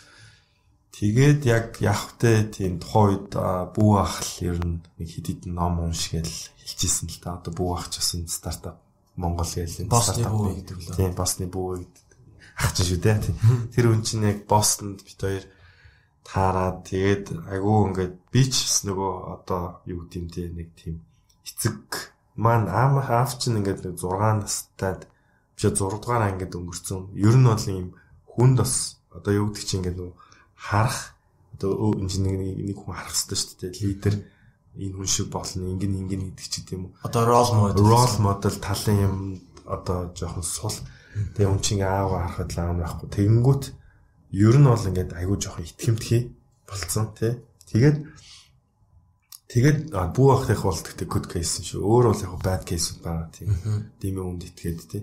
Тэгээд яг явхтай тийм тухайн үед бүү ахл ер нь нэг хэд хэдэн ном уншгээл хэлчихсэн л та одоо бүү ах ч гэсэн стартап Монгол гээл стартап гэдэг лээ. Тийм Босны бүү ах ч шүү дээ. Тэр хүн чинь яг Бостонд бит хоёр таараад тэгээд айгүй ингээд би ч нөгөө одоо юу гэдэм те нэг тийм эцэг маань аав аав чинь ингээд нэг six настайд биш six дугаар ангид өнгөрцөн. Ер нь бол ийм хүнд бас одоо юу гэдэг чинь ингээд нөгөө харах одоо инженерийн нэг хүн харах хэрэгтэй шүү дээ. Лидер энэ хүн шиг болно, ингэн ингэн гэдэг ч гэдэм үү. Одоо role model role model талын юм одоо жоохон сул. Тэгээ хүн чинь аав харахад л аав байхгүй. Тэгэнгүүт ер нь бол ингээд айгүй жоохон итгэмтгий болцсон тий. Тэгээд тэгээд бүү ахих бол тэгтээ good case шүү. Өөр бол яг bad case байна тийм. Димээ үнд итгээд тий.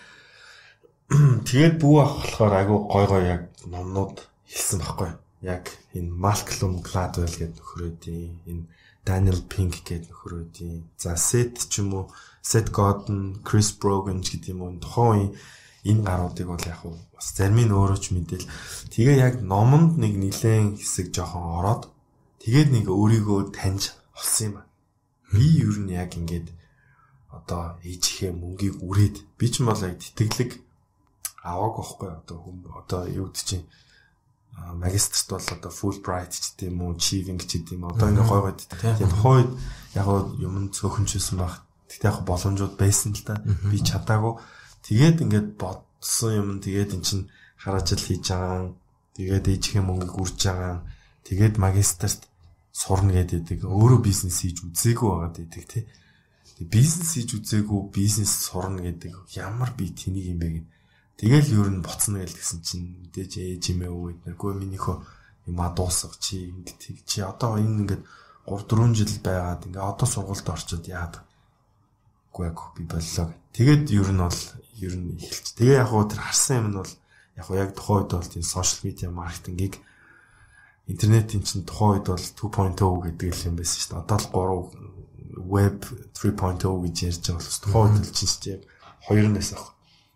Тэгээд бүү ах болохоор айгүй гой гой яг номнууд хэлсэн байхгүй. Яг энэ Malcolm Gladwell гэдэг нөхрөөдийн энэ Daniel Pink гэдэг нөхрөөдийн за Seth ч юм уу Seth Godin, Chris Brogan гэдэг юм уу тухайн энэ гаруудыг бол яг бас зарим нь өөрөө ч мэдээл тэгээ яг номонд нэг нэлээд хэсэг жоохон ороод тэгээд нэг өөрийгөө таньж олсон юм байна. Би ер нь яг ингээд одоо ээжийнхээ мөнгийг үрээд би ч юм бол яг тэтгэлэг аваагүй байхгүй одоо хүм одоо юу гэдэг чинь магистрт бол одоо Fulbright ч гэдэг юм уу, Achieving ч гэдэг юм. Одоо ингээ гой гой тийм хойд яг юм цөөхөнчсэн баг. Тэгтээ яг боломжууд байсан л да. Би чадаагүй. Тэгээд ингээд бодсон юм тэгээд эн чин хараажил хийж байгаа. Тэгээд ээжийнхээ мөнгөийг үрж байгаа. Тэгээд магистрт сурна гэдэг. Өөрөө бизнес хийж үзээгүй байгаа гэдэг тий. Тэгээд бизнес хийж үзээгүй, бизнес сурна гэдэг ямар би тэнийг юм бэ гэдэг. Тэгэл юу н боцно гэл гэсэн чинь мэдээж ээж юм ээ үү гэднэргүй минийхөө юм адуусах чи ингээд чи одоо энэ ингээд three four жил байгаад ингээд одоо сургуульд орчод яад үгүй яг би боллоо. Тэгээд юу н бол юу н эхэлж. Тэгээ яг уу тэр харсан юм нь бол яг уу яг тухайн үед бол тийм сошиал медиа маркетингийг интернетийн чинь тухайн үед бол two point oh гэдэг юм байсан шүү дээ. Одоо л three web three point oh гэж ярьж байгаа бол тухайн үед л чинь ч яг two нэс ах.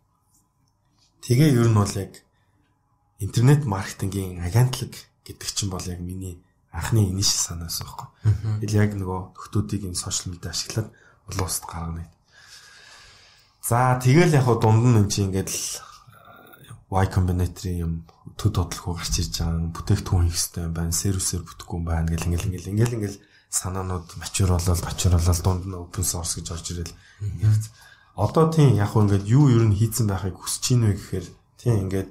Тэгээ ер нь бол яг интернет маркетингийн агентлаг гэдэг чинь бол яг миний анхны иниш санаас байхгүй. Тэгэл яг нөгөө нөхдүүдийг энэ сошиал медиа ашиглаад олон улсад гаргана. За тэгэл яг дунд нь энэ чинь ингээд Y Combinator-ийн юм төд бодлого гарч ирж байгаа бүтээгдэхүүн хийх хэрэгтэй юм байна. Сервисээр бүтэхгүй юм байна гэл ингээл ингээл ингээл ингээл санаанууд мачур болол бачур болол дунд нь open source гэж орж ирэл ингээд одоо тийм яг хөө ингээд юу ер нь хийцэн байхыг хүсэж чинь вэ гэхээр тийм ингээд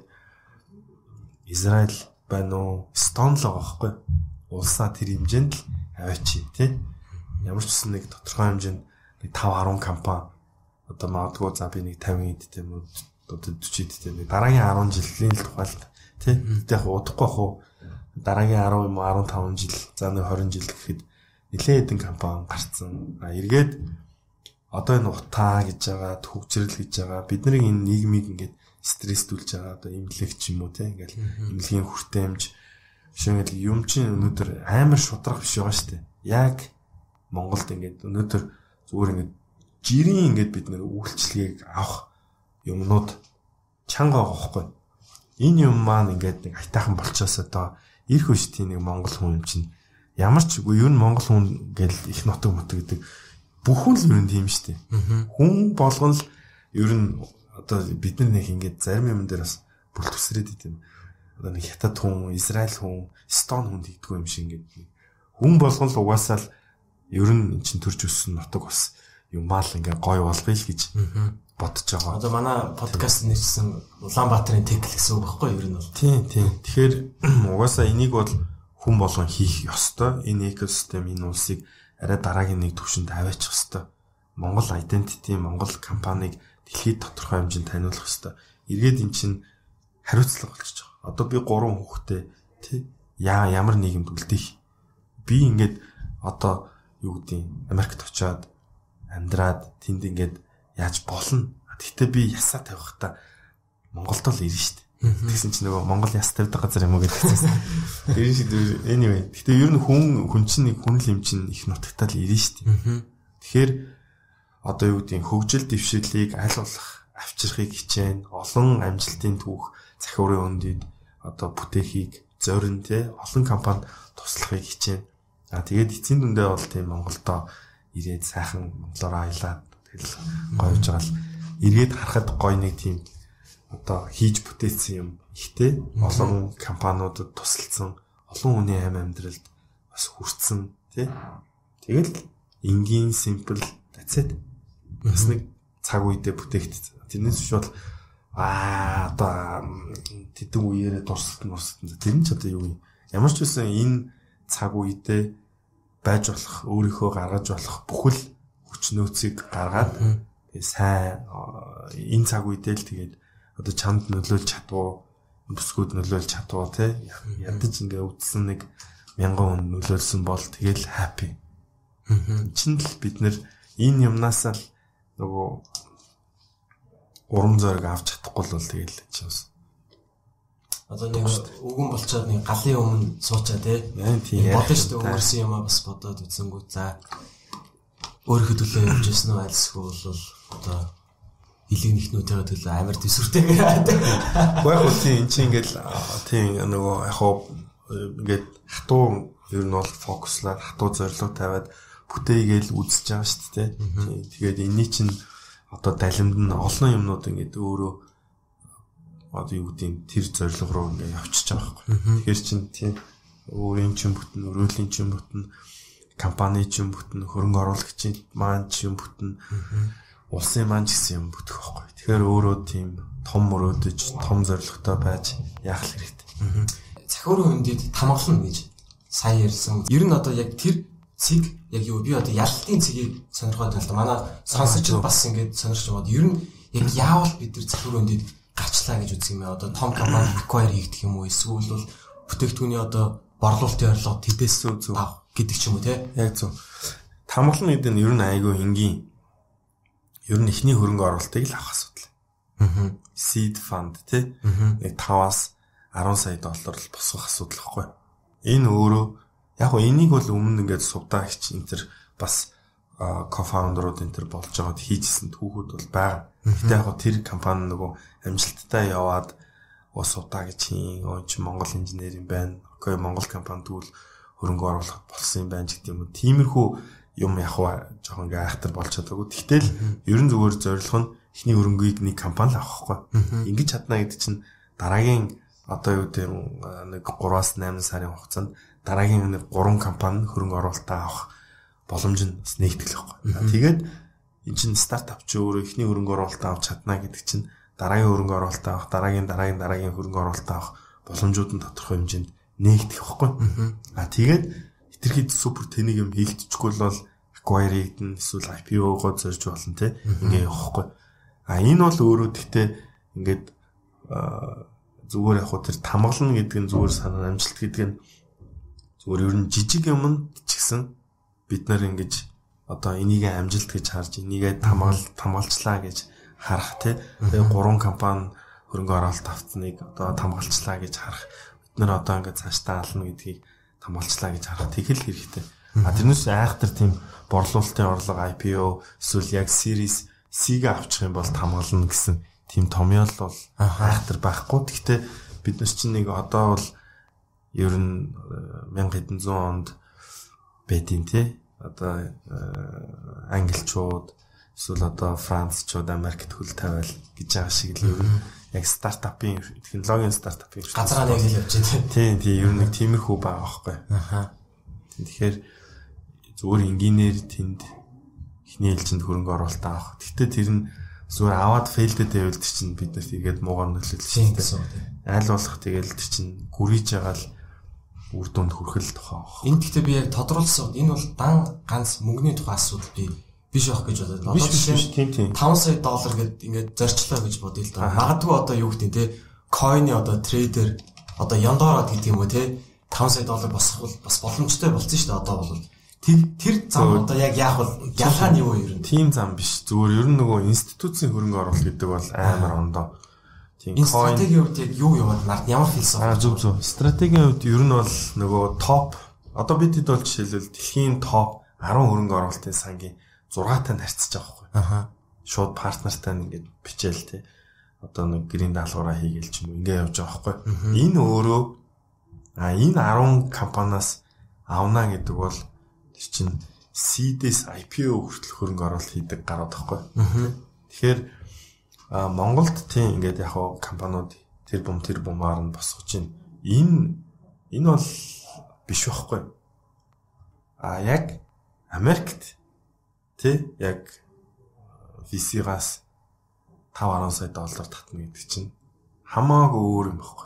Израиль байна уу, Эстони л байгаа байхгүй. Улсаа тэр хэмжээнд л аваач тийм. Ямар ч гэсэн нэг тодорхой хэмжээнд нэг five ten компани одоо магадгүй за би нэг fifty хэд тийм үү одоо төчидтэй нэг дараагийн арван жилийн тухайлд тий. Тэгтээ яг удахгүй ах уу дараагийн арван юм арван таван жил за нэг хорин жил гэхэд нэлээд хэдэн компани гарцсан. А эргээд одоо энэ утаа гэж байгаа, хөгжрөл гэж байгаа бидний энэ нийгмийг ингээд стресстүүлж байгаа одоо имлэг ч юм уу тий ингээл имлэгийн хүртээмж шийгэл юм чинь өнөөдөр амар шудрах биш байгаа шүү дээ. Яг Монголд ингээд өнөөдөр зүгээр ингээд жирийн ингээд бид нэр үйлчлэгийг авах юмнууд чанга байгаа байхгүй. Энэ юм маань ингээд нэг айтаахан болчоос одоо ирэх үстийн нэг монгол хүн юм чинь ямар ч үгүй юу монгол хүн гэл их нутаг мут гэдэг бүхэн л ер нь тийм шүү дээ. Хүн болгон л ер нь одоо бид нар нэг ингээд зарим юм дээр бас бүл төсрээд идэв. Одоо нэг хятад хүн, Израиль хүн, Эстон хүн тэгдэггүй юм шиг ингээд хүн болгон л угаасаа л ер нь эн чинь төрж өссөн нутаг бас юм аа л ингээд гоё болбой л гэж бодож байгаа. Одоо манай подкаст нэрсэн Улаанбаатарын тек гэсэн үг байхгүй ер нь бол. Тийм тийм. Тэгэхээр угаасаа энийг бол хүн болгон хийх ёстой. Энэ экосистем энэ улсыг арай дараагийн нэг түвшинд аваачих ёстой. Монгол identity, Монгол компанийг дэлхийд тодорхой хэмжээнд таниулах ёстой. Эргээд эн чинь хариуцлага болчихж байгаа. Одоо би гурван хүүхэдтэй тий яа ямар нийгэмд үлдээх. Би ингээд одоо юу гэдэг Америкт очиод амьдраад тэнд ингээд яаж болно. Гэхдээ би ясаа тавих та Монголд л ирнэ шүү дээ. Тэгсэн чинь нөгөө Монгол яс тавьдаг газар юм уу гэдэгцээс. Ирнэ шүү дээ. Anyway. Гэхдээ ер нь хүн хүн чинь нэг хүн л юм чинь их нутагтаа л ирнэ шүү дээ. Тэгэхээр одоо юу гэдэг хөгжил дэвшиглийг аль болох авчрахыг хичээн олон амжилтын түүх захиурын өндөд одоо бүтээхийг зорин те олон компанид туслахыг хичээн. А тэгээд эцсийн дүндээ бол тийм Монголдоо ирээд сайхан монголоор аялаад тэгэл гоёж байгаа л эргээд харахад гоё нэг тийм одоо хийж бүтээсэн юм ихтэй олон компаниудад тусалсан олон хүний амь амьдралд бас хүрсэн тий. Тэгэл энгийн simple that's it. Бас нэг цаг үедээ бүтээгдсэн. Тэрнээс биш бол аа одоо тэдэн үеэрээ дурсалт мурсалт тэр нь ч одоо юу юм. Ямар ч үсэн энэ цаг үедээ байж болох өөрийнхөө гаргаж болох бүхэл хүч нөөцийг гаргаад тэгээ сайн энэ цаг үедээ л тэгээд одоо чамд нөлөөлж чадваа бүсгүүд нөлөөлж чадваа тий ядаж ингээ үдсэн нэг мянган хүн нөлөөлсөн бол тэгэл happy. Чинь л бид нэр энэ юмнаас л нөгөө урам зориг авч чадахгүй бол тэгэл чимс. Одоо нэг үгэн болчоод нэг галын өмнө суучаа тий. Бодож шүү дээ өөрсөн юм а бас бодоод үзсэнгүү. За өөрийнхөө төлөө явж ирсэн үү альсгүй бол одоо илэг нэхнүүтэйгээ төлөө амар төсвөртэй гэдэг. Гэх үгүй тийм чи ингээл тийм нөгөө яг хоо ингээд хатуу ер нь бол фокуслаад хатуу зорилго тавиад бүтээгээл үзэж байгаа шүү дээ. Тэгээд энэний чинь одоо далимд нь олон юмнууд ингээд өөрөө одоо юу гэдэг тэр зорилго руу ингээд явчихж байгаа байхгүй. Тэгэхээр чинь тийм өөрийн чинь бүтэн, өрөөлийн чинь бүтэн, компани чинь бүтэн, хөрөнгө оруулагчийн маань чинь бүтэн, улсын маань ч гэсэн юм бүтэх байхгүй. Тэгэхээр өөрөө тийм том мөрөөдөж, том зорилготой байж яах хэрэгтэй. Захиурын хөндөд тамгална гэж сая ярьсан. Ер нь одоо яг тэр цэг яг юу би одоо ялалтын цэгийг сонирхоод байна л да. Манай сонсогч бас ингээд сонирч байгаа. Ер нь яг яавал бид тэр захиурын хөндөд гарчлаа гэж үзэх юм яа. Одоо том компани acquire хийгдэх юм уу? Эсвэл бол бүтээгдэхүүний одоо борлуулалтын орлого тэдээс зөв авах гэдэг ч юм уу те. Яг зөв. Тамгална гэдэг нь ер нь айгүй энгийн. Ер нь ихний хөрөнгө оруулалтыг л авах асуудал. Аа. Seed fund те. Нэг таваас арван сая доллар л босгох асуудал гэхгүй. Энэ өөрөө яг гоо энийг бол өмнө ингээд сувдаагч энэ төр бас co-founder-ууд энэ төр болж байгаад хийжсэн түүхүүд бол байгаа. Гэтэ яг гоо тэр компани нөгөө амжилттай яваад ус сувдаагч хийн, өө чи Монгол инженер юм байна. Окей, Монгол компанид үл хөрөнгө оруулахад болсон юм байна гэдэг юм уу. Тиймэрхүү юм яг гоо жоохон ингээ айхтар болж чадаагүй. Тэгтэл ерөн зүгээр зорилго нь ихний хөрөнгөийг нэг компани л авахгүй. Ингэж чадна гэдэг чинь дараагийн одоо юу гэдэг нэг гураас намын сарын хугацаанд дараагийн нэг гурван компани хөрөнгө оруулалтаа авах боломж нь бас нэгтгэл байхгүй. Тэгээд эн чинь стартап ч өөрөө ихний хөрөнгө оруулалтаа авч чадна гэдэг чинь дараагийн хөрөнгө оруулалтаа авах, дараагийн дараагийн дараагийн хөрөнгө оруулалтаа авах боломжууд нь тодорхой хэмжээнд нэгдэх байхгүй. А тэгээд хитрхийд супер тэнийг юм хийгдчихгүй бол acquire хийгдэн эсвэл ай пи о-гоо зорж болно те. Ингээ явахгүй. А энэ бол өөрөө тэгтээ ингээд зүгээр яг хөө тэр тамгална гэдэг нь зүгээр санаа амжилт гэдэг нь зүгээр ер нь жижиг юмд ч гэсэн бид нар ингэж одоо энийг амжилт гэж харж энийг тамгал тамгалчлаа гэж харах тий. Тэгээ гурван компани хөрөнгө оруулалт авцныг одоо тамгалчлаа гэж харах. Бид нар одоо ингээд цаашдаа ална гэдгийг тамгалчлаа гэж харах. Тэгэл хэрэгтэй. А тэрнээс айхтар тийм борлуулалтын орлого ай пи о эсвэл яг Series C-г авчих юм бол тамгална гэсэн тийм томьёол бол айхтар байхгүй. Гэхдээ бид нар чинь нэг одоо бол ер нь мянга хэдэн зуун онд байдیں۔ Тий. Одоо англичууд эсвэл одоо францчууд Америкт хөл тавиал гэж байгаа шиг л ер нь яг стартапын технологийн стартапын газараа нэг л явж байна. Тийм тийм ер нь нэг тиймэрхүү байгаа байхгүй. Аха. Тэгэхээр зүгээр инженеэр тэнд эхний ээлжинд хөрөнгө оруулалт авах. Гэхдээ тэр нь зүгээр аваад фейлдэд байвал тэр чинь бид нарт эргээд муугар нөлөөлөл шүү дээ. Айл болох тэгэл тэр чинь гүрийж байгаа л үр дүнд хүрхэл тухай. Энд гэхдээ би яг тодруулсан. Энэ бол дан ганц мөнгөний тухай асуудал би биш байх гэж бодоод. Одоо жишээ таван сая доллар гэд ингээд зорчлоо гэж бодъё л да. Магадгүй одоо юу гэдэг те койны одоо трейдер одоо яндороод гэдэг юм уу те таван сая доллар босох бол бас боломжтой болсон шүү дээ одоо бол. Тэр тэр зам одоо яг яах вэ? Ялгаа нь юу вэ ер нь? Тийм зам биш. Зүгээр ер нь нөгөө институцийн хөрөнгө оруулалт гэдэг бол амар ондоо. Энэ стратегийн хувьд яг юу яваад нарт ямар философи? Аа зөв зөв. Стратегийн хувьд ер нь бол нөгөө топ одоо бид хэд бол жишээлбэл дэлхийн топ арван хөрөнгө оруулалтын сангийн зургаатай харьцаж байгаа байхгүй. Аха. Шууд партнертай ингээд бичээл те. Одоо нэг гэрийн даалгавраа хийгээл ч юм уу ингээд явж байгаа байхгүй. Энэ өөрөө а энэ арван компаниас авна гэдэг бол тэр чинь C-дэс ай пи о хүртэл хөрөнгө оруулалт хийдэг гараад байхгүй. Тэгэхээр а Монголд тийм ингээд яг хаа компаниуд тэр бум тэр бумаар нь босгож байна. Энэ энэ бол биш байхгүй. А яг Америкт тий яг ви си-гаас таван арван сая доллар татна гэдэг чинь хамаагүй өөр юм байхгүй.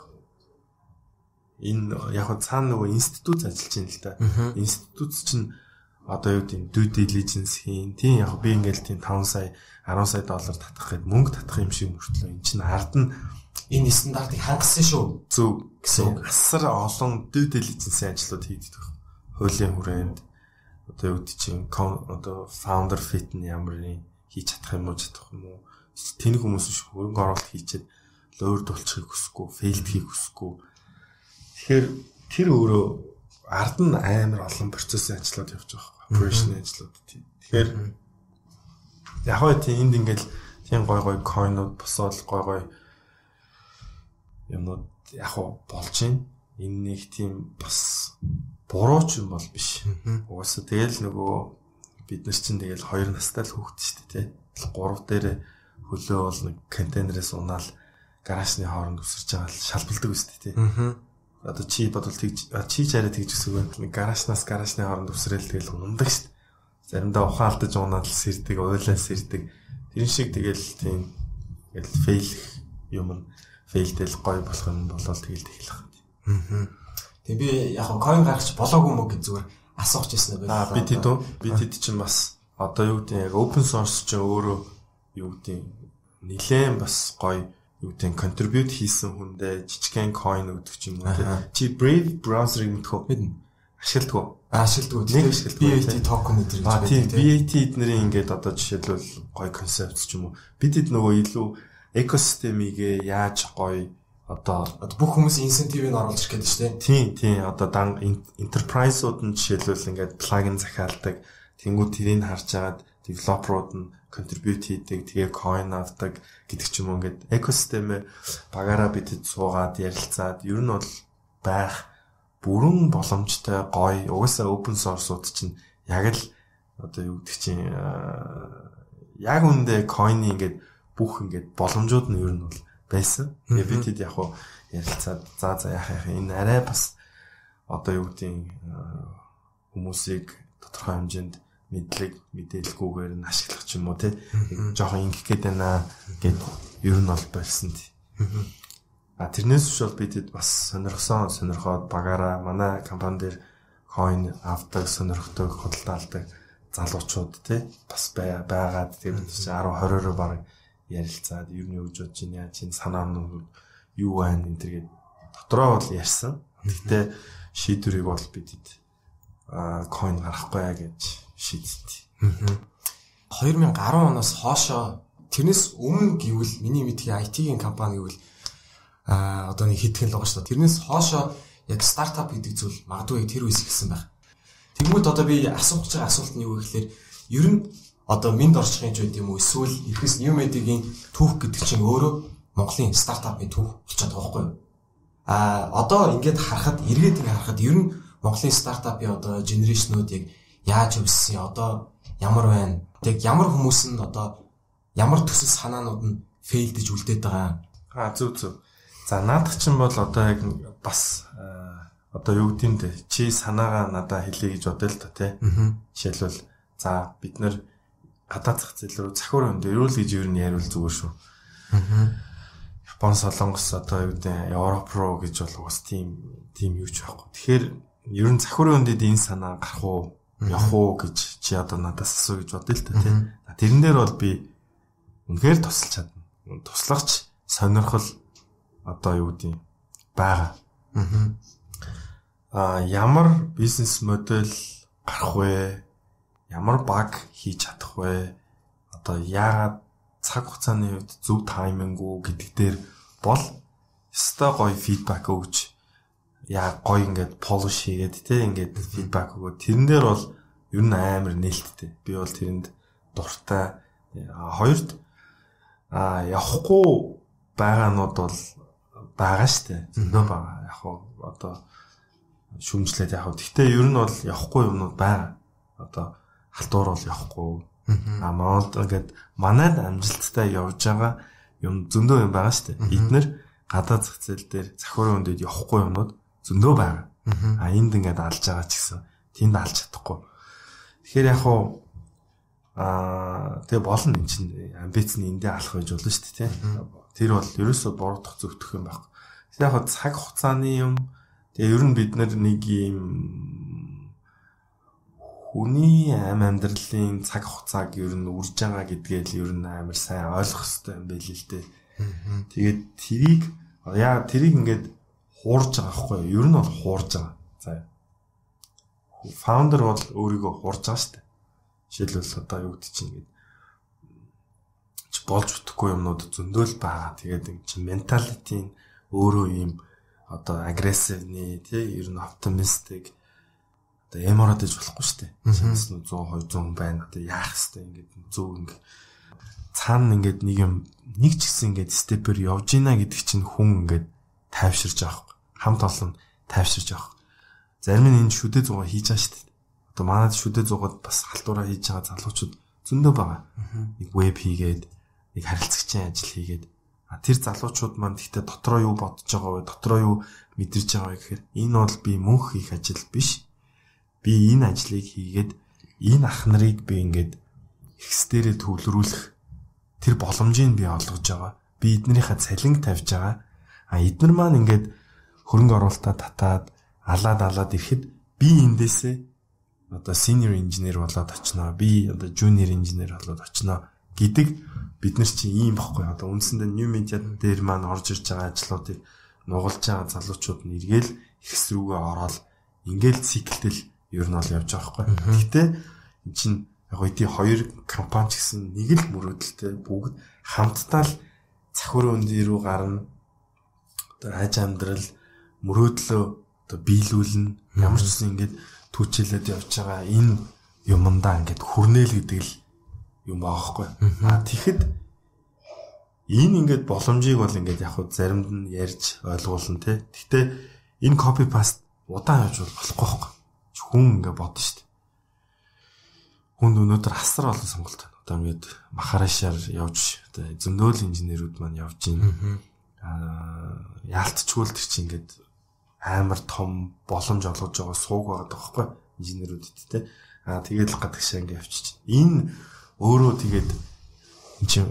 Энэ яг цаана нөгөө институт ажиллаж байна л да. Институт чинь одоо юу гэдэг due diligence хийн. Тийм яг би ингээл тийм таван сая арван сая доллар татах гэд мөнгө татах юм шиг мөртлөө эн чинь ард нь энэ стандартыг хангасан шүү. Зөв гэсэн асар олон due diligence ажлууд хийдэг. Хуулийн хүрээнд одоо юу гэдэг чинь одоо founder fit нь ямар юм хийж чадах юм уу чадах юм уу? Тэний хүмүүс шиг хөрөнгө оруулалт хийчихэд лойр дулчихыг хүсэхгүй, failed хийх хүсэхгүй. Тэгэхээр тэр өөрөө ард нь амар олон процессын ажлууд явж байгаа. Operation ажлууд. Тэгэхээр яг хөө тийм энд ингээл тийм гой гой coin-ууд босоод гой гой юмнууд яг хөө болж байна. Энэ нэг тийм бас буруу ч юм бол биш. Угаасаа тэгэл нөгөө бид нар чинь тэгэл хоёр настай л хүүхэд шүү дээ, тий. Гурав дээр хөлөө бол нэг контейнерээс унаал гаражны хооронд өсөрч байгаа л шалбалдаг үстэй, тий. Одоо чи бодвол тэгж чи чараа тэгж өсөв. Нэг гаражнаас гаражны хооронд өсрөөл тэгэл ундаг шүү дээ. Заримдаа ухаан алдаж унаад л сэрдэг, ойлаа сэрдэг. Тэр шиг тэгэл тийм тэгэл фейл юм фейлдэл гой болох нь болол тэгэл тэглэх. Аа. Тэг би яг coin гаргаж болоогүй мө гэж зүгээр асууж ирсэн байх. Аа бид хэд үү? Бид хэд чинь бас одоо юу гэдэг яг open source чинь өөрөө юу гэдэг нилээн бас гоё юу гэдэг contribute хийсэн хүндээ жижигхэн coin өгдөг ч юм уу. Чи Brave browser-ыг мэдхүү? Мэднэ. Ашигладаг уу? Ашигладаг. Нэг ашигладаг. би эй ти токен өдр гэж байна. Тийм би эй ти эднэрийн ингээд одоо жишээлбэл гоё концепт ч юм уу. Бид хэд нөгөө илүү экосистемийг яаж гоё одоо бүх хүмүүсийн инсентивийг оруулж ирэх гэдэг чинь тийм тийм одоо дан enterprise-ууд нь жишээлбэл ингээд плагин захиалдаг тэнгуү тэрийг харж агаад developer-ууд нь contribute хийдэг тэгээ coin авдаг гэдэг ч юм уу ингээд экосистемээ багаараа бидэд суугаад ярилцаад ер нь бол байх бүрэн боломжтой гоё угаасаа open source-ууд чинь яг л одоо юу гэдэг чинь яг үндэ coin-ийн ингээд бүх ингээд боломжууд нь ер нь бол байсан. Тэгээ бид хэд яг хуу ярилцаад за за яах яах энэ арай бас одоо юу гэдэг хүмүүсийг тодорхой хэмжээнд мэдлэг мэдээлгүйгээр нь ашиглах ч юм уу тий. Жохон ингэх гээд байна гэд ер нь бол болсон тий. А тэрнээс биш бол бид хэд бас сонирхсон сонирхоод багаараа манай компани дээр coin авдаг сонирхдаг хөдөлтаалдаг залуучууд тий бас байгаад тэгээд десять тwenty-two баг ярилцаад ер нь юу гэж бодож байна, яаж энэ санаанууд юу байна энэ төргээд дотроо бол ярьсан. Гэхдээ шийдвэрийг бол бид а coin гарахгүй гэж шийдсэн. хоёр мянга арван оноос хоошоо тэрнээс өмнө гэвэл миний мэдхий ай ти-ийн компани гэвэл а одоо нэг хэдхэн л байгаа шүү дээ. Тэрнээс хоошоо яг стартап гэдэг зүйл магадгүй тэр үес ихсэн байх. Тэгмүүд одоо би асуух гэж байгаа асуулт нь юу гэхээр ер нь одоо минд орчихын ч үгүй юм уу эсвэл ихээс new media-гийн түүх гэдэг чинь өөрөө Монголын стартапын түүх болчиход байгаа байхгүй юу? А одоо ингээд харахад эргээд ингээд харахад ер нь Монголын стартапын одоо генерашнууд яг яаж өссөн, одоо ямар байна? Яг ямар хүмүүс нь одоо ямар төсөл санаанууд нь фейлдэж үлдээд байгаа. А зөв зөв. За наадах чинь бол одоо яг бас одоо юу гэдэм бэ? Чи санаагаа надад хэлье гэж бодъё л та тий. Жишээлбэл за бид нэр гадаад зах зээл рүү захиур өнд өрөөл гэж юу нь яриул зүгээр шүү. Япон, Солонгос одоо юу гэдэг Европ руу гэж бол бас тийм тийм юу ч байхгүй. Тэгэхээр ер нь захиур өндөд энэ санаа гарах уу, явах уу гэж чи одоо надаас асуу гэж бодъё л та тий. Тэрэн дээр бол би үнэхээр тусалж чадна. Туслагч сонирхол одоо юу гэдэг байгаа. Аа ямар бизнес модель гарах вэ? Ямар баг хийж чадах вэ? Одоо яагаад цаг хугацааны үед зөв тайминг уу гэдэг дээр бол өстой гоё фидбек өгч яа гоё ингээд полиш хийгээд те ингээд фидбек өгөө. Тэрэн дээр бол ер нь амар нээлттэй. Би бол тэрэнд дуртай. Хоёрд а явахгүй байгаанууд бол байгаа штэ. Зөндөө байгаа. Яг одоо шүмжлээд яг. Гэхдээ ер нь бол явахгүй юмнууд байгаа. Одоо халтуур бол явахгүй. А Монголд ингээд манайд амжилттай явж байгаа юм зөндөө юм байгаа штэ. Эднэр гадаад зах зээл дээр захиурын өндөд явахгүй юмнууд зөндөө байгаа. А энд ингээд алж байгаа ч гэсэн тэнд алж чадахгүй. Тэгэхээр яг хуу аа тэгээ болно энэ чинь амбицны эндээ алах байж болно шүү дээ тий. Тэр бол ерөөсөө бордох зөвтөх юм байхгүй. Яг хуу цаг хугацааны юм тэгээ ер нь бид нар нэг юм хүний аим амьдралын цаг хугацааг ер нь үрж байгаа гэдгээ л ер нь амар сайн ойлгох хэрэгтэй юм байл л дээ. Тэгээд тэрийг яа тэрийг ингээд хуурж байгаа байхгүй юу? Ер нь бол хуурж байгаа. За. Founder бол өөрийгөө хуурж байгаа шүү дээ. Жишээлбэл одоо юу гэдэг чинь ингээд ч болж утахгүй юмнууд зөндөөл байгаа. Тэгээд юм чинь менталити нь өөрөө юм одоо агрессивны тий ер нь оптимистик одоо эмород иж болохгүй шүү дээ. Шинэс нь сто двести хүн байна. Одоо яах хэвтэй ингээд зөв ингээд цаана ингээд нэг юм нэг ч гэсэн ингээд степер явж гинэ гэдэг чинь хүн ингээд тайвширж байгаа. Хамт олон тайвширж байгаа. Зарим нь энэ шүдэ зугаа хийж байгаа шүү дээ. Одоо манайд шүдэ зугаад бас халтураа хийж байгаа залуучууд зөндөө байгаа. Нэг веб хийгээд, нэг харилцагчийн ажил хийгээд. А тэр залуучууд маань гэхдээ дотроо юу бодож байгаа вэ? Дотроо юу мэдэрч байгаа вэ гэхээр энэ бол би мөнх хийх ажил биш. Би энэ ажлыг хийгээд энэ ах нарыг би ингээд экстерээ төвлөрүүлэх тэр боломжийг би олгож байгаа. Би эднэрийнхээ цалинг тавьж байгаа. А эднэр маань ингээд хөрөнгө оруулалтаа татаад алаад алаад ирэхэд би эндээсээ одоо senior engineer болоод очноо. Би одоо junior engineer болоод очноо гэдэг бид нар чинь ийм баггүй. Одоо үндсэндээ new media дээр маань орж ирж байгаа ажлуудыг нугалж байгаа залуучууд нь эргээл ихс рүүгээ ороод ингээл циклтэл ер нь бол явж байгаа байхгүй. Гэхдээ эн чинь яг үеийн хоёр компани ч гэсэн нэг л мөрөөдөлтэй бүгд хамтдаа л захиур өндөр рүү гарна. Одоо аж амьдрал мөрөөдлөө одоо биелүүлнэ. Ямар ч үсэн ингээд түүчилээд явж байгаа энэ юмдаа ингээд хүрнээл гэдэг л юм баахгүй. А тэгэхэд энэ ингээд боломжийг бол ингээд яг хөө заримд нь ярьж ойлгуулна те. Гэхдээ энэ copy paste удаан явж болохгүй байхгүй. Хүн ингээд бодно шүү дээ. Хүнд өнөөдөр асар олон сонголт байна. Одоо ингээд махарашаар явж одоо зөндөөл инженерүүд маань явж байна. Аа яалтчгүй тэр чинь ингээд амар том боломж олгож байгаа сууг байгаа байхгүй инженерүүдэд те. Аа тэгээд л гадагшаа ингээд явчих чинь. Энэ өөрөө тэгээд энэ чинь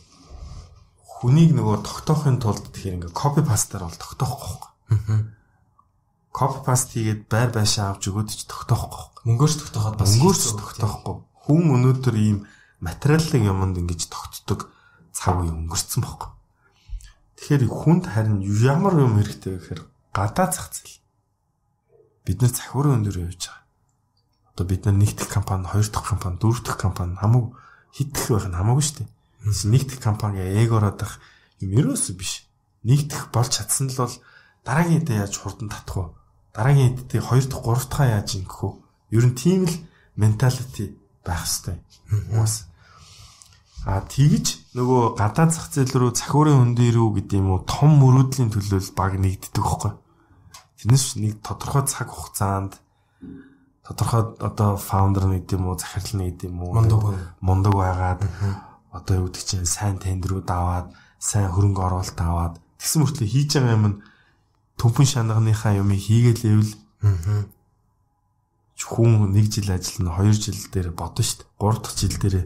хүнийг нөгөө тогтоохын тулд тэгэхээр ингээд copy paste-аар бол тогтоохгүй байхгүй. Copy paste хийгээд байр байшаа авч өгөөд ч тогтоохгүй. Мөнгөөр тогтооход бас мөнгөөр тогтоохгүй. Хүн өнөөдөр ийм материалын юмд ингэж тогтдог цаг үе өнгөрцөн байхгүй. Тэгэхээр хүнд харин ямар юм хэрэгтэй вэ гэхээр гадаа зах зээл. Бид нар захиурын өндөр явж байгаа. Одоо бид нар нэг дэх компани, хоёр дахь компани, дөрөв дэх компани хамаагүй хитэх байх нь хамаагүй шүү дээ. Нэг дэх компани эгороод ах юм ерөөсөө биш. Нэгдэх болж чадсан л бол дараагийн хэдэ яаж хурдан татах вэ? Дараагийн хэдэ хоёр дахь, гурав дахь яаж ингэх вэ? Ер нь тийм л менталити байх хэрэгтэй. Уус. А тэгж нөгөө гадаад зах зээл рүү захиурын хөндий рүү гэдэг юм уу том мөрөөдлийн төлөө баг нэгддэг байхгүй. Тэрнээс нэг тодорхой цаг хугацаанд тодорхой одоо фаундер нэг юм уу захирал нэг юм уу мундаг мундаг байгаад одоо юу гэдэг чинь сайн тендерүүд аваад сайн хөрөнгө оруулалт аваад тэгсэн мөртлөө хийж байгаа юм нь төмпөн шанагныхаа юмыг хийгээл ивэл хүн нэг жил ажиллана хоёр жил дээр бодно шүү дээ. гурав дахь жил дээр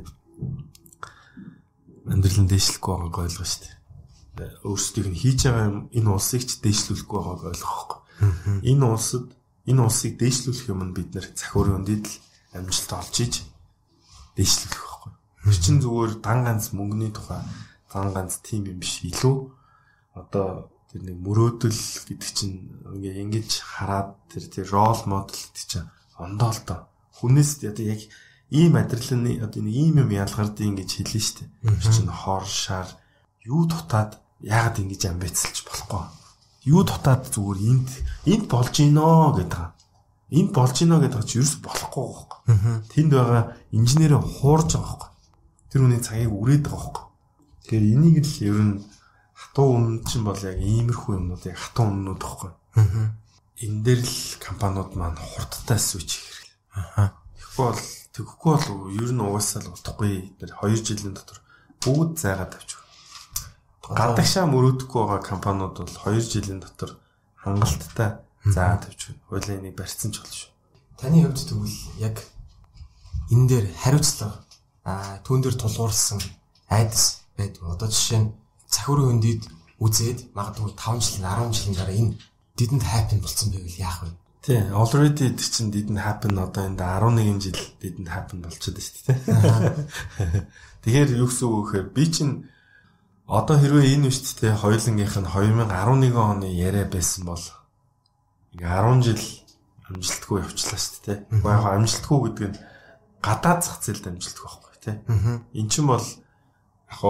амьдрал нь дээшлэхгүй байгааг ойлгоо шүү дээ. Өөрсдийг нь хийж байгаа юм энэ улсыг ч дээшлүүлэхгүй байгааг ойлгох байхгүй. Энэ улсад энэ улсыг дээшлүүлэх юм нь бид нэр захиурын үндэд л амжилт олж иж дээшлүүлэх байхгүй. Тэр чинь зүгээр дан ганц мөнгөний тухай дан ганц тийм юм биш. Илүү одоо тэр нэг мөрөөдөл гэдэг чинь ингээ ингэж хараад тэр тэр рол модел гэдэг чинь ондоо л доо. Хүнээс одоо яг ийм адреналины одоо нэг ийм юм ялгардыг ингэж хэлнэ шүү дээ. Тэр чинь хор шар юу дутаад яагаад ингэж амбицлж болохгүй. Юу дутаад зүгээр энд энд болж гинөө гэдэг. Энд болж гинөө гэдэг чинь ерөөс болохгүй байхгүй. Тэнд байгаа инженерээ хуурж байгаа байхгүй. Тэр хүний цагийг үрээд байгаа байхгүй. Тэгэхээр энийг л ер нь хатуу өмнө чинь бол яг иймэрхүү юмнууд яг хатуу өмнөд байхгүй. Энэ дээр л компаниуд маань хурдтай switch хийх хэрэг. Тэгэхгүй бол тэгэхгүй бол ер нь угаасаа л утгагүй. Тэр хоёр жилийн дотор бүгд зайгаад авчих. Гадагшаа мөрөөдөхгүй байгаа компаниуд бол хоёр жилийн дотор хангалттай зайгаад авчих. Хойлоо энийг барьсан ч болно шүү. Таны хувьд тэгвэл яг энэ дээр хариуцлага аа түүн дээр тулгуурсан айдас байдаг. Одоо жишээ нь захиурын хөндөд үзээд магадгүй таван жил, арван жилийн дараа энэ didn't happen болсон байвал яах вэ? Тий, already чинь didn't happen одоо энд арван нэгэн жил didn't happen болчиход байна шүү дээ. Тэгэхээр юу гэсэн үг вэ? Би чинь одоо хэрвээ энэ биш те хоёулангийнх нь две тысячи eleven оны яриа байсан бол ингээ арван жил амжилтгүй явчлаа шүү дээ. Уу яг амжилтгүй гэдэг нь гадаад зах зээлд амжилтгүй байхгүй те. Эн чинь бол яг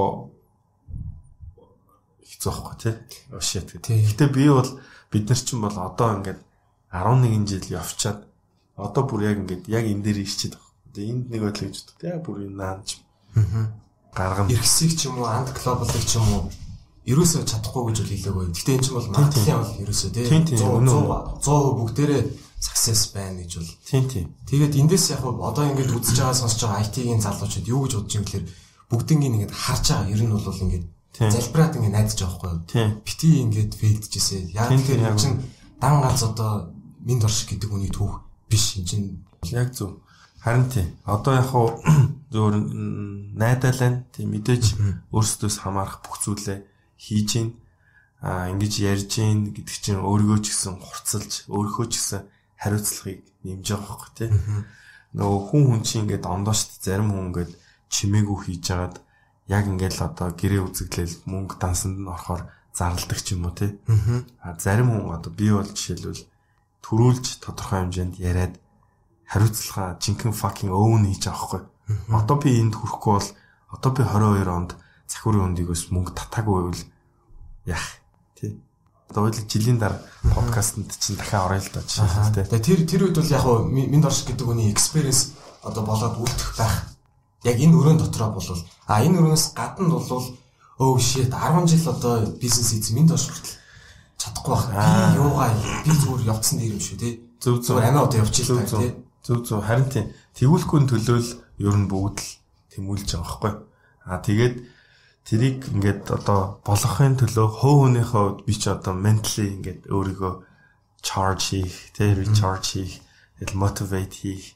хэцүү байхгүй те. Ошит гэдэг. Гэтэ би бол бид нар чинь бол одоо ингээд арван нэгэн жил явчаад одоо бүр яг ингээд яг энэ дээр ирчихэд байна. Тэгээ энд нэг бодлоо гэж боддог. Тэгээ бүр энэ наанч. Аа. Гаргана. Иргэсийг ч юм уу, анд глобалыг ч юм уу ерөөсөө чадахгүй гэж үл хэлээгүй. Гэтэ энэ ч бол маркетинг бол ерөөсөө тийм cent percent бүгдээрээ success байна гэж бол. Тийм тийм. Тэгээд эндээс яг одоо ингээд үзэж байгаа сонсож байгаа ай ти-ийн залуучууд юу гэж бодож юм гэхээр бүгднийг ингээд харж байгаа. Ер нь бол ингээд залбираад ингээд найдаж байгаа байхгүй юу? Бити ингээд фейлдчихсэн. Яг тэгэхээр энэ чинь дан ганц одоо минь дорш гэдэг үний түүх биш. Энэ чинь яг зөв. Харин тийм. Одоо яг хуу зөвөр найдаалаа тийм мэдээж өөрсдөөс хамаарах бүх зүйлээ хийж гин а ингэж ярьж гин гэдэг чинь өөрийгөө ч гэсэн хурцлж өөрийнхөө ч гэсэн хариуцлагыг нэмж байгаа байхгүй тийм. Нөгөө хүн хүн чинь ингээд ондоошт зарим хүн ингээд чимээгүй хийж агаад яг ингээд л одоо гэрээ үзэглэл мөнгө дансанд нь орохоор зарладаг ч юм уу тий. А зарим хүн одоо би бол жишээлбэл төрүүлж тодорхой хэмжээнд яриад хариуцлага жинхэнэ fucking own хийж байгаа байхгүй. Одоо би энд хүрэхгүй бол одоо би twenty-two онд захиурын өндөгөөс мөнгө татаагүй байвал яах тий. Одоо үйл жилийн дараа подкастэнд чинь дахиад орё л доо жишээ тий. Тэгээ тэр тэр үед бол яг хуу минь дорш гэдэг үний experience одоо болоод үлдэх байх. Яг энэ өрөөнд дотроо болвол а энэ өрөөнөөс гадна болвол oh shit ten жил одоо бизнес эзэн минь дорш хүртэл чадахгүй байна. Би юугаа би зүгээр явцсан дээр юм шүү тий. Зөв зөв анаа одоо явчихлаа тий. Зөв зөв харин тийм тэгүүлэхгүй төлөөл ер нь бүгд л тэмүүлж байгаа байхгүй. Аа тэгээд тэрийг ингээд одоо болохын төлөө хөө хөөнийхөө би ч одоо mentally ингээд өөрийгөө charge хийх, тэр recharge хийх, тэгэл motivate хийх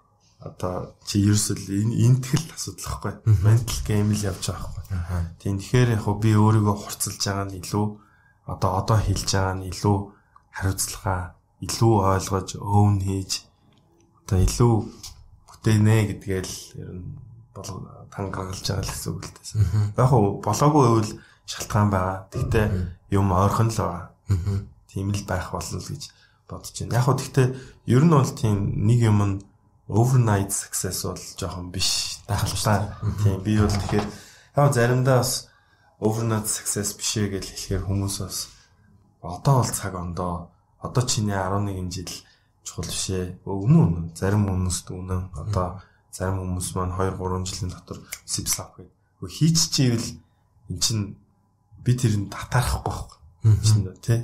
одоо чи ерөөсөл энэ тэгэл асуудал байхгүй. Mental game л явж байгаа байхгүй. Тийм тэгэхээр яг би өөрийгөө хурцлж байгаа нь илүү одоо одоо хэлж байгаа нь илүү хариуцлага илүү ойлгож own хийж одоо илүү бүтээнэ гэдгээл ер нь тангаглаж байгаа л гэсэн үг л дээ. Яг хоо болоогүй байвал шалтгаан байгаа. Тэгтээ юм ойрхон л байгаа. Тийм л байх болно л гэж бодож байна. Яг хоо тэгтээ ер нь бол тийм нэг юм нь overnight success бол жоохон биш байх л та. Тийм би бол тэгэхээр яг заримдаа бас overnight success биш ээ гэж хэлэхээр хүмүүс бас одоо бол цаг ондоо одоо чиний арван нэгэн жил чухал биш ээ. Өмнө өмнө зарим хүмүүст үнэн одоо зарим хүмүүс маань хоёр гурван жилийн дотор сипсап гэдэг. Хийчихвэл эн чинь би тэрийг татаарахгүй байхгүй. Чинь тий.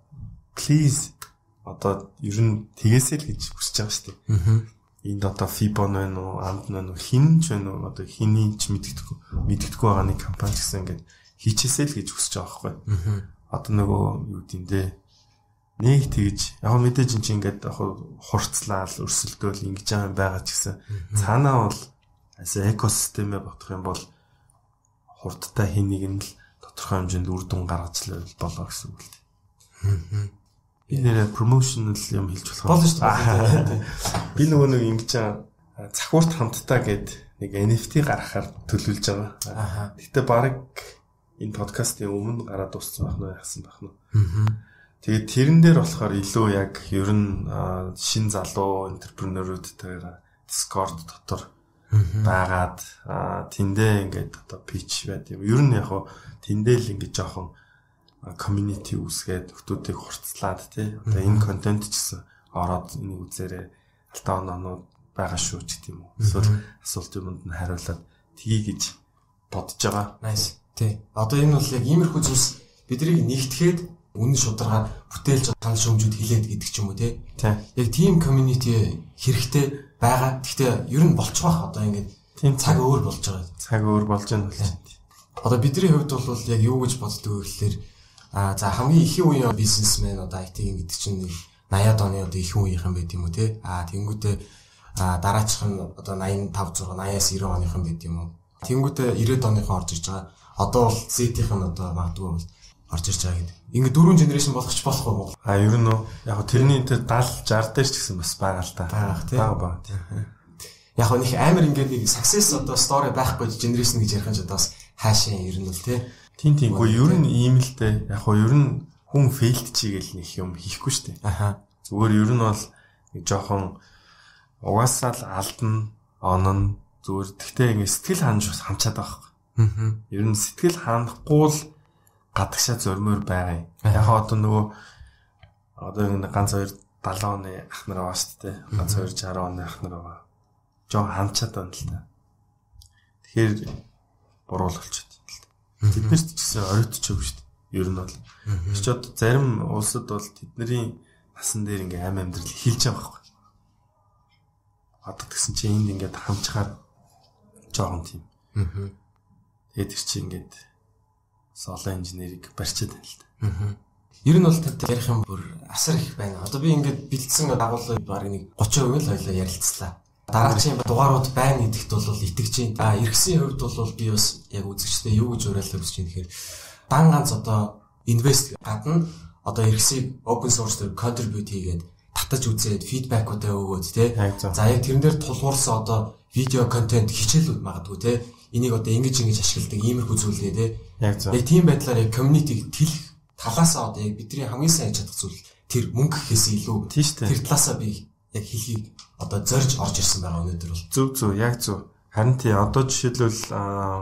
Please одоо ер нь тэгээсэй л гэж хүсэж байгаа шүү дээ. Энд одоо Fibon байна уу, Amd байна уу, хин ч байна уу, одоо хиний ч мэддэхгүй мэддэхгүй байгаа нэг компани гэсэн ингээд хийчихээсэй л гэж хүсэж байгаа байхгүй. Одоо нөгөө юу гэдэндээ нэг тэгж яг мэдээж энэ чинь ингээд яг хурцлал өрсөлдөөл ингэж байгаа ч гэсэн цаанаа бол асаа экосистемээ бодох юм бол хурдтай хин нэг нь л тодорхой хэмжээнд үр дүн гаргаж л болоо гэсэн үг л дээ. Би нэрээ promotional юм хэлж болох болно шүү дээ. Би нөгөө нэг ингэж захуурт хамтдаа гээд нэг эн эф ти гаргахаар төлөвлөж байгаа. Гэтэ баг энэ подкастын өмнө гараад дууссан байх нь яасан байх нь. Тэгээд тэрэн дээр болохоор илүү яг ер нь шин залуу энтерпренеруудтайгаа Discord дотор байгаад тэндээ ингээд одоо pitch байд юм. Ер нь яг хоо тэндээ л ингээд жоохон community үүсгээд хүмүүсийг хурцлаад тий. Одоо энэ контент ч гэсэн ороод энийг үзээрэй. Алтаа оноонууд байгаа шүү ч гэдэг юм уу. Эсвэл асуулт юмд нь хариулаад тгий гэж бодож байгаа. Nice. Тий. Одоо энэ бол яг иймэрхүү зүйлс биднийг нэгтгэхэд үнэн шударга бүтээлж тал шөмжүүд хилээд гэдэг ч юм уу тий. Яг team community хэрэгтэй байгаа. Гэхдээ ер нь болчих واخ одоо ингээд тийм цаг өөр болж байгаа. Цаг өөр болж байна бол. Одоо бидний хувьд бол яг юу гэж боддог вэ гэхээр а за хамгийн ихэнх үеийн бизнесмен одоо ай ти гэдэг чинь наяад оны одоо ихэнх үеийнхэн байт юм уу тий. А тэнгүүтээ дараачих нь одоо восемьдесят five зураг восьмиас девяносто оныхан байт юм уу. Тэнгүүтээ девяносто оныхан орж ирж байгаа. Одоо бол Z-ийнх нь одоо магадгүй бол орж ирж байгаа гэдэг. Ингээ дөрвөн генерашн болгоч болох уу? А ер нь яг тэрний тэр seventy шестьдесят дээр ч гэсэн бас байгаа л та. Бага тий. Яг нь их амар ингээд нэг success одоо story байхгүй генерашн гэж ярих юм ч одоо бас хаашаа ер нь л тий. Тийм тийм. Гэхдээ ер нь ийм л дээ. Яг хоо ер нь хүн failed чигээл нэг юм хийхгүй шүү дээ. Аха. Зүгээр ер нь бол нэг жоохон угаасаа л алдна, онно зүгээр. Тэгтээ ингэ сэтгэл ханаж хамчаад байгаа байхгүй. Аа. Ер нь сэтгэл ханахгүй л гадагшаа зөрмөр байгаа. Яг одоо нөгөө одоо ингэ ганц хоёр seventy оны ах нар байгаа шүү дээ. Ганц хоёр sixty оны ах нар байгаа. Жоо хамчаад байна л та. Тэгэхээр буруул болчиход. Тэднэрт ч гэсэн оройтч юм шүү дээ. Ер нь бол. Чи одоо зарим улсад бол тэдний насан дээр ингээм аим амьдрал эхэлж байгаа байхгүй. Одоо тэгсэн чинь энд ингээд хамчгаад жоохон тийм. Аа. Тэгээд тэр чинь ингээд соло инженерийг барьчаад байна л да. Аа. Ер нь бол тань ярих юм бүр асар их байна. Одоо би ингээд бэлдсэн дагуулыг баг нэг thirty percent л хоёлоо ярилцлаа. Дараагийн дугаарууд байна гэдэгт бол итгэж байна. А эргэсийн хувьд бол би бас яг үзэгчтэй юу гэж уриаллаа гэж байна гэхээр дан ганц одоо инвест гадна одоо эргэсийг open source дээр contribute хийгээд татаж үзээд фидбэкүүдээ өгөөд тий. За яг тэрэн дээр тулгуурсан одоо видео контент хичээлүүд магадгүй тий. Энийг одоо ингэж ингэж ашигладаг иймэрхүү зүйлээ тий. Яг тийм байдлаар яг community-г тэлэх талаасаа одоо яг бидний хамгийн сайн хийж чадах зүйл тэр мөнгө гэхээс илүү тэр талаасаа би яг хэлхийг одоо зорж орж ирсэн байгаа өнөөдөр бол зөв зөв яг зөв. Харин тий одоо жишээлбэл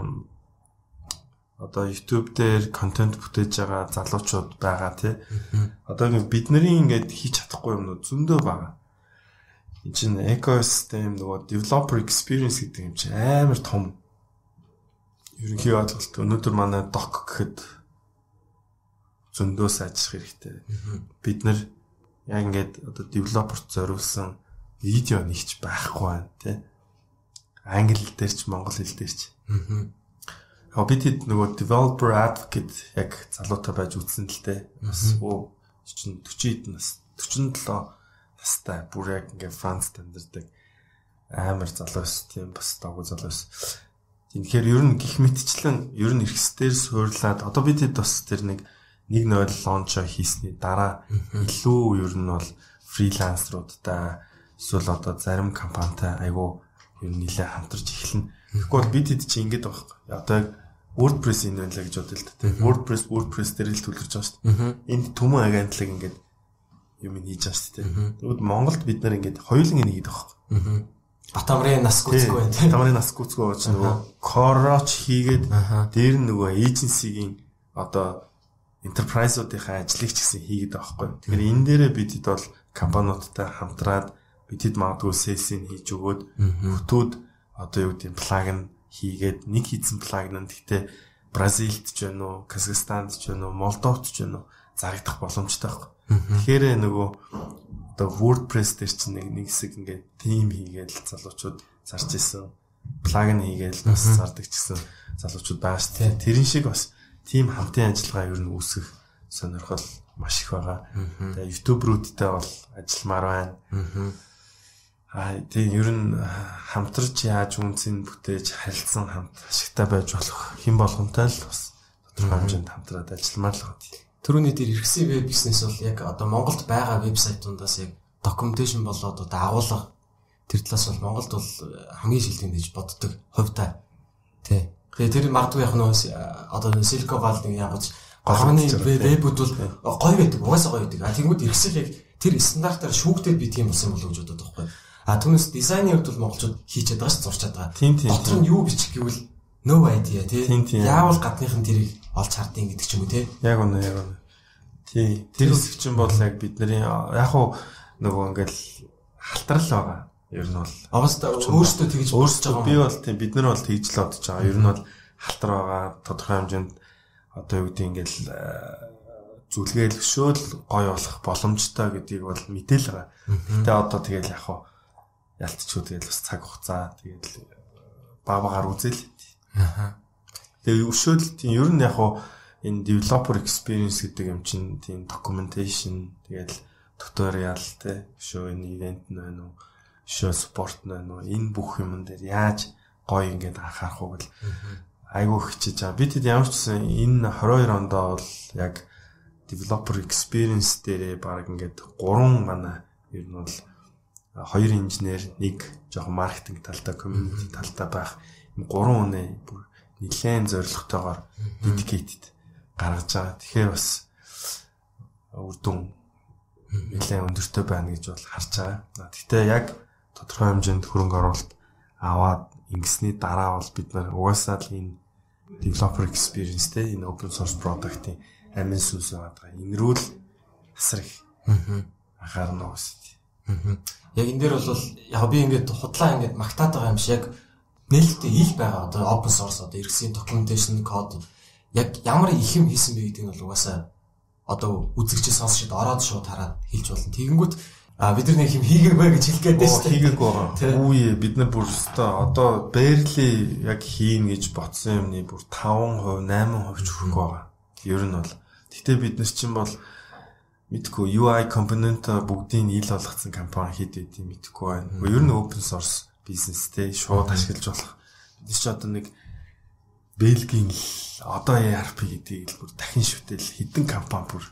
одоо YouTube дээр контент бүтээж байгаа залуучууд байгаа тий. Одоо бид нарын ингээд хийж чадахгүй юмнууд зөндөө байгаа. Энэ чинь экосистем нөгөө developer experience гэдэг юм чинь амар том. Ерөнхий ойлголт өнөөдөр манай doc гэхэд зөндөө сайжрах хэрэгтэй. Бид нар яг ингээд одоо developer-т зориулсан видео нэгч байхгүй байна тий. Англи хэл дээр ч монгол хэл дээр ч. Аа. Бид хэд нөгөө developer advocate яг залуутай байж үзсэн л дээ. Бас оо чинь forty нас forty-seven настай бүр яг ингээ франц стандартыг амар залуус тийм бас дагуу залуус. Тэгэхээр ер нь гих мэтчлэн ер нь эрхсдээр суурлаад одоо бид хэд бас тэр нэг one point zero лончо хийсний дараа илүү ер нь бол фрилансеруудтай эсвэл одоо зарим компанитай айгүй ер нь нэлээд хамтарч эхэлнэ. Тэгэхгүй бол бид хэд чи ингэж байгаа байхгүй. Одоо яг WordPress энэ байлаа гэж бодлоо л дээ. WordPress WordPress дээр л төлөвлөж байгаа шүү дээ. Энд түмэн агентлаг ингэж юм хийж байгаа шүү дээ. Тэгвэл Монголд бид нар ингэж хоёуланг энийг хийдэг байхгүй. Батамрын нас гүцгүй байна. Батамрын нас гүцгүй болж нөгөө короч хийгээд дээр нь нөгөө эйженсигийн одоо enterprise-уудынхаа ажлыг ч гэсэн хийгээд байгаа байхгүй. Тэгэхээр энэ дээрээ бидэд бол компаниудтай хамтраад бидэд магадгүй sales-ийг хийж өгөөд бүтүүд одоо юу гэдэг плагин хийгээд нэг хийсэн плагин нь гэхдээ Бразилд ч байна уу, Казахстанд ч байна уу, Молдовт ч байна уу зарагдах боломжтой байхгүй. Тэгэхээр нөгөө одоо WordPress дээр чинь нэг нэг хэсэг ингээд тим хийгээл залуучууд зарж исэн. Плагин хийгээл бас зардаг ч гэсэн залуучууд байгаа шүү дээ. Тэрэн шиг бас тим хамтын ажиллагаа ер нь үүсгэх сонирхол маш их байгаа. Тэгээ YouTube руудтай бол ажилламаар байна. Аа тийм ер нь хамтарч яаж үнцэн бүтээж харилцсан хамт ашигтай байж болох хэн болгонтэй л бас тодорхой хэмжээнд хамтраад ажилламаар л байна. Төрөний дээр иргэсийн веб бизнес бол яг одоо Монголд байгаа вебсайтуудаас яг documentation болоод одоо агуулга тэр талаас бол Монголд бол хамгийн шилдэг гэж боддог хувьдаа. Тий. Тэгээ тэр магадгүй яг нөө одоо Silicon Valley яг гооны вебүүд бол гоё байдаг, угаасаа гоё байдаг. А тэгмүүд иргэсийг яг тэр стандартаар шүүгдээд би тийм болсон болов гэж боддог байхгүй. А түүнээс дизайны хувьд бол монголчууд хийчихэд байгаа ш зурчаад байгаа. Дотор нь юу бичих гэвэл no idea тий. Яавал гадных нь тэрийг олж хардیں۔ Гэдэг ч юм уу тий. Яг үнэ яг үнэ. Тий. Тэр хэсэг чинь бол яг бидний яг хуу нөгөө ингээл халтрал байгаа. Ер нь бол аваста өөртөө тэгж өөрсөж байгаа. Би бол тийм бид нар бол тэгж л бодож байгаа. Ер нь бол халтар байгаа. Тодорхой хэмжээнд одоо юу гэдэг ингээл зүлгээл өшөөл гой болох боломжтой гэдгийг бол мэдээл байгаа. Гэтэ одоо тэгэл яг хуу ялтчгүй тэгэл бас цаг хугацаа тэгэл баабагаар үзэл. Аха. Тэгээ өшөөл тийм ер нь яг хуу энэ developer experience гэдэг юм чинь тийм documentation тэгэл tutorial те show энэ event нь байна уу show support нь байна уу энэ бүх юм дээр яаж гоё ингээд анхаарах уу гэл айгуу хичээж байгаа. Бид хэд ямар ч гэсэн энэ twenty-two ондоо бол яг developer experience дээрээ баг ингээд гурван манай ер нь бол хоёр инженер, нэг жоохон маркетинг талдаа, community талдаа байх юм гурван үнэ бүр нэлээд зорилготойгоор dedicated гаргаж байгаа. Тэгэхээр бас үр дүн нэлээд өндөртэй байна гэж бол харж байгаа. Гэхдээ яг тодорхой хэмжээнд хөрөнгө оруулалт аваад ингэсний дараа бол бид нар угаасаа л энэ developer experience те энэ open source product-ийн амин сүнс байгаа. Энэ рүү л асар их анхаарна гэсэн. Яг энэ дээр бол яг би ингээд худлаа ингээд магтаад байгаа юм шиг яг нээлттэй ил байгаа. Одоо open source одоо иргэсийн documentation code яг ямар их юм хийсэн бэ гэдэг нь бол угаасаа одоо үзэгчээс сонсчод ороод шууд хараад хэлж болно. Тэгэнгүүт а бид нар нэг юм хийгээгүй гэж хэлгээд байна шүү дээ. Хийгээгүй байгаа. Үгүй бид нар бүр өстой одоо barely яг хийн гэж ботсон юмны бүр five percent eight percent ч хүрэхгүй байгаа. Ер нь бол гэхдээ бид нар чинь бол мэдгүй ю ай компонент бүгдийг ил болгоцсон компани хэд байдгийг мэдгүй байна. Ер нь open source бизнестэй шууд ашиглаж болох. Бид ч одоо нэг Бэлгийн одоо и ар пи гэдгийг бүр дахин шүтэл хідэн компани бүр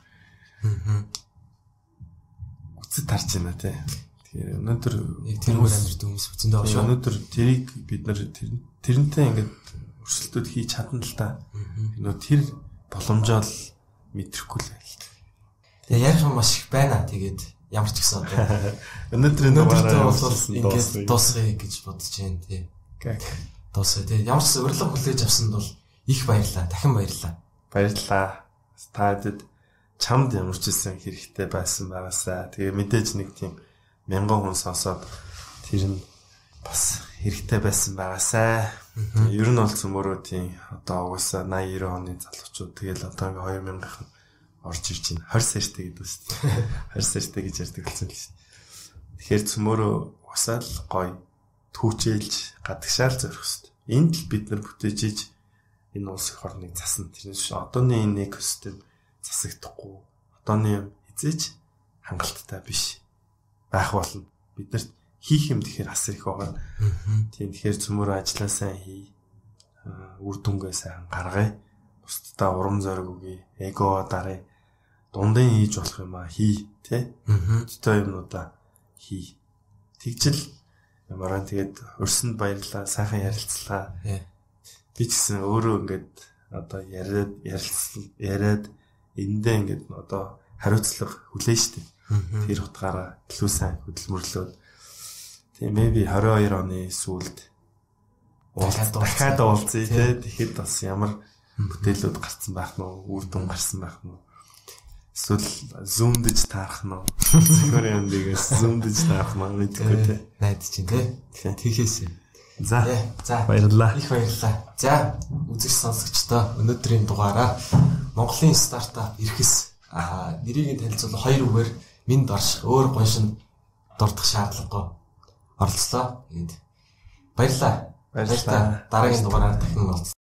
үцэд тарж байна тий. Тэгэхээр өнөөдөр яг тэр үйл амьдрал хүмүүс үцэндээ авшаа. Өнөөдөр тэрийг бид нар тэрнтэй ингээд өрсөлдөд хийж чадна л да. Нөө тэр боломжоо л мэдрэхгүй л байл. Тэгээ ярих юм маш их байна. Тэгээд ямар ч гэсэн одоо өнөөдөр өнөөдөртөө бол ингээд дуусгая гэж бодож байна тий. Дуусгая тий. Ямар ч урилга хүлээж авсанд бол их баярлаа. Дахин баярлаа. Баярлалаа. Стадид чамд ямар ч гэсэн хэрэгтэй байсан байгаасаа. Тэгээ мэдээж нэг тийм мянган хүн сонсоод тэр нь бас хэрэгтэй байсан байгаасаа. Ер нь бол цөмөрөө тийм одоо угаасаа eighty ninety оны залуучууд тэгэл одоо ингээ two thousand орж ирж байна. twenty сартай гэдэг үст. twenty сартай гэж ярьдаг болсон л шүү. Тэгэхээр цөмөрөө угаасаа л гоё түүчээлж гадагшаал зорих хэвээр. Энд л бид нар бүтээж иж энэ улс их орныг засна. Тэрнээс одооны энэ экосистем засагдахгүй. Одооны юм хизээч хангалттай биш байх болно. Биднэрт хийх юм тэгэхээр асар их байгаа. Тийм тэгэхээр цөмөрөө ажиллаа сайн хий. Үр дүнгээ сайн гаргая. Бусдаа урам зориг өгье. Эго дараа дундын хийж болох юм аа хий, тэ? Өдөртөө юмнуудаа хий. Тэгжэл Ямараа тэгээд өрсөнд баярлалаа, сайхан ярилцлаа. Яа. Би ч гэсэн өөрөө ингээд одоо яриад ярилцлаа яриад эндээ ингээд одоо хариуцлага хүлээн штэ. Тэр утгаараа илүү сайн хөдөлмөрлөөд тийм maybe тwenty two оны сүүлд дахиад уулзъя тий. Тэгэхэд бас ямар бүтээлүүд гарсан байх нь уу, үр дүн гарсан байх нь уу? Эсвэл зүүмдэж таарах нь уу? Зөвхөн юм дигээс зүүмдэж таарах нь мэдгүй тий. Найдаж чинь тий. Тэхээс. За. За баярлалаа. Их баярлалаа. За үзэгч сонсогчдоо өнөөдрийн дугаараа Монголын стартап Ирхэс аа нэрийг нь танилцуулах хоёр үгээр минь дорш өөр гоншин дурдах шаардлагагүй оролцлоо. Тэгээд баярлалаа. Баярлалаа. Дараагийн дугаараар дахин уулзъя.